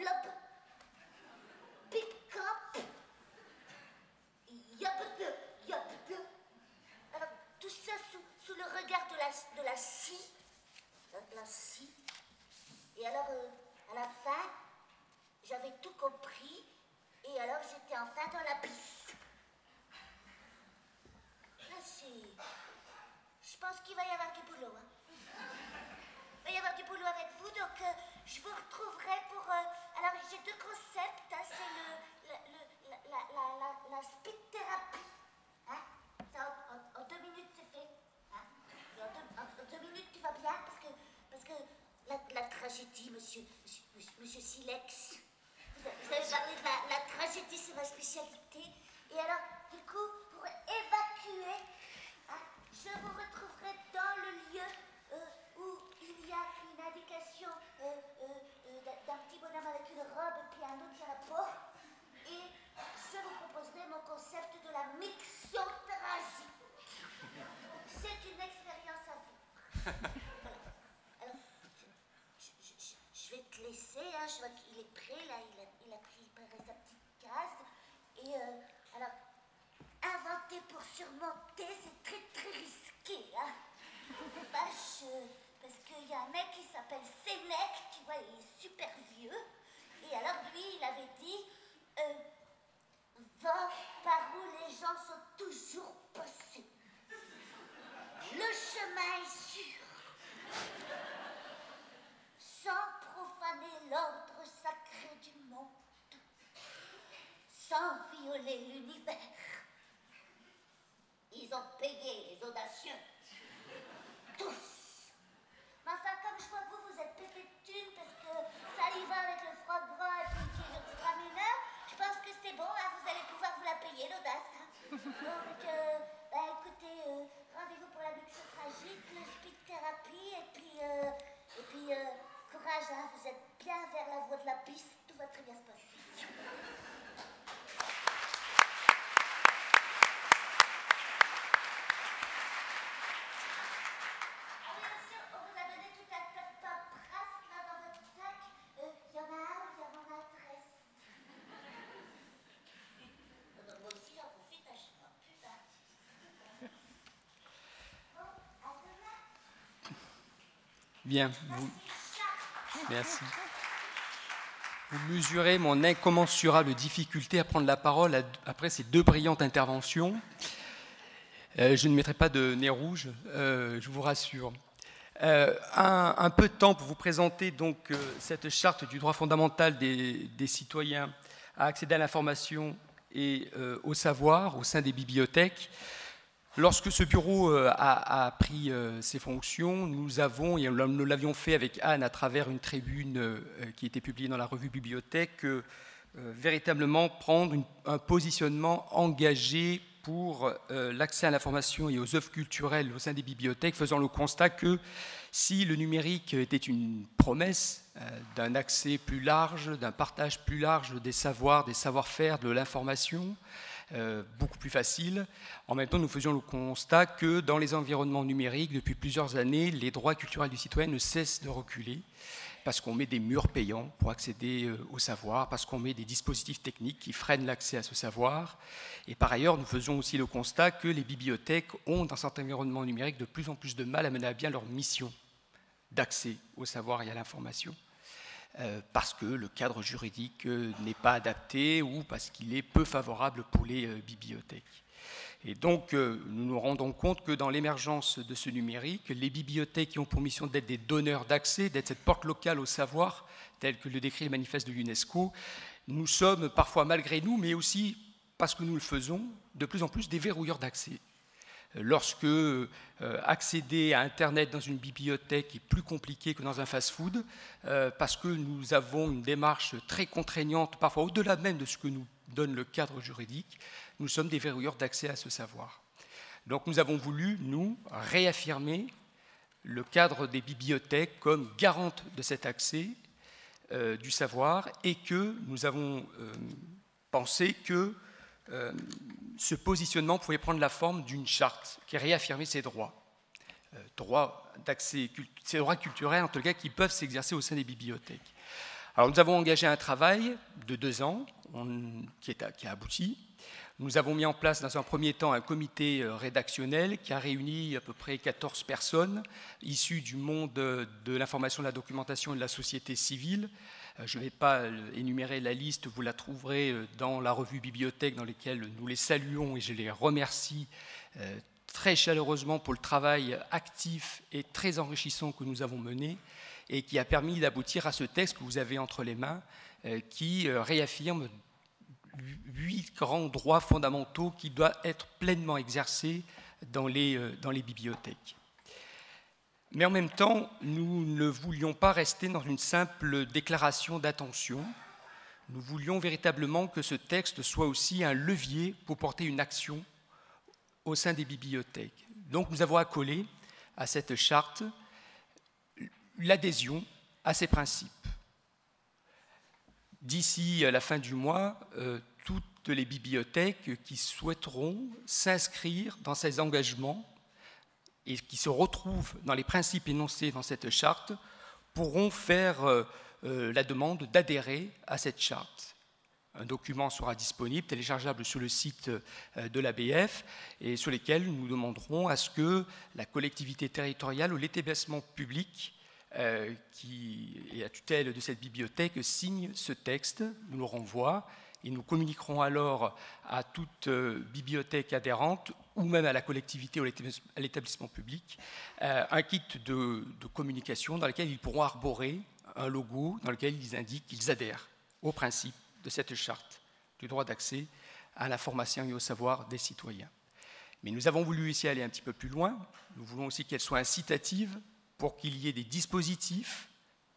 blob, bip cop, yop. Alors, tout ça sous le regard de la scie. La scie. Et alors, à la fin, j'avais tout compris. Et alors, j'étais enfin dans la piste. Là, je pense qu'il va y avoir du boulot. Hein. Il va y avoir du boulot avec vous, donc je vous retrouverai pour... alors, j'ai deux concepts. Hein, c'est la speed thérapie. Hein. Ça, en 2 minutes, c'est fait. Hein. En 2 minutes, tu vas bien, parce que la tragédie, monsieur Silex, vous avez parlé de la tragédie, c'est ma spécialité. Et alors, du coup, pour évacuer, hein, je vous retrouverai dans le lieu où il y a une indication d'un petit bonhomme avec une robe et puis un autre qui a la peau. Et je vous proposerai mon concept de la mixothérapie. C'est une expérience à vivre. Alors, je vais te laisser, hein, je vois qu'il est prêt, là, il a préparé sa petite case. Et alors, inventer pour surmonter, c'est très très risqué, hein. Vache, parce qu'il y a un mec qui s'appelle Sénèque, tu vois, il est super vieux. Et alors lui, il avait dit, va par où les gens sont toujours passés. Le chemin est sûr. Sans profaner l'ordre sacré du monde. Sans violer l'univers. Ils ont payé les audacieux. Tous. Mais enfin, comme je vois que vous êtes pété de thunes parce que ça y va avec le foie gras et puis qu'il y a l'extra mineur, je pense que c'est bon, hein, vous allez pouvoir vous la payer, l'audace. Hein. Donc, écoutez, rendez-vous pour la mixotragique, le speed thérapie, et puis courage, hein, vous êtes bien vers la voie de la piste, tout va très bien se passer. Bien, merci. Vous mesurez mon incommensurable difficulté à prendre la parole après ces 2 brillantes interventions. Je ne mettrai pas de nez rouge, je vous rassure. Un peu de temps pour vous présenter donc cette charte du droit fondamental des citoyens à accéder à l'information et au savoir au sein des bibliothèques. Lorsque ce bureau a pris ses fonctions, nous l'avions fait avec Anne à travers une tribune qui était publiée dans la revue Bibliothèque, véritablement prendre un positionnement engagé pour l'accès à l'information et aux œuvres culturelles au sein des bibliothèques, faisant le constat que si le numérique était une promesse d'un accès plus large, d'un partage plus large des savoirs, des savoir-faire, de l'information, beaucoup plus facile. En même temps, nous faisions le constat que dans les environnements numériques, depuis plusieurs années, les droits culturels du citoyen ne cessent de reculer parce qu'on met des murs payants pour accéder au savoir, parce qu'on met des dispositifs techniques qui freinent l'accès à ce savoir. Et par ailleurs, nous faisons aussi le constat que les bibliothèques ont, dans certains environnements numériques, de plus en plus de mal à mener à bien leur mission d'accès au savoir et à l'information. Parce que le cadre juridique n'est pas adapté ou parce qu'il est peu favorable pour les bibliothèques. Et donc, nous nous rendons compte que dans l'émergence de ce numérique, les bibliothèques qui ont pour mission d'être des donneurs d'accès, d'être cette porte locale au savoir, tel que le décrit le manifeste de l'UNESCO, nous sommes parfois, malgré nous, mais aussi parce que nous le faisons, de plus en plus des verrouilleurs d'accès. Lorsque accéder à Internet dans une bibliothèque est plus compliqué que dans un fast-food, parce que nous avons une démarche très contraignante, parfois au-delà même de ce que nous donne le cadre juridique, nous sommes des verrouilleurs d'accès à ce savoir. Donc nous avons voulu, nous, réaffirmer le cadre des bibliothèques comme garante de cet accès du savoir et que nous avons pensé que ce positionnement pouvait prendre la forme d'une charte qui réaffirmait ces droits. Droits d'accès, ces droits culturels, en tout cas, qui peuvent s'exercer au sein des bibliothèques. Alors nous avons engagé un travail de 2 ans qui a abouti. Nous avons mis en place dans un premier temps un comité rédactionnel qui a réuni à peu près 14 personnes issues du monde de l'information, de la documentation et de la société civile. Je ne vais pas énumérer la liste, vous la trouverez dans la revue Bibliothèque dans laquelle nous les saluons et je les remercie très chaleureusement pour le travail actif et très enrichissant que nous avons mené et qui a permis d'aboutir à ce texte que vous avez entre les mains qui réaffirme 8 grands droits fondamentaux qui doivent être pleinement exercés dans les bibliothèques. Mais en même temps, nous ne voulions pas rester dans une simple déclaration d'intention. Nous voulions véritablement que ce texte soit aussi un levier pour porter une action au sein des bibliothèques. Donc nous avons accolé à cette charte l'adhésion à ces principes. D'ici la fin du mois, toutes les bibliothèques qui souhaiteront s'inscrire dans ces engagements et qui se retrouvent dans les principes énoncés dans cette charte pourront faire la demande d'adhérer à cette charte. Un document sera disponible, téléchargeable sur le site de l'ABF et sur lequel nous demanderons à ce que la collectivité territoriale ou l'établissement public qui est à tutelle de cette bibliothèque signe ce texte, nous le renvoie et nous communiquerons alors à toute bibliothèque adhérente ou même à la collectivité ou à l'établissement public un kit de communication dans lequel ils pourront arborer un logo dans lequel ils indiquent qu'ils adhèrent au principe de cette charte du droit d'accès à l'information et au savoir des citoyens. Mais nous avons voulu ici aller un petit peu plus loin. Nous voulons aussi qu'elle soit incitative pour qu'il y ait des dispositifs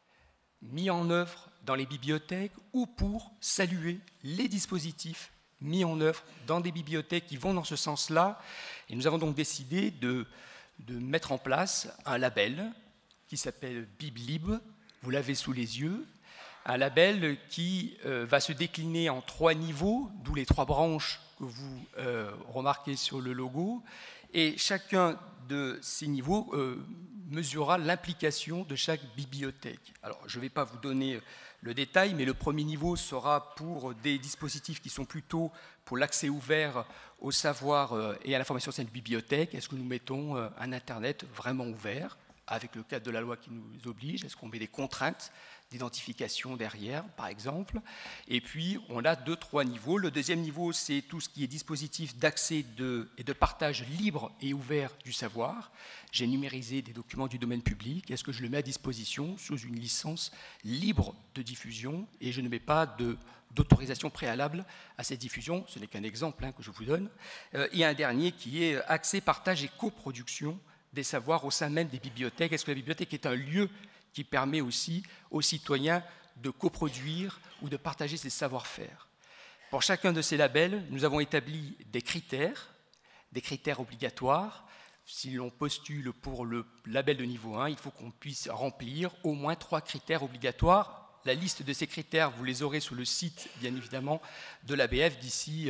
mis en œuvre dans les bibliothèques ou pour saluer les dispositifs mis en œuvre dans des bibliothèques qui vont dans ce sens-là. Et nous avons donc décidé de mettre en place un label qui s'appelle BibLib, vous l'avez sous les yeux, un label qui va se décliner en 3 niveaux, d'où les 3 branches que vous remarquez sur le logo, et chacun de ces niveaux mesurera l'implication de chaque bibliothèque. Alors, je ne vais pas vous donner le détail, mais le premier niveau sera pour des dispositifs qui sont plutôt pour l'accès ouvert au savoir et à l'information au sein de bibliothèque. Est-ce que nous mettons un Internet vraiment ouvert, avec le cadre de la loi qui nous oblige? Est-ce qu'on met des contraintes d'identification derrière, par exemple? Et puis, on a 2-3 niveaux. Le deuxième niveau, c'est tout ce qui est dispositif d'accès et de partage libre et ouvert du savoir. J'ai numérisé des documents du domaine public. Est-ce que je le mets à disposition sous une licence libre de diffusion et je ne mets pas d'autorisation préalable à cette diffusion? Ce n'est qu'un exemple que je vous donne. Et un dernier qui est accès, partage et coproduction des savoirs au sein même des bibliothèques. Est-ce que la bibliothèque est un lieu qui permet aussi aux citoyens de coproduire ou de partager ses savoir-faire? Pour chacun de ces labels, nous avons établi des critères obligatoires. Si l'on postule pour le label de niveau 1, il faut qu'on puisse remplir au moins 3 critères obligatoires. La liste de ces critères, vous les aurez sur le site, bien évidemment, de l'ABF d'ici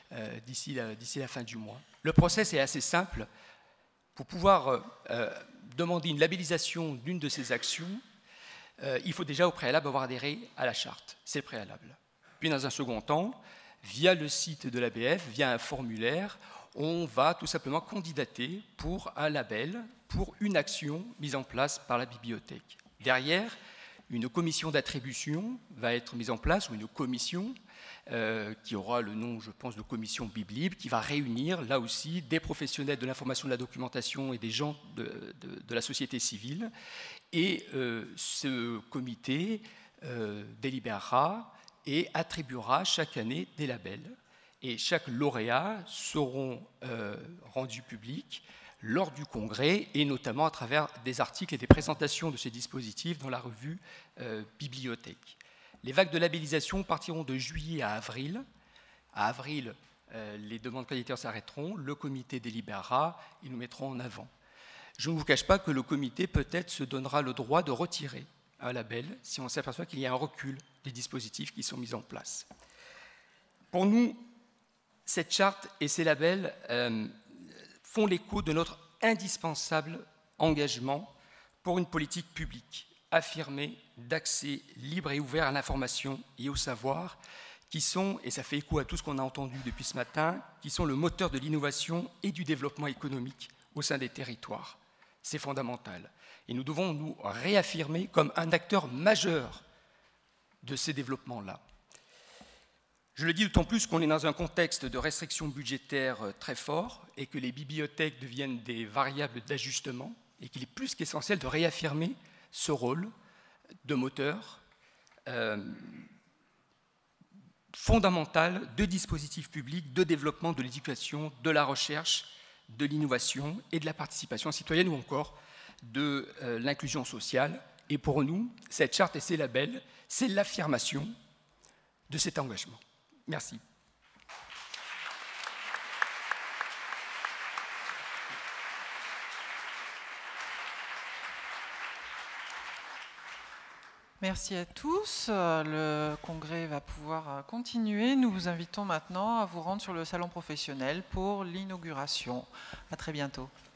la fin du mois. Le process est assez simple. Pour pouvoir demander une labellisation d'une de ces actions, il faut déjà au préalable avoir adhéré à la charte. C'est le préalable. Puis dans un second temps, via le site de l'ABF, via un formulaire, on va tout simplement candidater pour un label, pour une action mise en place par la bibliothèque. Derrière, une commission d'attribution va être mise en place, ou une commission qui aura le nom, je pense, de commission BibLib, qui va réunir, là aussi, des professionnels de l'information, de la documentation et des gens de la société civile. Et ce comité délibérera et attribuera chaque année des labels. Et chaque lauréat seront rendus publics lors du congrès, et notamment à travers des articles et des présentations de ces dispositifs dans la revue Bibliothèque. Les vagues de labellisation partiront de juillet à avril. À avril, les demandes qualitaires s'arrêteront, le comité délibérera et nous mettrons en avant. Je ne vous cache pas que le comité peut-être se donnera le droit de retirer un label si on s'aperçoit qu'il y a un recul des dispositifs qui sont mis en place. Pour nous, cette charte et ces labels font l'écho de notre indispensable engagement pour une politique publique affirmée d'accès libre et ouvert à l'information et au savoir, qui sont, et ça fait écho à tout ce qu'on a entendu depuis ce matin, qui sont le moteur de l'innovation et du développement économique au sein des territoires. C'est fondamental. Et nous devons nous réaffirmer comme un acteur majeur de ces développements-là. Je le dis d'autant plus qu'on est dans un contexte de restrictions budgétaires très fort et que les bibliothèques deviennent des variables d'ajustement et qu'il est plus qu'essentiel de réaffirmer ce rôle de moteur fondamental de dispositifs publics de développement de l'éducation, de la recherche, de l'innovation et de la participation citoyenne ou encore de l'inclusion sociale. Et pour nous, cette charte et ces labels, c'est l'affirmation de cet engagement. Merci. Merci à tous. Le congrès va pouvoir continuer. Nous vous invitons maintenant à vous rendre sur le salon professionnel pour l'inauguration. À très bientôt.